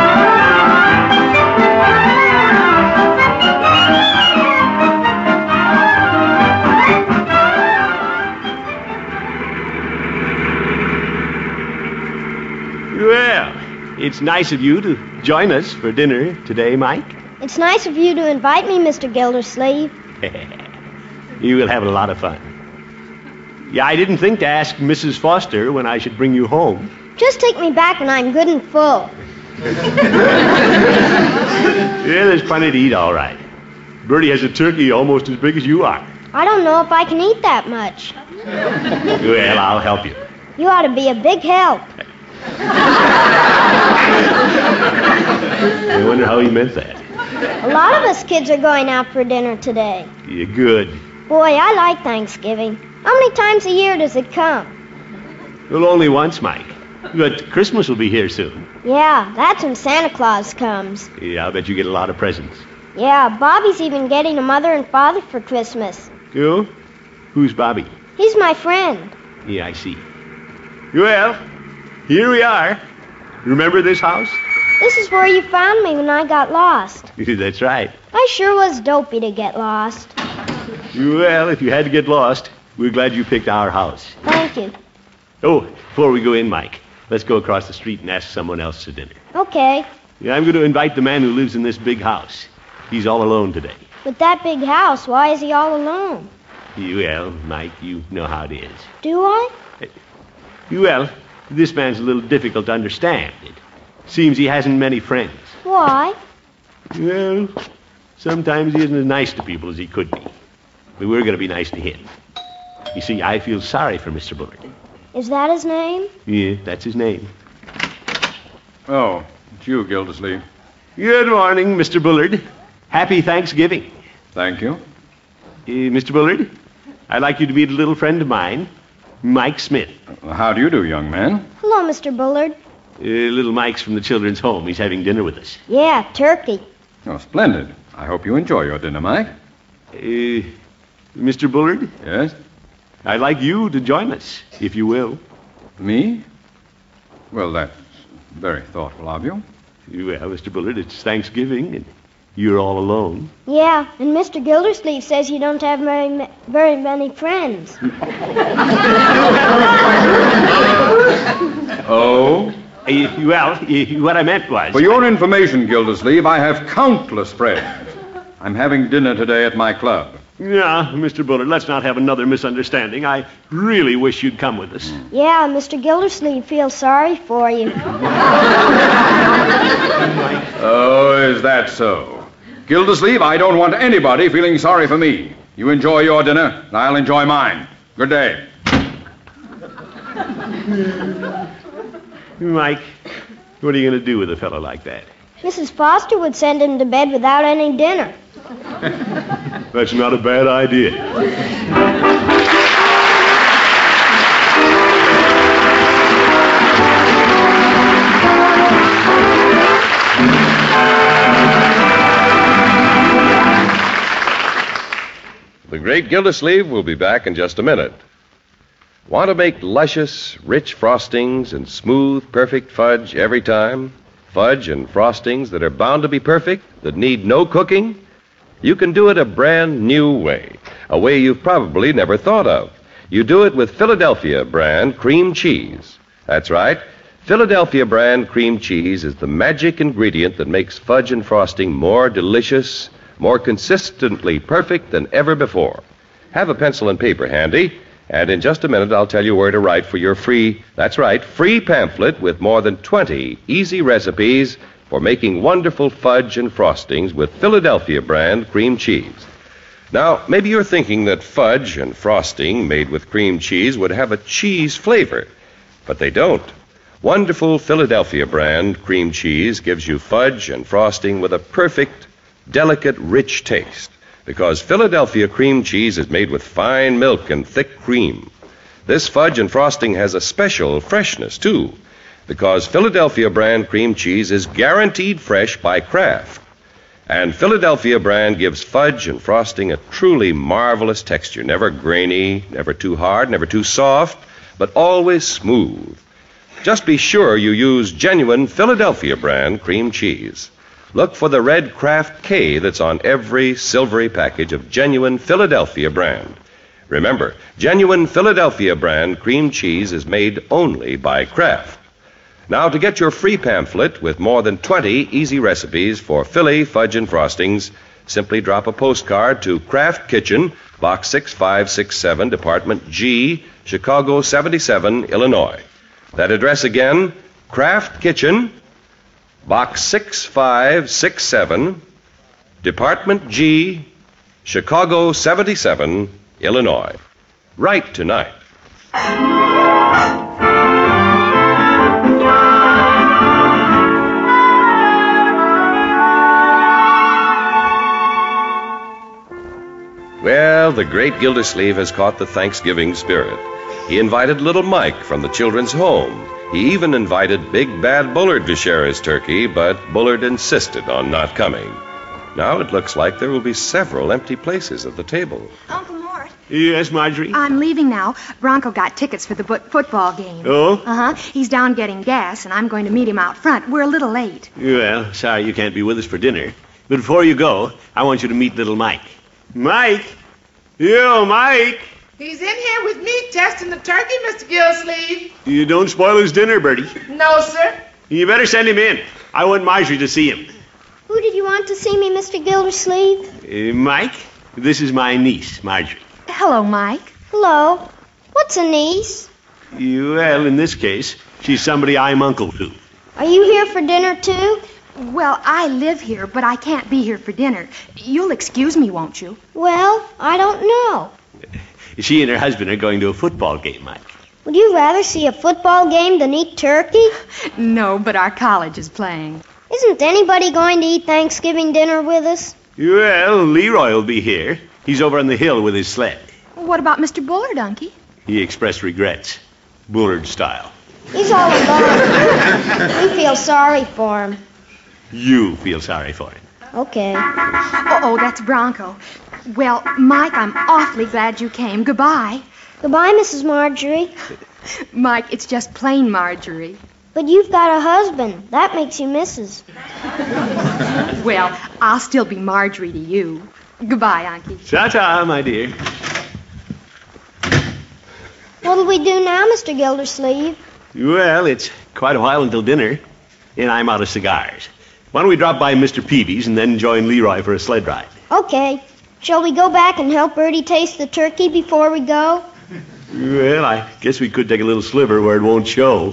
Well, it's nice of you to join us for dinner today, Mike. It's nice of you to invite me, Mr. Gildersleeve. You will have a lot of fun. I didn't think to ask Mrs. Foster when I should bring you home. Just take me back when I'm good and full. There's plenty to eat, all right. Bertie has a turkey almost as big as you are. I don't know if I can eat that much. Well, I'll help you. You ought to be a big help. I wonder how he meant that. A lot of us kids are going out for dinner today. You're good. Boy, I like Thanksgiving. How many times a year does it come? Well, only once, Mike. But Christmas will be here soon. Yeah, that's when Santa Claus comes. I'll bet you get a lot of presents. Yeah, Bobby's even getting a mother and father for Christmas. You? Who's Bobby? He's my friend. I see. Well, here we are. Remember this house? This is where you found me when I got lost. That's right. I sure was dopey to get lost. Well, if you had to get lost, we're glad you picked our house. Thank you. Oh, before we go in, Mike, let's go across the street and ask someone else to dinner. Okay. I'm going to invite the man who lives in this big house. He's all alone today. With that big house, why is he all alone? Well, Mike, you know how it is. Do I? Well, this man's a little difficult to understand. It seems he hasn't many friends. Why? Well, sometimes he isn't as nice to people as he could be. But we're going to be nice to him. You see, I feel sorry for Mr. Bullard. Is that his name? Yeah, that's his name. Oh, it's you, Gildersleeve. Good morning, Mr. Bullard. Happy Thanksgiving. Thank you. Mr. Bullard, I'd like you to meet a little friend of mine, Mike Smith. How do you do, young man? Hello, Mr. Bullard. Little Mike's from the children's home. He's having dinner with us. Yeah, turkey. Oh, splendid. I hope you enjoy your dinner, Mike. Mr. Bullard? Yes? I'd like you to join us, if you will. Me? Well, that's very thoughtful of you. Well, Mr. Bullard, it's Thanksgiving, and you're all alone. Yeah, and Mr. Gildersleeve says you don't have very many friends. Oh? Well, what I meant was... For your information, Gildersleeve, I have countless friends. I'm having dinner today at my club. Yeah, Mr. Bullard, let's not have another misunderstanding. I really wish you'd come with us. Yeah, Mr. Gildersleeve feels sorry for you. Oh, is that so? Gildersleeve, I don't want anybody feeling sorry for me. You enjoy your dinner, and I'll enjoy mine. Good day. Mike, what are you going to do with a fellow like that? Mrs. Foster would send him to bed without any dinner. That's not a bad idea. The great Gildersleeve will be back in just a minute. Want to make luscious, rich frostings and smooth, perfect fudge every time? Fudge and frostings that are bound to be perfect, that need no cooking? You can do it a brand new way, a way you've probably never thought of. You do it with Philadelphia brand cream cheese. That's right. Philadelphia brand cream cheese is the magic ingredient that makes fudge and frosting more delicious, more consistently perfect than ever before. Have a pencil and paper handy, and in just a minute I'll tell you where to write for your free pamphlet with more than 20 easy recipes for making wonderful fudge and frostings with Philadelphia brand cream cheese. Now, maybe you're thinking that fudge and frosting made with cream cheese would have a cheese flavor, but they don't. Wonderful Philadelphia brand cream cheese gives you fudge and frosting with a perfect, delicate, rich taste, because Philadelphia cream cheese is made with fine milk and thick cream. This fudge and frosting has a special freshness, too, because Philadelphia brand cream cheese is guaranteed fresh by Kraft. And Philadelphia brand gives fudge and frosting a truly marvelous texture, never grainy, never too hard, never too soft, but always smooth. Just be sure you use genuine Philadelphia brand cream cheese. Look for the red Kraft K that's on every silvery package of genuine Philadelphia brand. Remember, genuine Philadelphia brand cream cheese is made only by Kraft. Now, to get your free pamphlet with more than 20 easy recipes for Philly fudge and frostings, simply drop a postcard to Kraft Kitchen, Box 6567, Department G, Chicago 77, Illinois. That address again, Kraft Kitchen, Box 6567, Department G, Chicago 77, Illinois. Write tonight. Well, the great Gildersleeve has caught the Thanksgiving spirit. He invited little Mike from the children's home. He even invited Big Bad Bullard to share his turkey, but Bullard insisted on not coming. Now it looks like there will be several empty places at the table. Uncle Mort. Yes, Marjorie? I'm leaving now. Bronco got tickets for the football game. Oh? Uh-huh. He's down getting gas, and I'm going to meet him out front. We're a little late. Well, sorry you can't be with us for dinner. But before you go, I want you to meet little Mike. Mike? Yo, Mike! He's in here with me testing the turkey, Mr. Gillsleeve. You don't spoil his dinner, Bertie. No, sir. You better send him in. I want Marjorie to see him. Who did you want to see me, Mr. Gildersleeve? Mike, this is my niece, Marjorie. Hello, Mike. Hello. What's a niece? Well, in this case, she's somebody I'm uncle to. Are you here for dinner, too? Well, I live here, but I can't be here for dinner. You'll excuse me, won't you? Well, I don't know. She and her husband are going to a football game, Mike. Would you rather see a football game than eat turkey? No, but our college is playing. Isn't anybody going to eat Thanksgiving dinner with us? Well, Leroy will be here. He's over on the hill with his sled. What about Mr. Bullard, Unky? He expressed regrets. Bullard style. He's all alone. We feel sorry for him. You feel sorry for him. Okay. Oh, that's Bronco. Well, Mike, I'm awfully glad you came. Goodbye. Goodbye, Mrs. Marjorie. Mike, it's just plain Marjorie. But you've got a husband. That makes you Mrs. Well, I'll still be Marjorie to you. Goodbye, Unky. Ta-ta, my dear. What'll we do now, Mr. Gildersleeve? Well, it's quite a while until dinner, and I'm out of cigars. Why don't we drop by Mr. Peavy's and then join Leroy for a sled ride? Okay. Shall we go back and help Bertie taste the turkey before we go? Well, I guess we could take a little sliver where it won't show.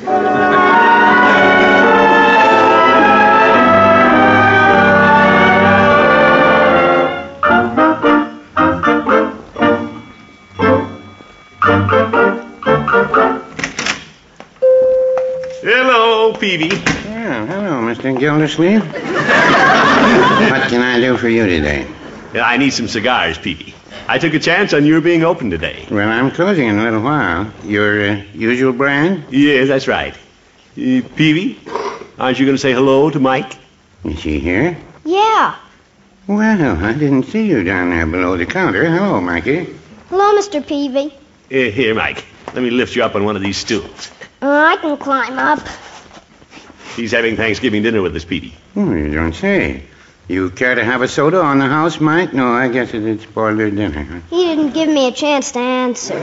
Hello, Peavy. Yeah, hello, Mr. Gildersleeve. What can I do for you today? I need some cigars, Peavy. I took a chance on your being open today. Well, I'm closing in a little while. Your usual brand? Yes, that's right. Peavy, aren't you going to say hello to Mike? Is he here? Yeah. Well, I didn't see you down there below the counter. Hello, Mikey. Hello, Mr. Peavy. Here, Mike. Let me lift you up on one of these stools. I can climb up. He's having Thanksgiving dinner with us, Peavy. Oh, you don't say. You care to have a soda on the house, Mike? No, I guess it'd spoil their dinner. Huh? He didn't give me a chance to answer.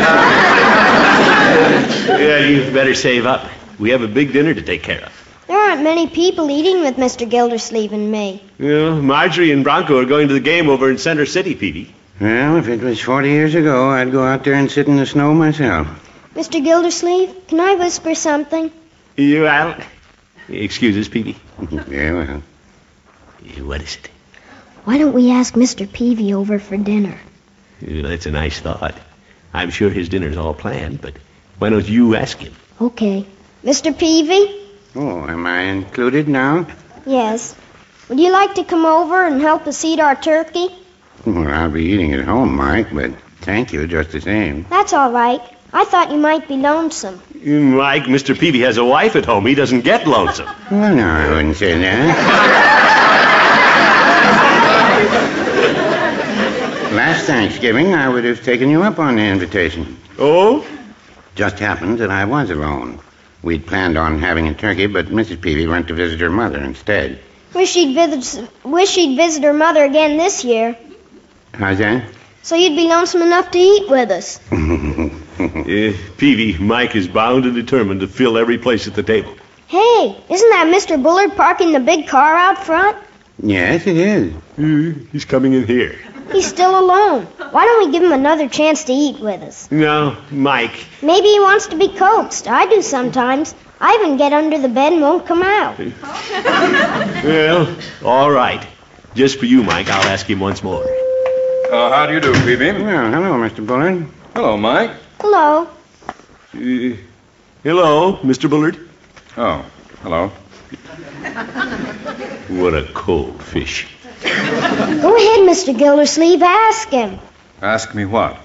Yeah, you better save up. We have a big dinner to take care of. There aren't many people eating with Mr. Gildersleeve and me. Well, Marjorie and Bronco are going to the game over in Center City, Peavy. Well, if it was 40 years ago, I'd go out there and sit in the snow myself. Mr. Gildersleeve, can I whisper something? Well, excuse us, Peavy. Very well. What is it? Why don't we ask Mr. Peavy over for dinner? That's a nice thought. I'm sure his dinner's all planned, but why don't you ask him? Okay. Mr. Peavy? Oh, am I included now? Yes. Would you like to come over and help us eat our turkey? Well, I'll be eating at home, Mike, but thank you just the same. That's all right. I thought you might be lonesome. Mike, Mr. Peavy has a wife at home. He doesn't get lonesome. Well, no, I wouldn't say that. Last Thanksgiving, I would have taken you up on the invitation. Oh? Just happened that I was alone. We'd planned on having a turkey, but Mrs. Peavy went to visit her mother instead. Wish she'd visit her mother again this year. How's that? So you'd be lonesome enough to eat with us. Peavy, Mike is bound and determined to fill every place at the table. Hey, isn't that Mr. Bullard parking the big car out front? Yes, it is. He's coming in here. He's still alone. Why don't we give him another chance to eat with us? No, Mike. Maybe he wants to be coaxed. I do sometimes. I even get under the bed and won't come out. Well, all right. Just for you, Mike, I'll ask him once more. How do you do, Peavy? Well, hello, Mr. Bullard. Hello, Mike. Hello. Hello, Mr. Bullard. Oh, hello. What a cold fish. Go ahead, Mr. Gildersleeve. Ask him. Ask me what?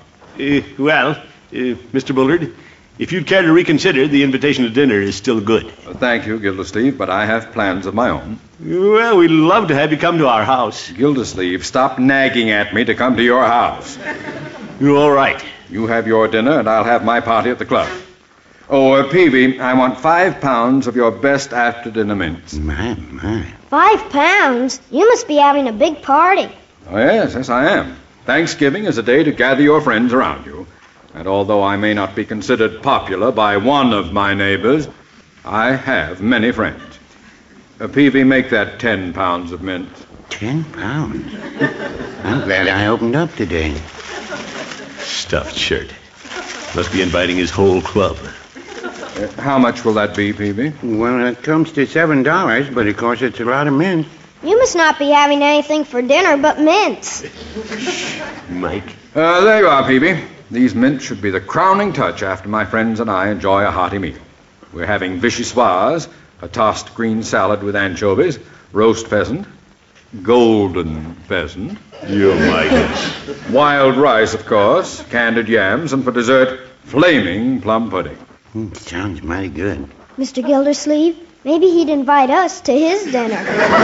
Mr. Bullard, if you'd care to reconsider, the invitation to dinner is still good. Thank you, Gildersleeve, but I have plans of my own. Well, we'd love to have you come to our house. Gildersleeve, stop nagging at me to come to your house. You're all right. You have your dinner, and I'll have my party at the club. Oh, Peavy, I want 5 pounds of your best after-dinner mints. My. 5 pounds? You must be having a big party. Oh, yes, I am. Thanksgiving is a day to gather your friends around you. And although I may not be considered popular by one of my neighbors, I have many friends. Peavy, make that 10 pounds of mint. 10 pounds? I'm glad I opened up today. Stuffed shirt. Must be inviting his whole club. How much will that be, Peavy? Well, it comes to $7, but of course it's a lot of mint. You must not be having anything for dinner but mints. Mike? There you are, Peavy. These mints should be the crowning touch after my friends and I enjoy a hearty meal. We're having vichyssoise, a tossed green salad with anchovies, roast pheasant, golden pheasant. You Mike. Wild rice, of course, candied yams, and for dessert, flaming plum pudding. Sounds mighty good. Mr. Gildersleeve, maybe he'd invite us to his dinner.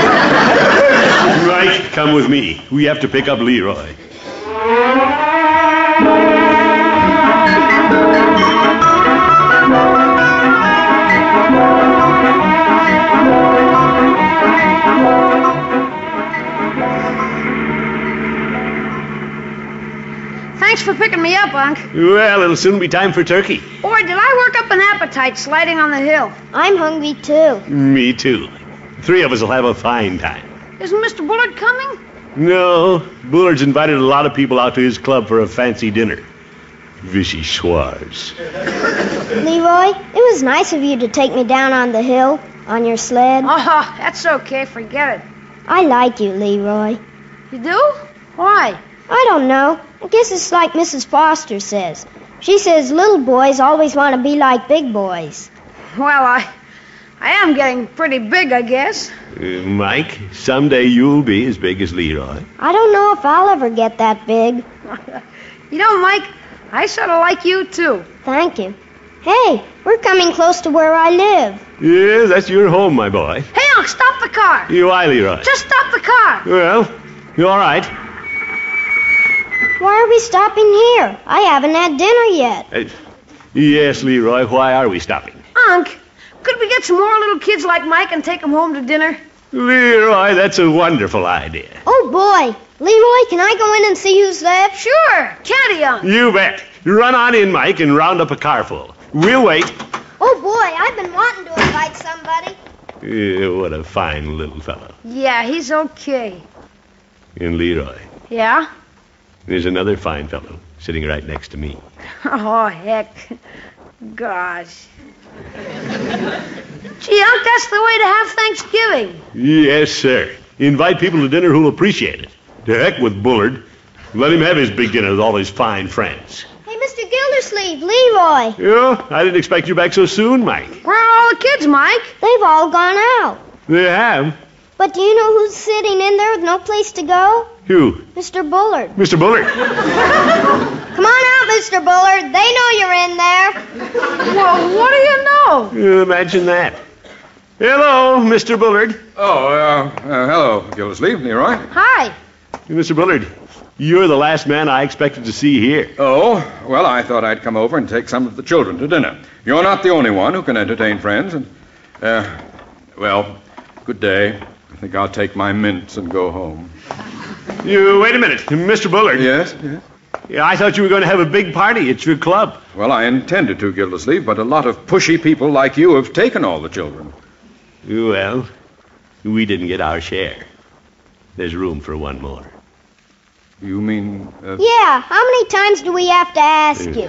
Mike, come with me. We have to pick up Leroy. Thanks for picking me up, Unc. Well, it'll soon be time for turkey. Boy, did I work up an appetite sliding on the hill. I'm hungry, too. Me too. 3 of us will have a fine time. Isn't Mr. Bullard coming? No, Bullard's invited a lot of people out to his club for a fancy dinner. Vichyssoise. Leroy, it was nice of you to take me down on the hill on your sled. Oh, that's okay. Forget it. I like you, Leroy. You do? Why? I don't know. I guess it's like Mrs. Foster says. She says little boys always want to be like big boys. Well, I am getting pretty big, I guess. Mike, someday you'll be as big as Leroy. I don't know if I'll ever get that big. You know, Mike, I sort of like you, too. Thank you. Hey, we're coming close to where I live. Yeah, that's your home, my boy. Hey, Unc, stop the car. Why, Leroy? Just stop the car. Well, you all right? Why are we stopping here? I haven't had dinner yet. Yes, Leroy, why are we stopping? Unc, could we get some more little kids like Mike and take them home to dinner? Leroy, that's a wonderful idea. Oh, boy. Leroy, can I go in and see who's left? Sure. Can't he, Unc? You bet. Run on in, Mike, and round up a carful. We'll wait. Oh, boy, I've been wanting to invite somebody. What a fine little fellow. Yeah, he's okay. And Leroy, Yeah? there's another fine fellow sitting right next to me. Oh, heck. Gosh. Gee, Unc, that's the way to have Thanksgiving. Yes, sir. Invite people to dinner who'll appreciate it. To heck with Bullard. Let him have his big dinner with all his fine friends. Hey, Mr. Gildersleeve, Leroy. Yeah, I didn't expect you back so soon, Mike. Where are all the kids, Mike? They've all gone out. They have? But do you know who's sitting in there with no no place to go? Who? Mr. Bullard. Mr. Bullard. Come on out, Mr. Bullard. They know you're in there. Well, what do you know? Imagine that. Hello, Mr. Bullard. Oh, hello, Gildersleeve, Leroy. Hi. Mr. Bullard, you're the last man I expected to see here. Oh, well, I thought I'd come over and take some of the children to dinner. You're not the only one who can entertain friends, and, well, good day. I think I'll take my mints and go home. You wait a minute, Mr. Bullard. Yes? Yeah, I thought you were going to have a big party at your club. Well, I intended to, Gildersleeve, but a lot of pushy people like you have taken all the children. Well, we didn't get our share. There's room for one more. You mean... Yeah, how many times do we have to ask you?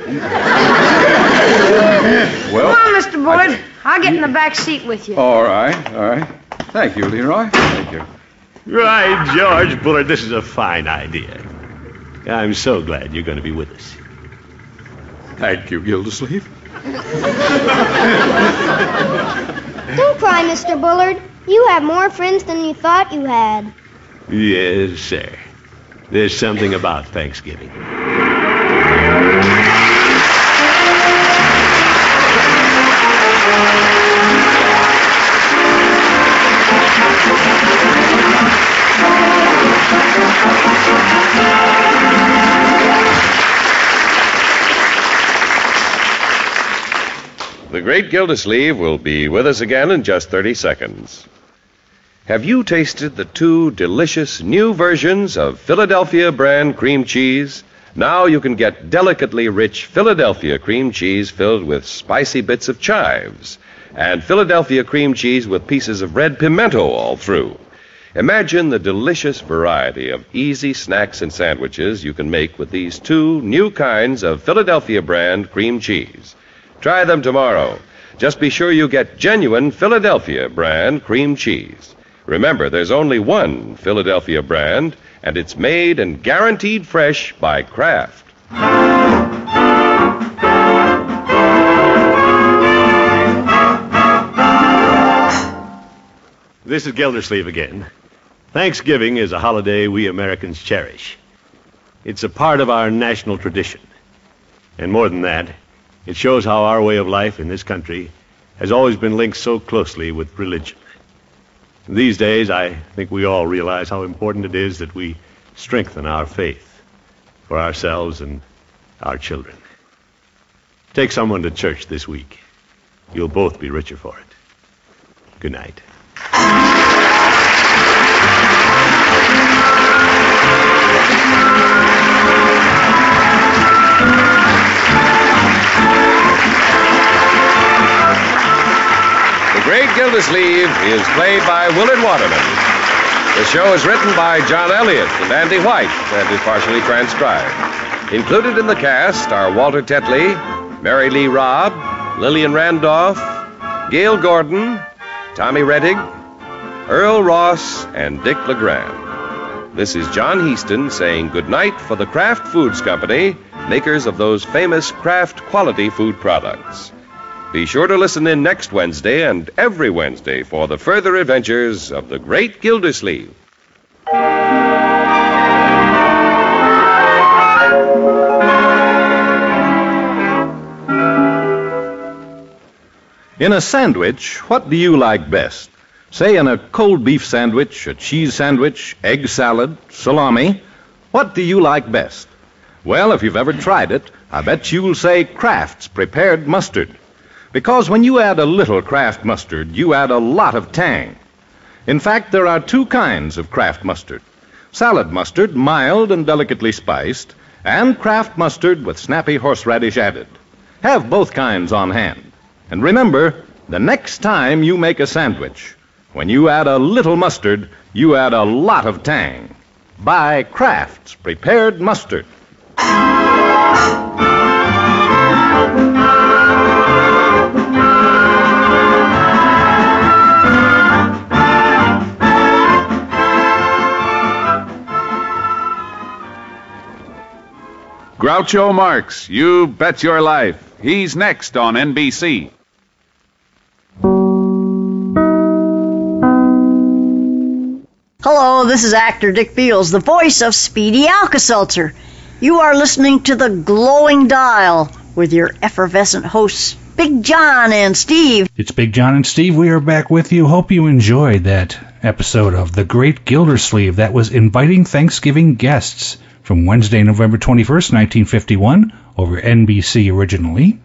Well, come on, Mr. Bullard. I'll get in the back seat with you. All right. Thank you, Leroy. Thank you. Right, George Bullard, this is a fine idea. I'm so glad you're going to be with us. Thank you, Gildersleeve. Don't cry, Mr. Bullard. You have more friends than you thought you had. Yes, sir. There's something about Thanksgiving. The great Gildersleeve will be with us again in just 30 seconds. Have you tasted the two delicious new versions of Philadelphia brand cream cheese? Now you can get delicately rich Philadelphia cream cheese filled with spicy bits of chives, and Philadelphia cream cheese with pieces of red pimento all through. Imagine the delicious variety of easy snacks and sandwiches you can make with these two new kinds of Philadelphia brand cream cheese. Try them tomorrow. Just be sure you get genuine Philadelphia brand cream cheese. Remember, there's only one Philadelphia brand, and it's made and guaranteed fresh by Kraft. This is Gildersleeve again. Thanksgiving is a holiday we Americans cherish. It's a part of our national tradition. And more than that, it shows how our way of life in this country has always been linked so closely with religion. These days, I think we all realize how important it is that we strengthen our faith for ourselves and our children. Take someone to church this week. You'll both be richer for it. Good night. The Great Gildersleeve is played by Willard Waterman. The show is written by John Elliott and Andy White and is partially transcribed. Included in the cast are Walter Tetley, Mary Lee Robb, Lillian Randolph, Gail Gordon, Tommy Rettig, Earl Ross, and Dick LeGrand. This is John Heaston saying goodnight for the Kraft Foods Company, makers of those famous Kraft quality food products. Be sure to listen in next Wednesday and every Wednesday for the further adventures of the Great Gildersleeve. In a sandwich, what do you like best? Say in a cold beef sandwich, a cheese sandwich, egg salad, salami. What do you like best? Well, if you've ever tried it, I bet you'll say Kraft's prepared mustard. Because when you add a little Kraft mustard, you add a lot of tang. In fact, there are two kinds of Kraft mustard. Salad mustard, mild and delicately spiced, and Kraft mustard with snappy horseradish added. Have both kinds on hand. And remember, the next time you make a sandwich, when you add a little mustard, you add a lot of tang. Buy Kraft's prepared mustard. Groucho Marx, You Bet Your Life. He's next on NBC. Hello, this is actor Dick Beals, the voice of Speedy Alka-Seltzer. You are listening to The Glowing Dial with your effervescent hosts, Big John and Steve. It's Big John and Steve. We are back with you. Hope you enjoyed that episode of The Great Gildersleeve that was inviting Thanksgiving guests from Wednesday, November 21st, 1951, over NBC originally.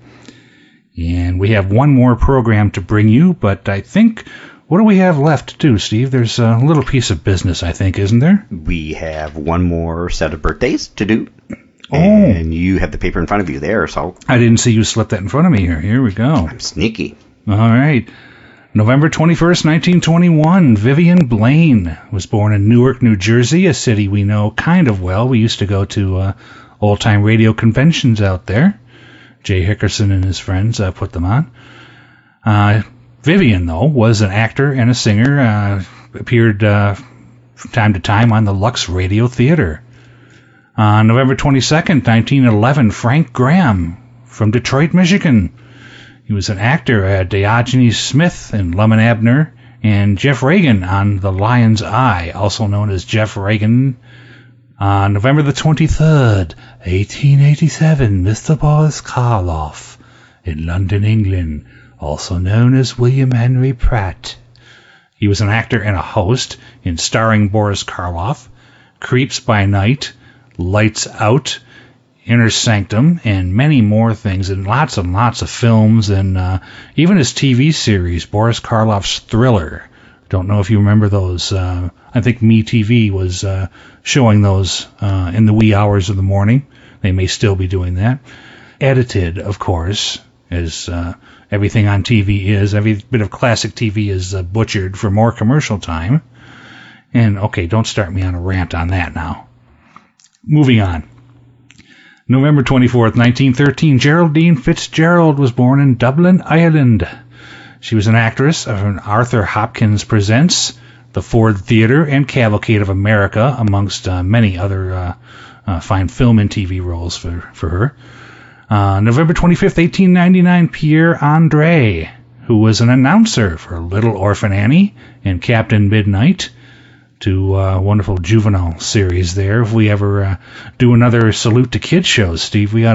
And we have one more program to bring you, but I think, what do we have left to do, Steve? There's a little piece of business, I think, isn't there? We have one more set of birthdays to do. Oh. And you have the paper in front of you there, so. I didn't see you slip that in front of me here. Here we go. I'm sneaky. All right. November 21st, 1921, Vivian Blaine was born in Newark, New Jersey, a city we know kind of well. We used to go to old-time radio conventions out there. Jay Hickerson and his friends put them on. Vivian, though, was an actor and a singer, appeared from time to time on the Lux Radio Theater. On November 22nd, 1911, Frank Graham from Detroit, Michigan. He was an actor, Diogenes Smith in Lum and Abner, and Jeff Reagan on The Lion's Eye, also known as Jeff Reagan. On November the 23rd, 1887, Mr. Boris Karloff in London, England, also known as William Henry Pratt. He was an actor and a host in Starring Boris Karloff, Creeps by Night, Lights Out, Inner Sanctum, and many more things, and lots of films, and even his TV series, Boris Karloff's Thriller. Don't know if you remember those. I think MeTV was showing those in the wee hours of the morning. They may still be doing that. Edited, of course, as everything on TV is. Every bit of classic TV is butchered for more commercial time. And, okay, don't start me on a rant on that now. Moving on. November 24th, 1913, Geraldine Fitzgerald was born in Dublin, Ireland. She was an actress of Arthur Hopkins Presents, the Ford Theatre, and Cavalcade of America, amongst many other fine film and TV roles for her. November 25th, 1899, Pierre Andre, who was an announcer for Little Orphan Annie and Captain Midnight, two wonderful juvenile series there. If we ever do another Salute to Kids shows, Steve, we ought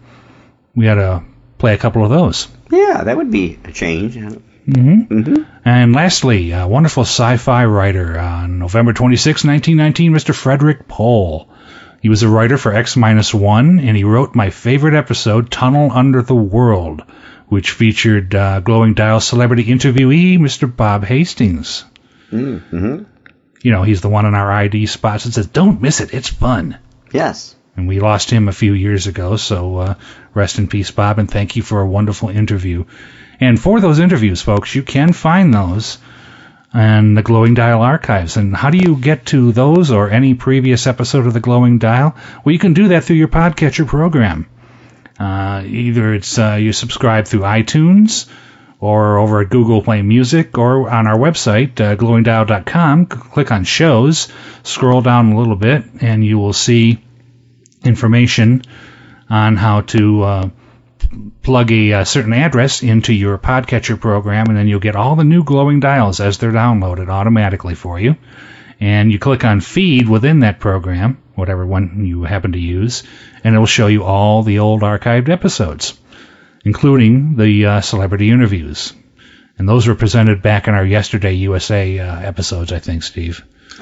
to play a couple of those. Yeah, that would be a change. Mm-hmm. Mm-hmm. And lastly, a wonderful sci-fi writer on November 26, 1919, Mr. Frederick Pohl. He was a writer for X-1, and he wrote my favorite episode, Tunnel Under the World, which featured Glowing Dial celebrity interviewee, Mr. Bob Hastings. Mm-hmm. You know, he's the one on our ID spots that says, don't miss it, it's fun. Yes. And we lost him a few years ago, so rest in peace, Bob, and thank you for a wonderful interview. And for those interviews, folks, you can find those on the Glowing Dial archives. And how do you get to those or any previous episode of the Glowing Dial? Well, you can do that through your podcatcher program. Either it's you subscribe through iTunes or over at Google Play Music, or on our website, glowingdial.com. Click on shows, scroll down a little bit, and you will see information on how to plug a certain address into your podcatcher program, and then you'll get all the new Glowing Dials as they're downloaded automatically for you. And you click on feed within that program, whatever one you happen to use, and it will show you all the old archived episodes, including the celebrity interviews. And those were presented back in our Yesterday USA episodes, I think, Steve.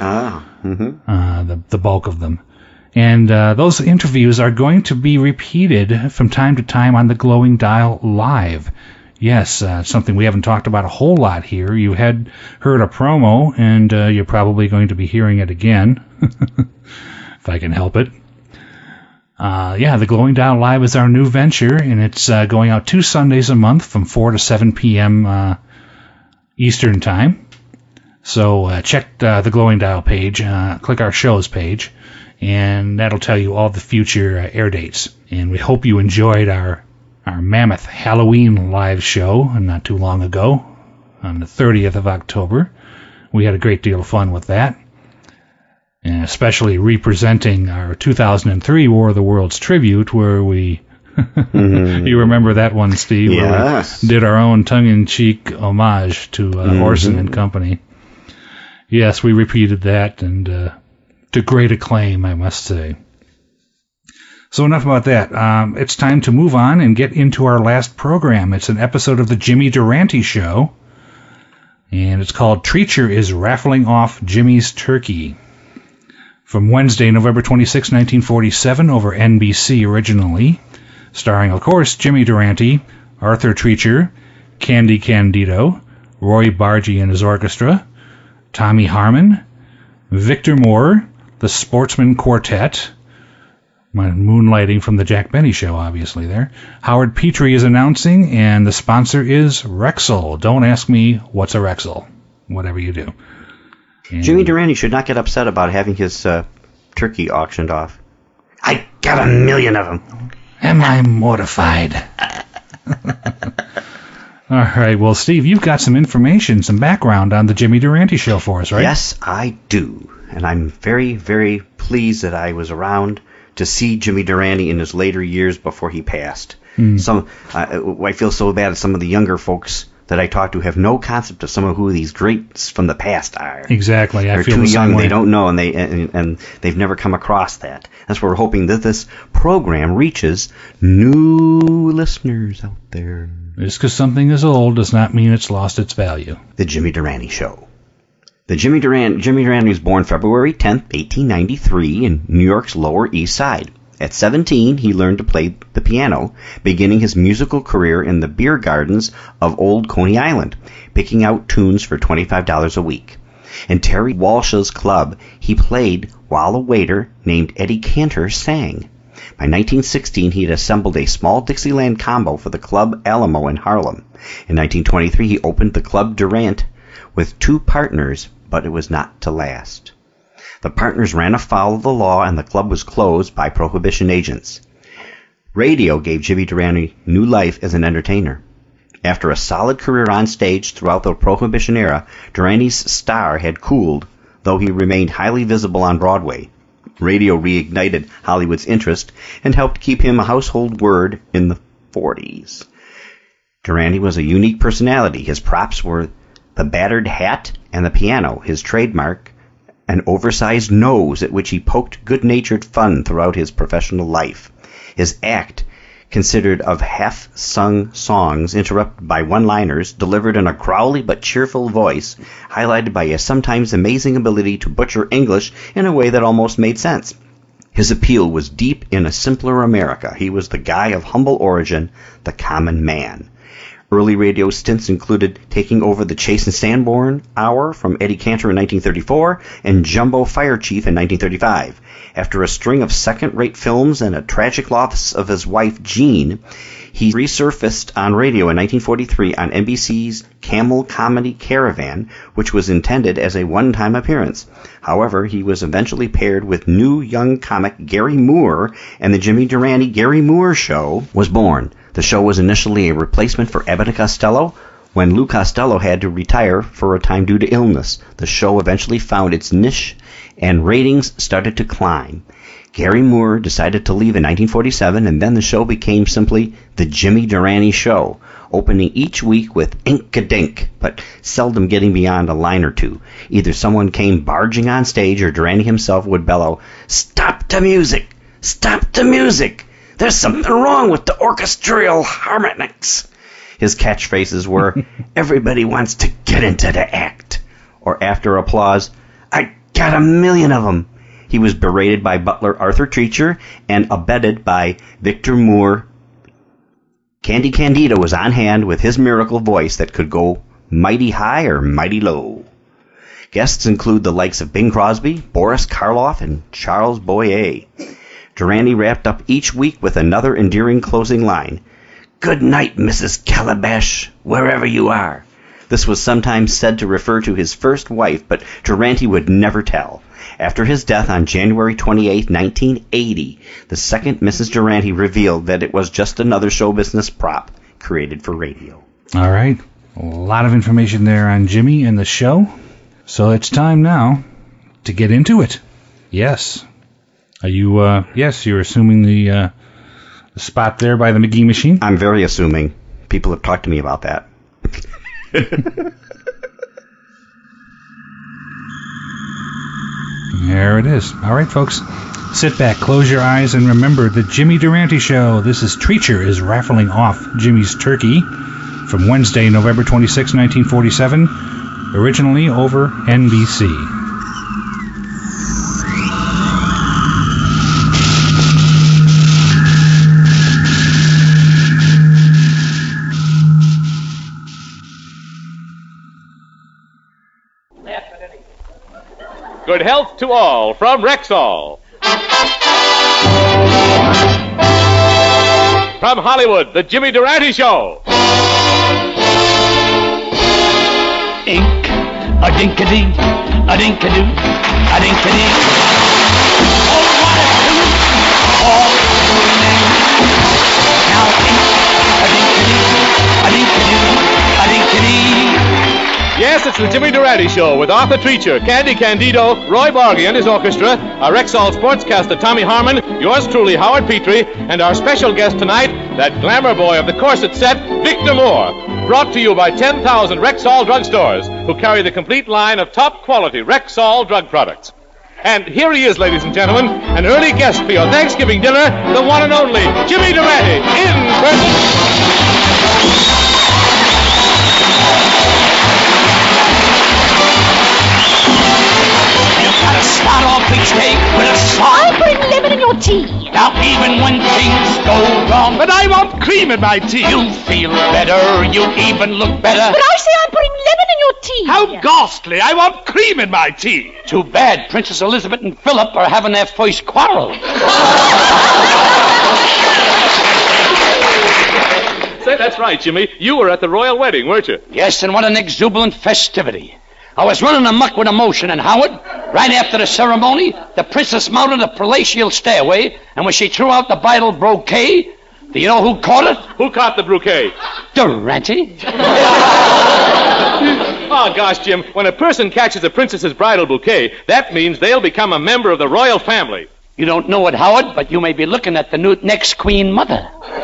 The bulk of them. And those interviews are going to be repeated from time to time on the Glowing Dial Live. Yes, something we haven't talked about a whole lot here. You had heard a promo, and you're probably going to be hearing it again, if I can help it. The Glowing Dial Live is our new venture, and it's going out 2 Sundays a month from 4 to 7 p.m. Eastern Time. So check the Glowing Dial page, click our shows page, and that'll tell you all the future air dates. And we hope you enjoyed our mammoth Halloween live show not too long ago, on the 30th of October. We had a great deal of fun with that, and especially representing our 2003 War of the Worlds tribute, where we, you remember that one, Steve? Yes. Where we did our own tongue-in-cheek homage to Orson and Company. Yes, we repeated that, and to great acclaim, I must say. So enough about that. It's time to move on and get into our last program. It's an episode of the Jimmy Durante Show, and it's called Treacher is Raffling Off Jimmy's Turkey. From Wednesday, November 26, 1947, over NBC originally, starring, of course, Jimmy Durante, Arthur Treacher, Candy Candido, Roy Bargy and his orchestra, Tommy Harmon, Victor Moore, the Sportsman Quartet, moonlighting from the Jack Benny Show, obviously there. Howard Petrie is announcing, and the sponsor is Rexall. Don't ask me what's a Rexall, whatever you do. And Jimmy Durante should not get upset about having his turkey auctioned off. I got 1 million of them. Am I mortified? All right, well, Steve, you've got some information, some background on the Jimmy Durante Show for us, right? Yes, I do. And I'm very, very pleased that I was around to see Jimmy Durante in his later years before he passed. I feel so bad that some of the younger folks that I talk to have no concept of some of who these greats from the past are. Exactly. They're too young. They don't know, and they've never come across that. That's why we're hoping that this program reaches new listeners out there. Just because something is old does not mean it's lost its value. The Jimmy Durante Show. Jimmy Durante was born February 10th, 1893 in New York's Lower East Side. At 17, he learned to play the piano, beginning his musical career in the beer gardens of Old Coney Island, picking out tunes for $25 a week. In Terry Walsh's club, he played while a waiter named Eddie Cantor sang. By 1916, he had assembled a small Dixieland combo for the Club Alamo in Harlem. In 1923, he opened the Club Durant with 2 partners, but it was not to last. The partners ran afoul of the law, and the club was closed by prohibition agents. Radio gave Jimmy Durante new life as an entertainer. After a solid career on stage throughout the Prohibition era, Durante's star had cooled, though he remained highly visible on Broadway. Radio reignited Hollywood's interest and helped keep him a household word in the 40s. Durante was a unique personality. His props were the battered hat and the piano, his trademark, an oversized nose at which he poked good-natured fun throughout his professional life. His act considered of half-sung songs interrupted by one-liners delivered in a growly but cheerful voice, highlighted by a sometimes amazing ability to butcher English in a way that almost made sense. His appeal was deep in a simpler America. He was the guy of humble origin, the common man. Early radio stints included taking over the Chase and Sanborn Hour from Eddie Cantor in 1934 and Jumbo Fire Chief in 1935. After a string of second-rate films and a tragic loss of his wife, Jean, he resurfaced on radio in 1943 on NBC's Camel Comedy Caravan, which was intended as a one-time appearance. However, he was eventually paired with new young comic Gary Moore, and the Jimmy Durante Gary Moore Show was born. The show was initially a replacement for Abbott and Costello. When Lou Costello had to retire for a time due to illness, the show eventually found its niche and ratings started to climb. Gary Moore decided to leave in 1947, and then the show became simply The Jimmy Durante Show, opening each week with ink-a-dink, but seldom getting beyond a line or two. Either someone came barging on stage or Durante himself would bellow, "Stop the music! Stop the music! There's something wrong with the orchestral harmonics." His catchphrases were, "Everybody wants to get into the act," or after applause, "I got 1 million of them." He was berated by butler Arthur Treacher and abetted by Victor Moore. Candy Candido was on hand with his miracle voice that could go mighty high or mighty low. Guests include the likes of Bing Crosby, Boris Karloff, and Charles Boyer. Durante wrapped up each week with another endearing closing line. "Good night, Mrs. Calabash, wherever you are." This was sometimes said to refer to his first wife, but Durante would never tell. After his death on January 28, 1980, the second Mrs. Durante revealed that it was just another show business prop created for radio. All right. A lot of information there on Jimmy and the show. So it's time now to get into it. Yes. Are you, yes, you're assuming the spot there by the McGee machine? I'm very assuming. People have talked to me about that. There it is. All right, folks. Sit back, close your eyes, and remember the Jimmy Durante Show. This is Treacher is raffling off Jimmy's turkey from Wednesday, November 26, 1947, originally over NBC. Good health to all from Rexall. From Hollywood, the Jimmy Durante Show. Ink, a dinkadee, a dinkadoo, a dinkadee. Oh, what a tune! All name. Now ink, a dinkadee, a dinkadoo, a dinkadee. Yes, it's the Jimmy Durante Show with Arthur Treacher, Candy Candido, Roy Bargy and his orchestra, our Rexall sportscaster Tommy Harmon, yours truly Howard Petrie, and our special guest tonight, that glamour boy of the corset set, Victor Moore. Brought to you by 10,000 Rexall drugstores, who carry the complete line of top-quality Rexall drug products. And here he is, ladies and gentlemen, an early guest for your Thanksgiving dinner, the one and only Jimmy Durante, in person. Gotta start off each day with a song. I'll bring lemon in your tea. Now even when things go wrong, but I want cream in my tea. You feel better, you even look better. But I say I'm putting lemon in your tea. How ghastly! I want cream in my tea. Too bad Princess Elizabeth and Philip are having their first quarrel. Say, that's right, Jimmy. You were at the royal wedding, weren't you? Yes, and what an exuberant festivity. I was running amok with emotion, and Howard, right after the ceremony, the princess mounted a palatial stairway, and when she threw out the bridal bouquet, do you know who caught it? Who caught the bouquet? Durante. Oh, gosh, Jim, when a person catches a princess's bridal bouquet, that means they'll become a member of the royal family. You don't know it, Howard, but you may be looking at the next queen mother.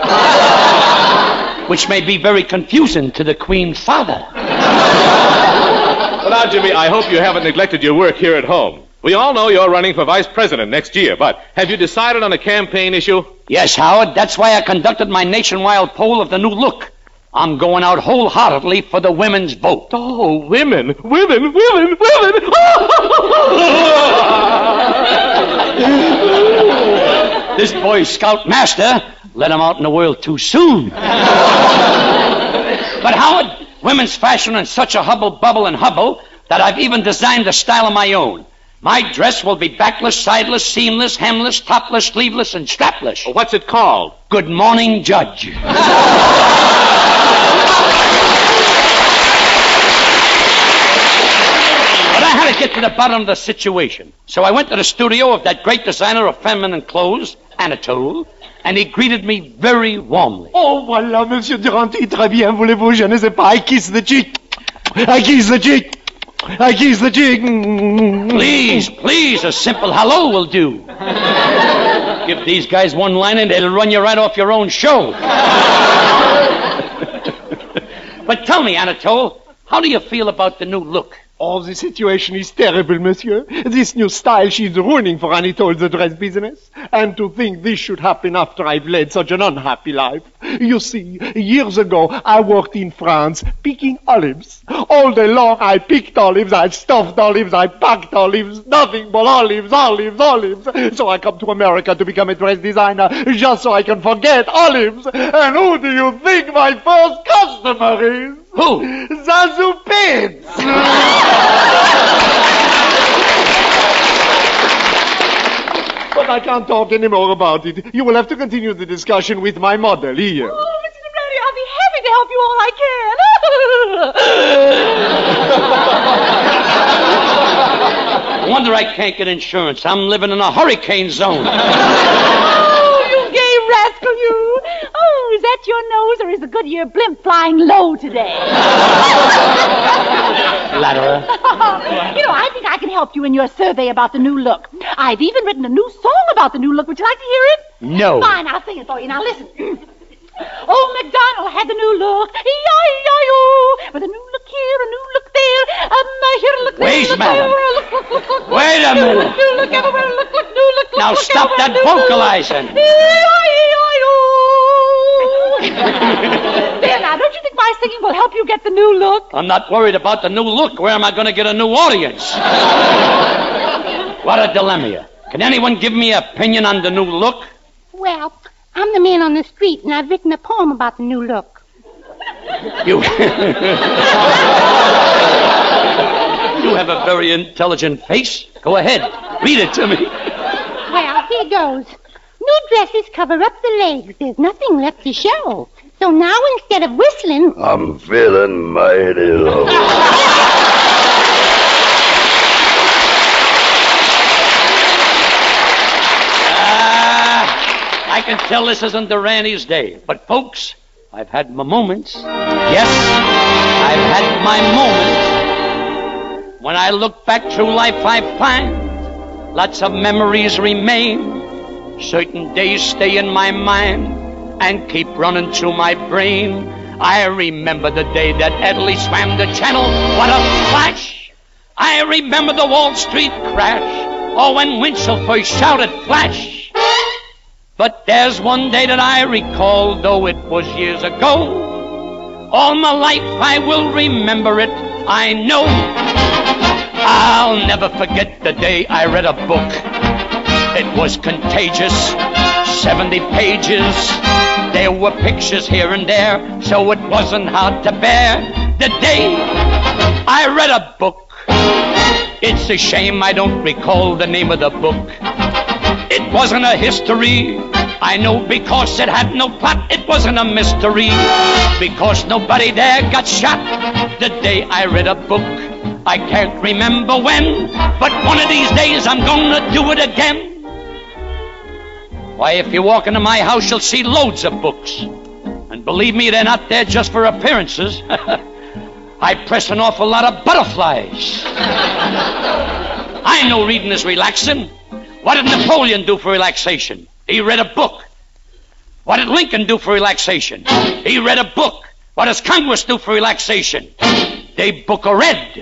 Which may be very confusing to the queen father. Well, now, Jimmy, I hope you haven't neglected your work here at home. We all know you're running for vice president next year, but have you decided on a campaign issue? Yes, Howard. That's why I conducted my nationwide poll of the new look. I'm going out wholeheartedly for the women's vote. Oh, women. This Boy Scout master let him out in the world too soon. But, Howard, women's fashion is such a hubble-bubble and hubble that I've even designed a style of my own. My dress will be backless, sideless, seamless, hemless, topless, sleeveless, and strapless. Well, what's it called? Good Morning, Judge. But I had to get to the bottom of the situation. So I went to the studio of that great designer of feminine clothes, Anatole, and he greeted me very warmly. Oh, voilà, Monsieur Durante, très bien, voulez-vous, je ne sais pas, I kiss the cheek. I kiss the cheek. I kiss the cheek. Please, a simple hello will do. Give these guys one line and they'll run you right off your own show. But tell me, Anatole, how do you feel about the new look? Oh, the situation is terrible, monsieur. This new style, she's ruining for Anatole the dress business. And to think this should happen after I've led such an unhappy life. You see, years ago, I worked in France picking olives. All day long, I picked olives, I stuffed olives, I packed olives, nothing but olives. So I come to America to become a dress designer, just so I can forget olives. And who do you think my first customer is? Who? Zazu Pitts. But I can't talk any more about it. You will have to continue the discussion with my model here. Oh, Mr. Durante, I'll be happy to help you all I can. No wonder I can't get insurance. I'm living in a hurricane zone. Oh, you gay rascal, you. Oh, is that your nose, or is the Goodyear blimp flying low today? Flatterer. You know, I think I can help you in your survey about the new look. I've even written a new song about the new look. Would you like to hear it? No. Fine, I'll sing it for you. Now listen. Old MacDonald had the new look, E-I-E-I-O. With a new look here, a new look there. here. Here, look. Wait, look, madam. Look. Wait a minute. Look everywhere. Look. Now stop that vocalizing. There now, don't you think my singing will help you get the new look? I'm not worried about the new look. Where am I going to get a new audience? What a dilemma. Can anyone give me an opinion on the new look? Well, I'm the man on the street, and I've written a poem about the new look. You... You have a very intelligent face. Go ahead. Read it to me. Well, here goes. New dresses cover up the legs. There's nothing left to show. So now instead of whistling... I'm feeling mighty low. I can tell this isn't Durani's day. But, folks, I've had my moments. Yes, I've had my moments. When I look back through life, I find lots of memories remain. Certain days stay in my mind and keep running through my brain. I remember the day that Edley swam the channel. What a flash! I remember the Wall Street crash, or when Winchell first shouted flash. But there's one day that I recall, though it was years ago. All my life I will remember it, I know. I'll never forget the day I read a book. It was contagious, 70 pages. There were pictures here and there, so it wasn't hard to bear. The day I read a book, it's a shame I don't recall the name of the book. It wasn't a history, I know, because it had no plot. It wasn't a mystery, because nobody there got shot. The day I read a book, I can't remember when, but one of these days I'm gonna do it again. Why, if you walk into my house, you'll see loads of books. And believe me, they're not there just for appearances. I press an awful lot of butterflies. I know reading is relaxing. What did Napoleon do for relaxation? He read a book. What did Lincoln do for relaxation? He read a book. What does Congress do for relaxation? They book a read.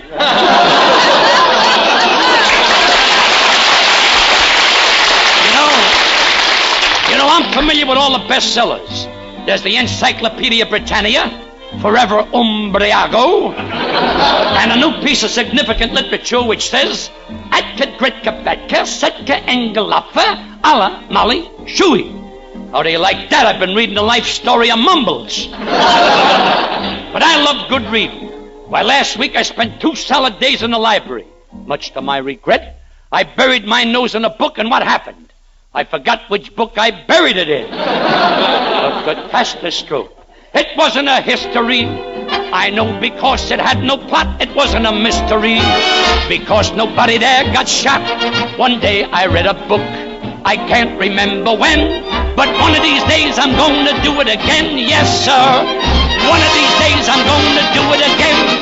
You know, I'm familiar with all the bestsellers. There's the Encyclopedia Britannica, Forever Umbriago, and a new piece of significant literature which says, Atka Gritka Betka Setka Engelapfa Alla Molly Shui. How do you like that? I've been reading the life story of Mumbles. But I love good reading. Why, last week I spent 2 solid days in the library. Much to my regret, I buried my nose in a book, and what happened? I forgot which book I buried it in. A catastrophe. It wasn't a history, I know, because it had no plot. It wasn't a mystery, because nobody there got shot. One day I read a book, I can't remember when, but one of these days I'm going to do it again. Yes, sir, one of these days I'm going to do it again.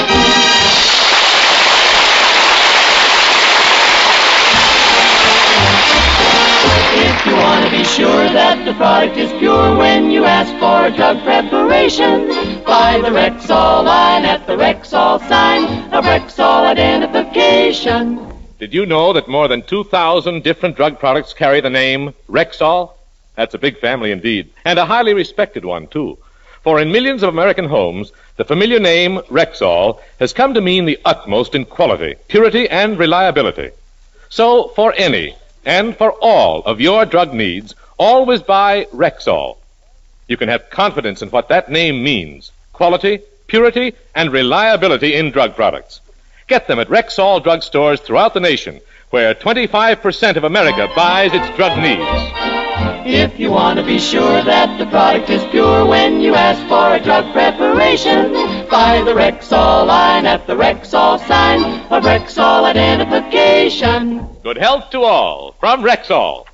If you want to be sure that the product is pure when you ask for a drug preparation, buy the Rexall line at the Rexall sign of Rexall identification. Did you know that more than 2,000 different drug products carry the name Rexall? That's a big family indeed, and a highly respected one, too. For in millions of American homes, the familiar name Rexall has come to mean the utmost in quality, purity, and reliability. So, for any and for all of your drug needs, always buy Rexall. You can have confidence in what that name means: quality, purity, and reliability in drug products. Get them at Rexall drugstores throughout the nation, where 25% of America buys its drug needs. If you want to be sure that the product is pure when you ask for a drug preparation, buy the Rexall line at the Rexall sign of Rexall identification. Good health to all from Rexall.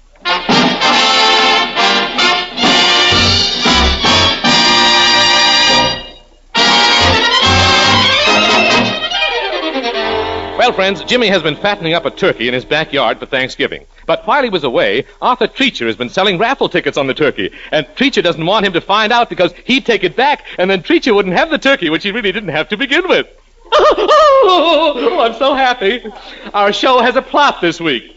Well, friends, Jimmy has been fattening up a turkey in his backyard for Thanksgiving. But while he was away, Arthur Treacher has been selling raffle tickets on the turkey. And Treacher doesn't want him to find out because he'd take it back, and then Treacher wouldn't have the turkey, which he really didn't have to begin with. Oh, I'm so happy. Our show has a plot this week.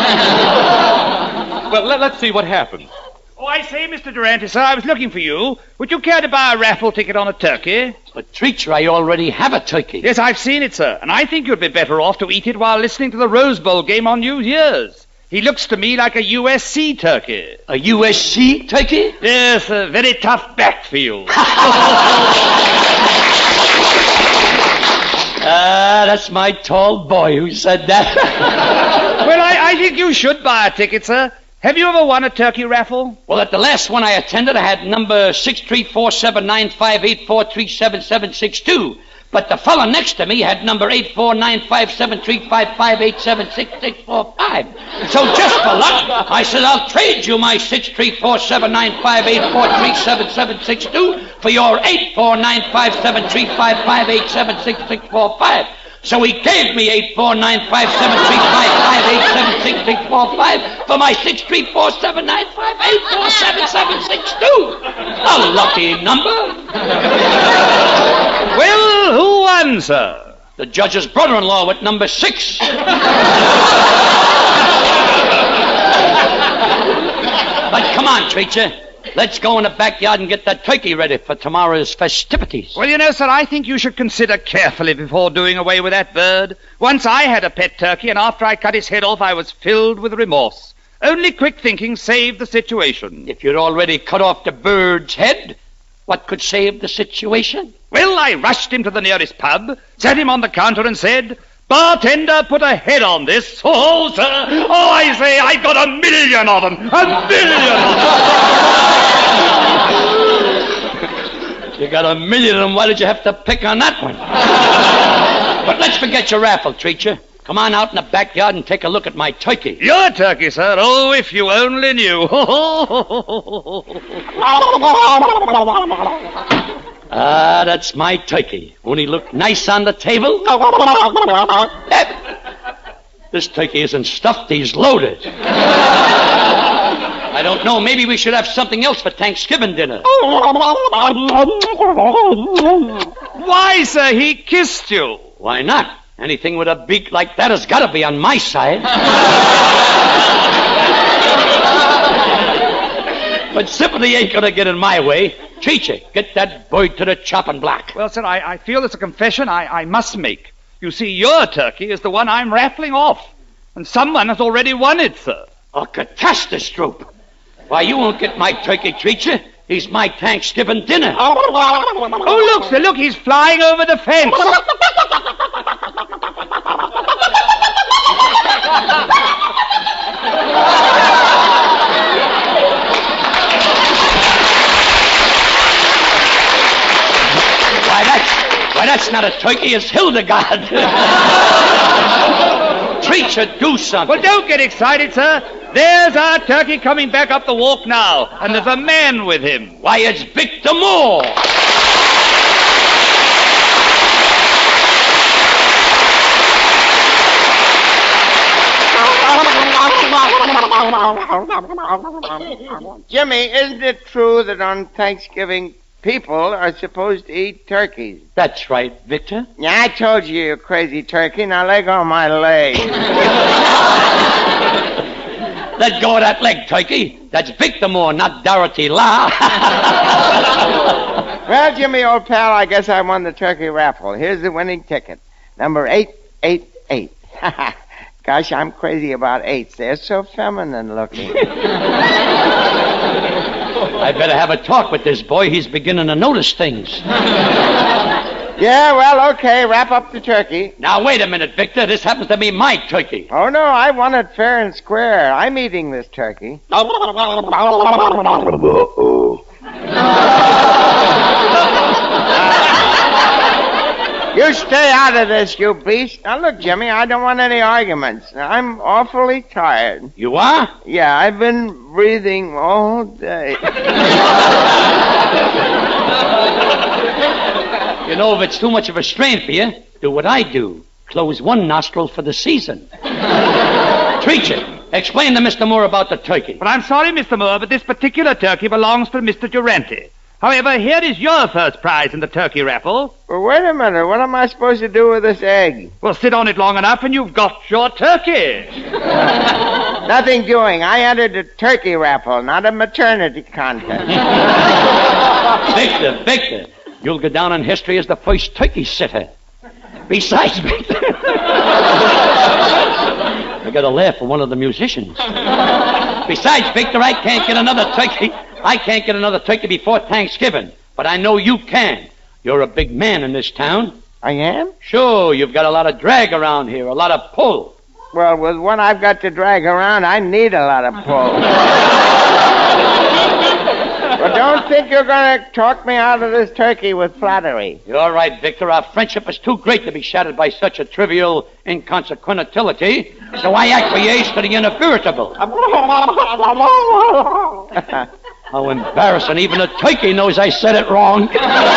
Well, let's see what happens. Oh, I say, Mr. Durante, sir, I was looking for you. Would you care to buy a raffle ticket on a turkey? But, Treacher, I already have a turkey. Yes, I've seen it, sir, and I think you'd be better off to eat it while listening to the Rose Bowl game on New Year's. He looks to me like a USC turkey. A USC turkey? Yes, a very tough backfield. That's my tall boy who said that. Well, I think you should buy a ticket, sir. Have you ever won a turkey raffle? Well, at the last one I attended, I had number 6347958437762. But the fella next to me had number 849573558766645. So just for luck, I said, I'll trade you my 6347958437762 for your 849573558766645. So he gave me 849573558766645 for my 6347958477762. A lucky number. Well, who won, sir? The judge's brother-in-law with number 6. But come on, Treacher. Let's go in the backyard and get that turkey ready for tomorrow's festivities. Well, you know, sir, I think you should consider carefully before doing away with that bird. Once I had a pet turkey, and after I cut his head off, I was filled with remorse. Only quick thinking saved the situation. If you'd already cut off the bird's head, what could save the situation? Well, I rushed him to the nearest pub, sat him on the counter and said, "Bartender, put a head on this." Oh, sir. Oh, I say, I got 1 million of them. 1 million of them. You got 1 million of them. Why did you have to pick on that one? But let's forget your raffle, Treacher. Come on out in the backyard and take a look at my turkey. Your turkey, sir? Oh, if you only knew. That's my turkey. Won't he look nice on the table? This turkey isn't stuffed, he's loaded. I don't know, maybe we should have something else for Thanksgiving dinner. Why, sir, he kissed you. Why not? Anything with a beak like that has got to be on my side. But sympathy ain't going to get in my way. Treacher, get that bird to the chopping block. Well, sir, I feel it's a confession I must make. You see, your turkey is the one I'm raffling off. And someone has already won it, sir. A catastrophe. Why, you won't get my turkey, Treacher. He's my Thanksgiving dinner. Oh, look, sir, look, he's flying over the fence. Why, that's not a turkey, it's Hildegard. Treacher, do something. Well, don't get excited, sir. There's our turkey coming back up the walk now, and there's a man with him. Why, it's Victor Moore. Jimmy, isn't it true that on Thanksgiving people are supposed to eat turkeys? That's right, Victor. Yeah, I told you, you crazy turkey. Now leg on my leg. Let go of that leg, turkey. That's Victor Moore, not Dorothy La. Well, Jimmy, old pal, I guess I won the turkey raffle. Here's the winning ticket. Number 888. Gosh, I'm crazy about 8s. They're so feminine looking. I better have a talk with this boy. He's beginning to notice things. Yeah, well, okay. Wrap up the turkey. Now, wait a minute, Victor. This happens to be my turkey. Oh, no, I won it fair and square. I'm eating this turkey. You stay out of this, you beast. Now, look, Jimmy, I don't want any arguments. I'm awfully tired. You are? Yeah, I've been breathing all day. You know, if it's too much of a strain for you, do what I do. Close one nostril for the season. Treacher, explain to Mr. Moore about the turkey. But I'm sorry, Mr. Moore, but this particular turkey belongs to Mr. Durante. However, here is your first prize in the turkey raffle. Well, wait a minute. What am I supposed to do with this egg? Well, sit on it long enough and you've got your turkey. Nothing doing. I entered a turkey raffle, not a maternity contest. Victor, you'll go down in history as the first turkey sitter. Besides, Victor, I got a laugh from one of the musicians. Besides, Victor, I can't get another turkey before Thanksgiving. But I know you can. You're a big man in this town. I am? Sure, you've got a lot of drag around here, a lot of pull. Well, with what I've got to drag around, I need a lot of pull. But don't think you're going to talk me out of this turkey with flattery. You're right, Victor. Our friendship is too great to be shattered by such a trivial inconsequentiality, so I acquiesce to the inevitable. How embarrassing. Even a turkey knows I said it wrong.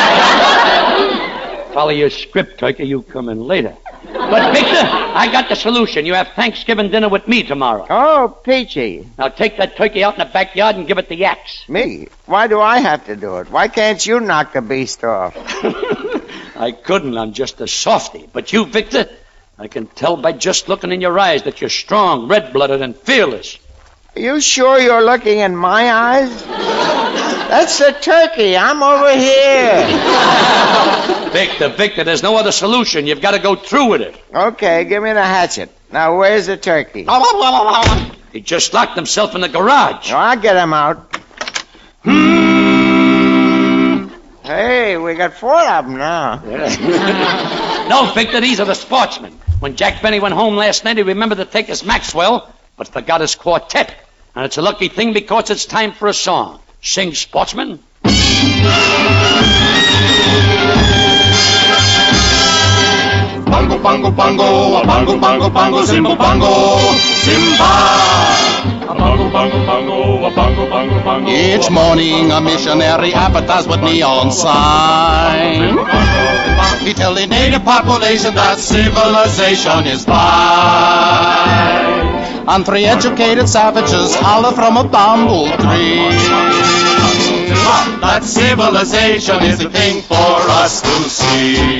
Follow your script, turkey. You come in later. But, Victor, I got the solution. You have Thanksgiving dinner with me tomorrow. Oh, peachy. Now take that turkey out in the backyard and give it the axe. Me? Why do I have to do it? Why can't you knock the beast off? I couldn't. I'm just a softy. But you, Victor, I can tell by just looking in your eyes that you're strong, red-blooded, and fearless. Are you sure you're looking in my eyes? That's the turkey. I'm over here. Victor, there's no other solution. You've got to go through with it. Okay, give me the hatchet. Now, where's the turkey? He just locked himself in the garage. Oh, I'll get him out. Hey, we got 4 of them now. No, Victor, these are the sportsmen. When Jack Benny went home last night, he remembered to take his Maxwell, but forgot his quartet. And it's a lucky thing because it's time for a song. Sing, sportsman. Bongo, bongo, bongo, a bongo, bongo, bongo, zimbo, bongo, zimba. A bongo, bongo, bongo, a bongo, bongo, bongo. Each morning a missionary advertised with neon sign. He tell the native population that civilization is fine. And 3 educated savages holler from a bamboo tree that civilization is a thing for us to see.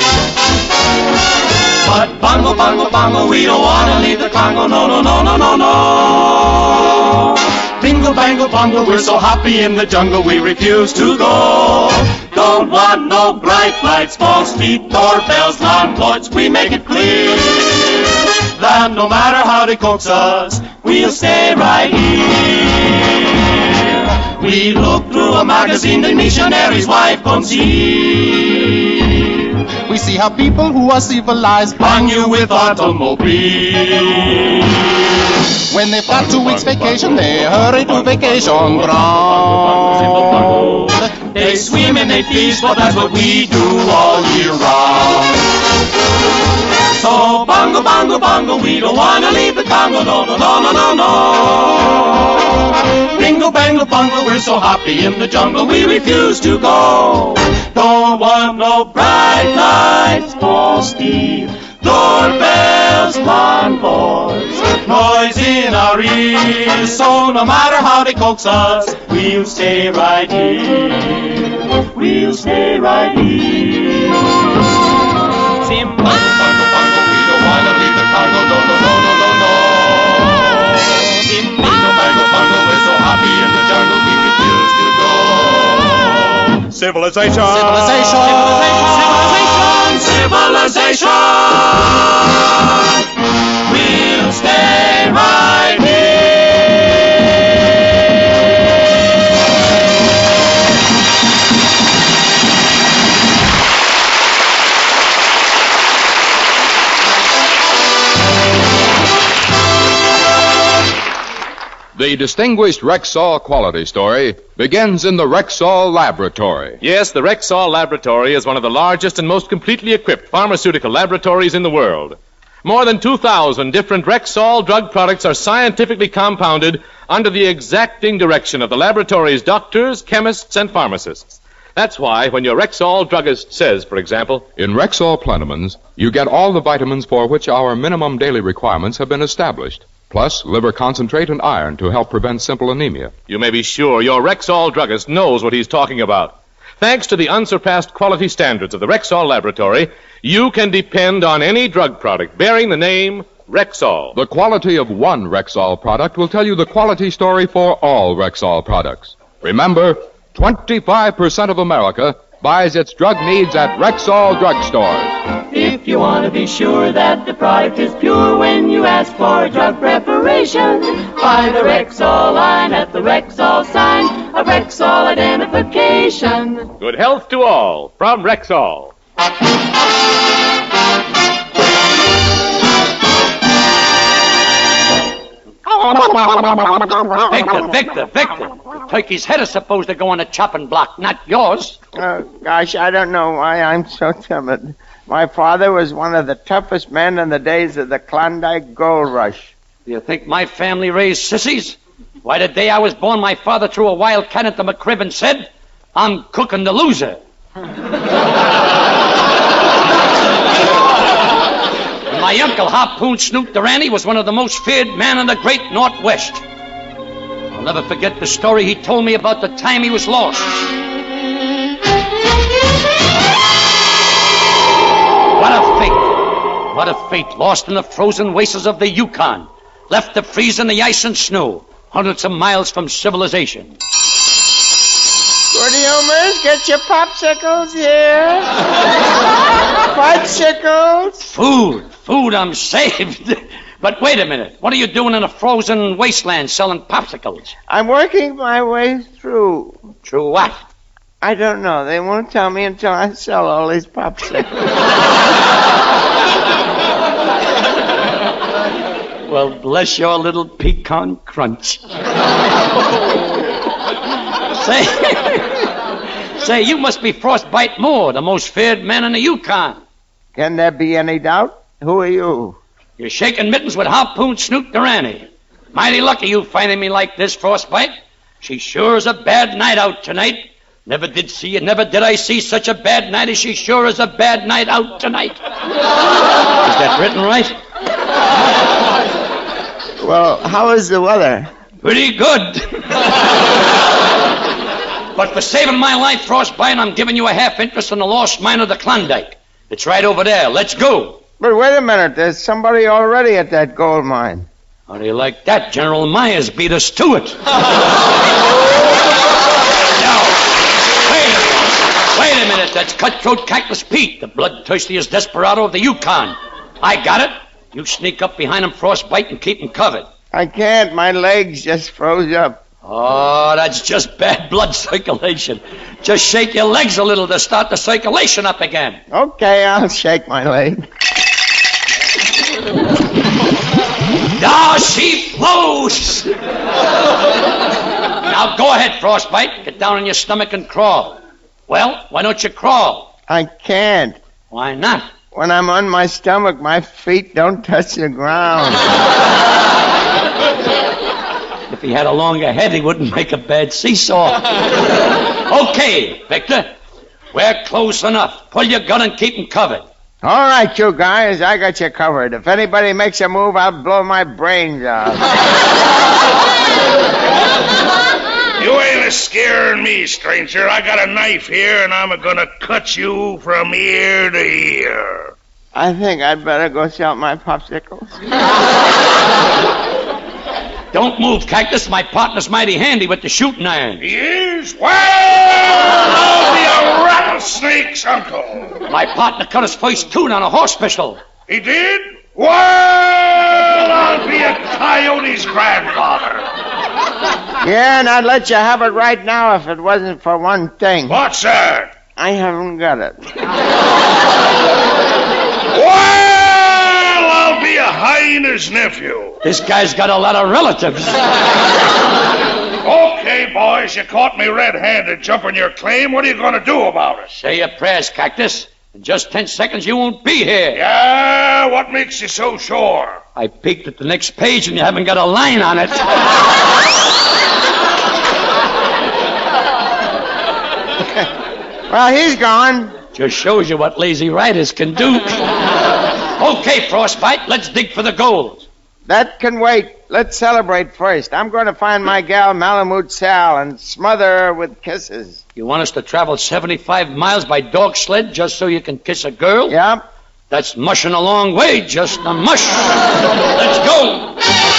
But bongo, bongo, bongo, we don't want to leave the Congo, no, no, no, no, no, no. Bingo, bango, bongo, we're so happy in the jungle we refuse to go. Don't want no bright lights, false teeth, doorbells, landlords, we make it clear that no matter how they coax us, we'll stay right here. We look through a magazine, the missionary's wife comes here. We see how people who are civilized bang you with automobiles. When they've got 2 weeks vacation, they hurry to vacation ground. They swim and they feast, but that's what we do all year round. So bongo, bongo, bongo, we don't want to leave the Congo, no, no, no, no, no, no. Bingo, bango, bongo, we're so happy in the jungle we refuse to go. Don't want no bright lights, false teeth, doorbells, landlords, noise in our ears. So no matter how they coax us, we'll stay right here. We'll stay right here. Simba. Civilization! Civilization! Civilization! We'll stay right here. The distinguished Rexall quality story begins in the Rexall Laboratory. Yes, the Rexall Laboratory is one of the largest and most completely equipped pharmaceutical laboratories in the world. More than 2,000 different Rexall drug products are scientifically compounded under the exacting direction of the laboratory's doctors, chemists, and pharmacists. That's why when your Rexall druggist says, for example, in Rexall Plenamins, you get all the vitamins for which our minimum daily requirements have been established, plus liver concentrate and iron to help prevent simple anemia. You may be sure your Rexall druggist knows what he's talking about. Thanks to the unsurpassed quality standards of the Rexall Laboratory, you can depend on any drug product bearing the name Rexall. The quality of one Rexall product will tell you the quality story for all Rexall products. Remember, 25% of America buys its drug needs at Rexall drugstores. If you want to be sure that the product is pure when you ask for drug preparation, buy the Rexall line at the Rexall sign of Rexall identification. Good health to all from Rexall. Victor. Turkey's head is supposed to go on a chopping block, not yours. Oh, gosh, I don't know why I'm so timid. My father was one of the toughest men in the days of the Klondike Gold Rush. Do you think my family raised sissies? Why, the day I was born, my father threw a wildcat into my crib and said, "I'm cooking the loser." My uncle, Harpoon Snoot Durante, was one of the most feared men in the great Northwest. I'll never forget the story he told me about the time he was lost. What a fate. What a fate. Lost in the frozen wastes of the Yukon. Left to freeze in the ice and snow. Hundreds of miles from civilization. Goody Homers, get your popsicles here. Fudgesicles. Food, I'm saved. But wait a minute. What are you doing in a frozen wasteland selling popsicles? I'm working my way through. Through what? I don't know. They won't tell me until I sell all these popsicles. Well, bless your little pecan crunch. Say, you must be Frostbite Moore, the most feared man in the Yukon. Can there be any doubt? Who are you? You're shaking mittens with Harpoon Snoot Durante. Mighty lucky you finding me like this, Frostbite. She sure is a bad night out tonight. Never did I see such a bad night as she sure is a bad night out tonight. Is that written right? Well, how is the weather? Pretty good. But for saving my life, Frostbite, I'm giving you a half interest in the lost mine of the Klondike. It's right over there. Let's go. But wait a minute. There's somebody already at that gold mine. How do you like that? General Myers beat us to it. Wait a minute. That's Cutthroat Cactus Pete, the bloodthirstiest desperado of the Yukon. I got it. You sneak up behind him, Frostbite, and keep him covered. I can't. My legs just froze up. Oh, that's just bad blood circulation. Just shake your legs a little to start the circulation up again. Okay, I'll shake my leg. Now she flows. Now go ahead, Frostbite. Get down on your stomach and crawl. Well, why don't you crawl? I can't. Why not? When I'm on my stomach, my feet don't touch the ground. If he had a longer head, he wouldn't make a bad seesaw. Okay, Victor. We're close enough. Pull your gun and keep him covered. All right, you guys. I got you covered. If anybody makes a move, I'll blow my brains out. You ain't scaring me, stranger. I got a knife here, and I'm gonna cut you from ear to ear. I think I'd better go sell my popsicles. Don't move, Cactus. My partner's mighty handy with the shooting iron. He is? Well, I'll be a rattlesnake's uncle. My partner cut his first tooth on a horse pistol. He did? Well, I'll be a coyote's grandfather. Yeah, and I'd let you have it right now if it wasn't for one thing. What's that? I haven't got it. Well, I'll be a hyena's nephew. This guy's got a lot of relatives. Okay, boys, you caught me red-handed jumping your claim. What are you going to do about it? Say your prayers, Cactus. In just 10 seconds, you won't be here. Yeah, what makes you so sure? I peeked at the next page, and you haven't got a line on it. Well, he's gone. Just shows you what lazy writers can do. Okay, Frostbite, let's dig for the gold. That can wait. Let's celebrate first. I'm going to find my gal Malamute Sal and smother her with kisses. You want us to travel 75 miles by dog sled just so you can kiss a girl? Yep. That's mushing a long way, just a mush. Let's go.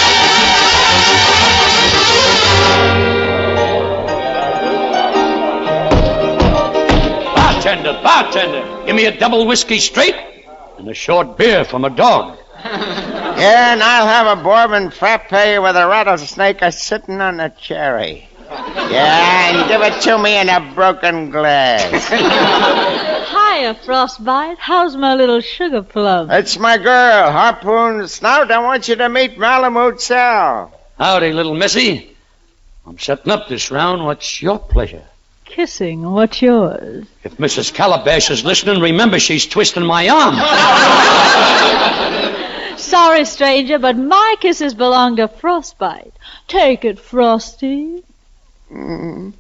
Bartender, give me a double whiskey straight and a short beer from a dog. Yeah, and I'll have a bourbon frappe with a rattlesnake a-sitting on a cherry. Yeah, and give it to me in a broken glass. Hiya, Frostbite. How's my little sugar plum? It's my girl, Harpoon Snout. I want you to meet Malamute Sal. Howdy, little missy. I'm setting up this round. What's your pleasure? Kissing. What's yours? If Mrs. Calabash is listening, remember she's twisting my arm. Sorry, stranger, but my kisses belong to Frostbite. Take it, Frosty. No.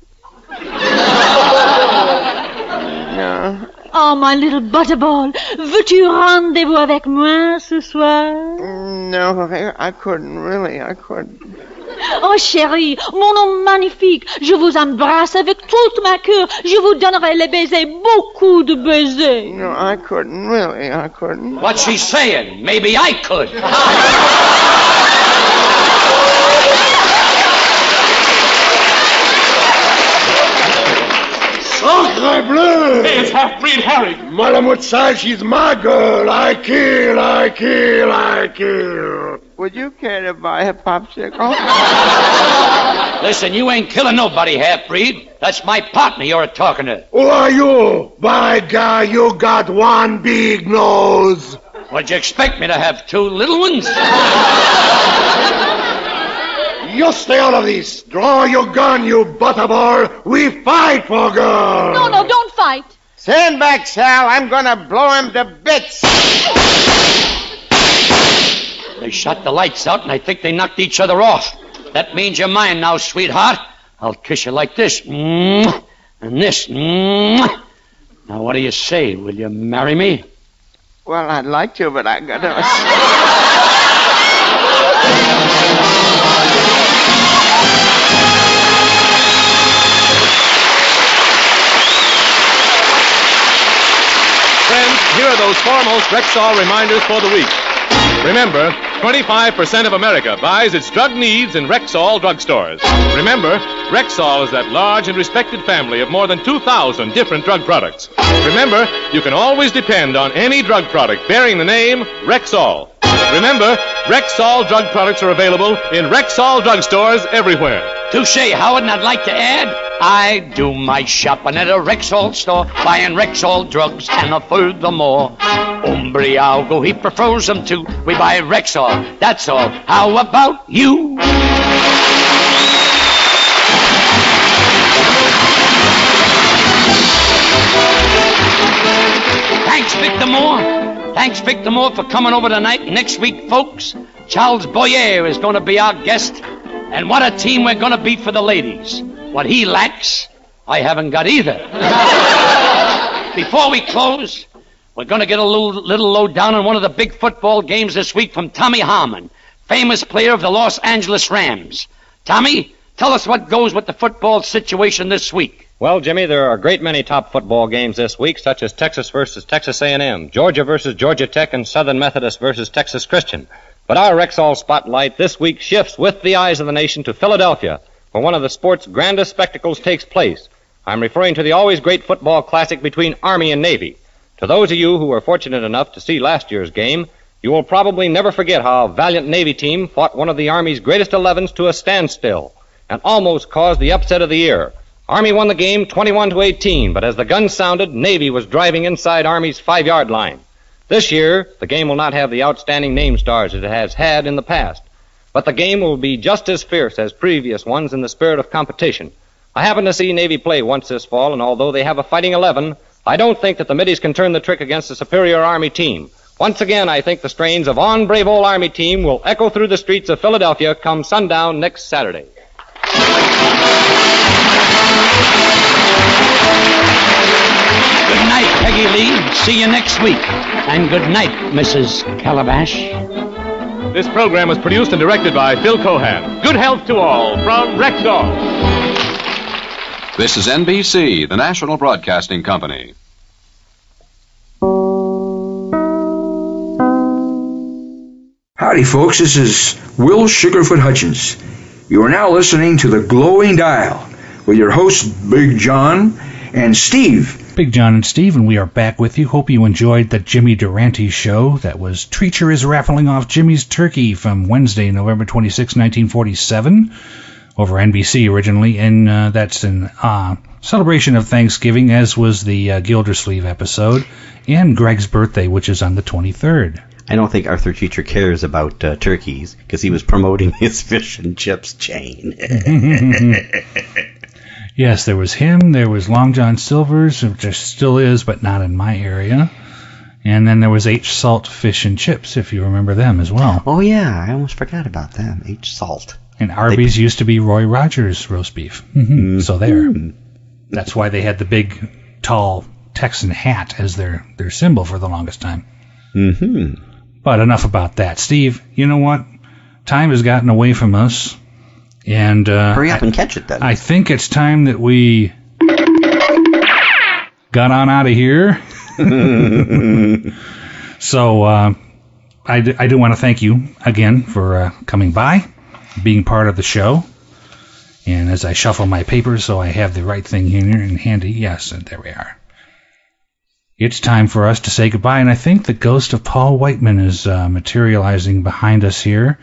Oh, my little butterball, veux-tu rendez-vous avec moi ce soir? No, I couldn't, really, I couldn't. Oh, chérie, mon homme magnifique, je vous embrasse avec toute ma cœur. Je vous donnerai les baisers, beaucoup de baisers. No, I couldn't, really, I couldn't. What's she saying? Maybe I could. Sacre bleu! Hey, it's half-breed Harry. Malamute Sal, she's my girl. I kill. Would you care to buy a popsicle? Listen, you ain't killing nobody, half-breed. That's my partner you're talking to. Who are you? By God, you got one big nose. What'd you expect me to have, two little ones? You stay out of this. Draw your gun, you butterball. We fight for girl. No, don't fight. Stand back, Sal. I'm going to blow him to bits. They shot the lights out, and I think they knocked each other off. That means you're mine now, sweetheart. I'll kiss you like this. And this. Now, what do you say? Will you marry me? Well, I'd like to, but I got to... Friends, here are those foremost Rexall reminders for the week. Remember, 25% of America buys its drug needs in Rexall drugstores. Remember, Rexall is that large and respected family of more than 2,000 different drug products. Remember, you can always depend on any drug product bearing the name Rexall. Remember, Rexall drug products are available in Rexall drugstores everywhere. Touche, Howard, and I'd like to add, I do my shopping at a Rexall store, buying Rexall drugs, and furthermore, Umbriago, he prefers them too. We buy Rexall, that's all. How about you? Thanks, Victor Moore. Thanks, Victor Moore, for coming over tonight. Next week, folks, Charles Boyer is going to be our guest. And what a team we're going to be for the ladies. What he lacks, I haven't got either. Before we close, we're going to get a little low down on one of the big football games this week from Tommy Harmon, famous player of the Los Angeles Rams. Tommy, tell us what goes with the football situation this week. Well, Jimmy, there are a great many top football games this week, such as Texas versus Texas A&M, Georgia versus Georgia Tech, and Southern Methodist versus Texas Christian. But our Rexall spotlight this week shifts with the eyes of the nation to Philadelphia, where one of the sport's grandest spectacles takes place. I'm referring to the always great football classic between Army and Navy. To those of you who were fortunate enough to see last year's game, you will probably never forget how a valiant Navy team fought one of the Army's greatest 11s to a standstill and almost caused the upset of the year. Army won the game 21-18, but as the gun sounded, Navy was driving inside Army's 5-yard line. This year, the game will not have the outstanding name stars it has had in the past, but the game will be just as fierce as previous ones in the spirit of competition. I happened to see Navy play once this fall, and although they have a fighting 11, I don't think that the middies can turn the trick against a superior Army team. Once again, I think the strains of On Brave Old Army Team will echo through the streets of Philadelphia come sundown next Saturday. Good night, Peggy Lee. See you next week. And good night, Mrs. Calabash. This program was produced and directed by Phil Cohan. Good health to all from Rexall. This is NBC, the National Broadcasting Company. Howdy, folks. This is Will Sugarfoot Hutchins. You are now listening to The Glowing Dial with your hosts, Big John and Steve. Big John and Steve, and we are back with you. Hope you enjoyed the Jimmy Durante show. That was Treacher is Raffling Off Jimmy's Turkey from Wednesday, November 26, 1947. Over NBC originally, and that's in celebration of Thanksgiving, as was the Gildersleeve episode, and Greg's birthday, which is on the 23rd. I don't think Arthur Treacher cares about turkeys, because he was promoting his fish and chips chain. Yes, there was him, there was Long John Silver's, which there still is, but not in my area. And then there was H. Salt Fish and Chips, if you remember them as well. Oh, yeah, I almost forgot about them, H. Salt. And Arby's used to be Roy Rogers roast beef. Mm-hmm. So there. That's why they had the big, tall Texan hat as their symbol for the longest time. Mm-hmm. But enough about that. Steve, you know what? Time has gotten away from us. And hurry up and catch it then. I think it's time that we got on out of here. So I do want to thank you again for coming by, being part of the show. And as I shuffle my papers so I have the right thing here and handy, yes, and there we are. It's time for us to say goodbye, and I think the ghost of Paul Whiteman is materializing behind us here.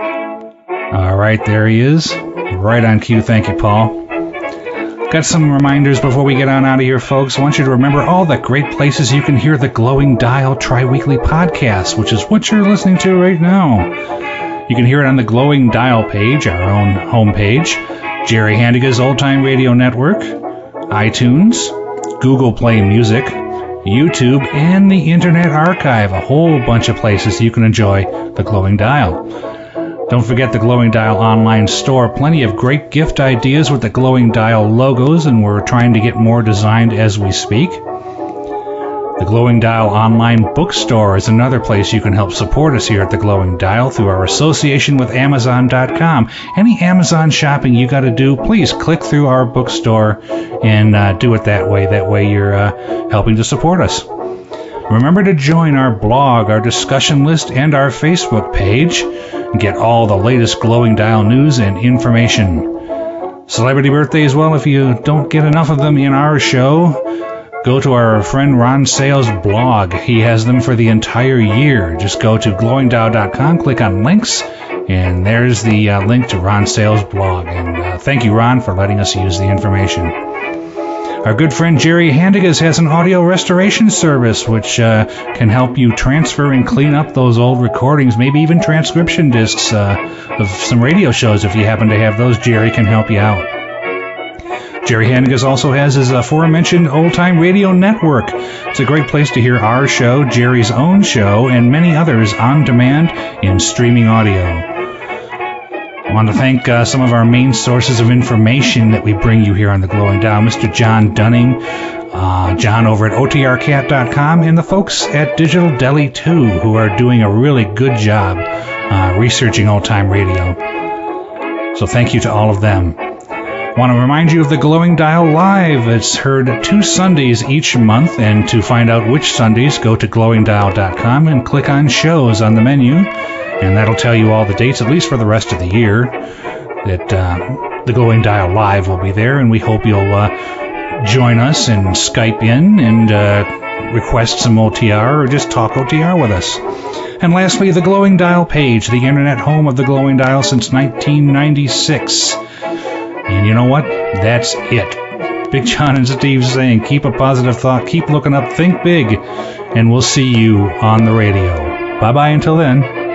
All right, there he is. Right on cue. Thank you, Paul. Got some reminders before we get on out of here, folks. I want you to remember all the great places you can hear the Glowing Dial Tri-Weekly podcast, which is what you're listening to right now. You can hear it on the Glowing Dial page, our own homepage, Jerry Handiga's Old Time Radio Network, iTunes, Google Play Music, YouTube, and the Internet Archive. A whole bunch of places you can enjoy the Glowing Dial. Don't forget the Glowing Dial online store. Plenty of great gift ideas with the Glowing Dial logos, and we're trying to get more designed as we speak. The Glowing Dial online bookstore is another place you can help support us here at the Glowing Dial through our association with Amazon.com. Any Amazon shopping you got to do, please click through our bookstore and do it that way. That way you're helping to support us. Remember to join our blog, our discussion list, and our Facebook page. Get all the latest Glowing Dial news and information. Celebrity birthday as well, if you don't get enough of them in our show. Go to our friend Ron Sales' blog. He has them for the entire year. Just go to glowingdial.com, click on links, and there's the link to Ron Sales' blog. And thank you, Ron, for letting us use the information. Our good friend Jerry Handigas has an audio restoration service which can help you transfer and clean up those old recordings, maybe even transcription discs of some radio shows. If you happen to have those, Jerry can help you out. Jerry Handigas also has his aforementioned Old Time Radio Network. It's a great place to hear our show, Jerry's own show, and many others on demand in streaming audio. I want to thank some of our main sources of information that we bring you here on the Glowing Dial, Mr. John Dunning, John over at OTRCat.com, and the folks at Digital Deli 2, who are doing a really good job researching old-time radio. So thank you to all of them. I want to remind you of the Glowing Dial Live. It's heard 2 Sundays each month, and to find out which Sundays, go to glowingdial.com and click on shows on the menu, and that'll tell you all the dates, at least for the rest of the year, that the Glowing Dial Live will be there, and we hope you'll join us and Skype in and request some OTR or just talk OTR with us. And lastly, the Glowing Dial page, the internet home of the Glowing Dial since 1996. And you know what? That's it. Big John and Steve saying, keep a positive thought, keep looking up, think big, and we'll see you on the radio. Bye-bye until then.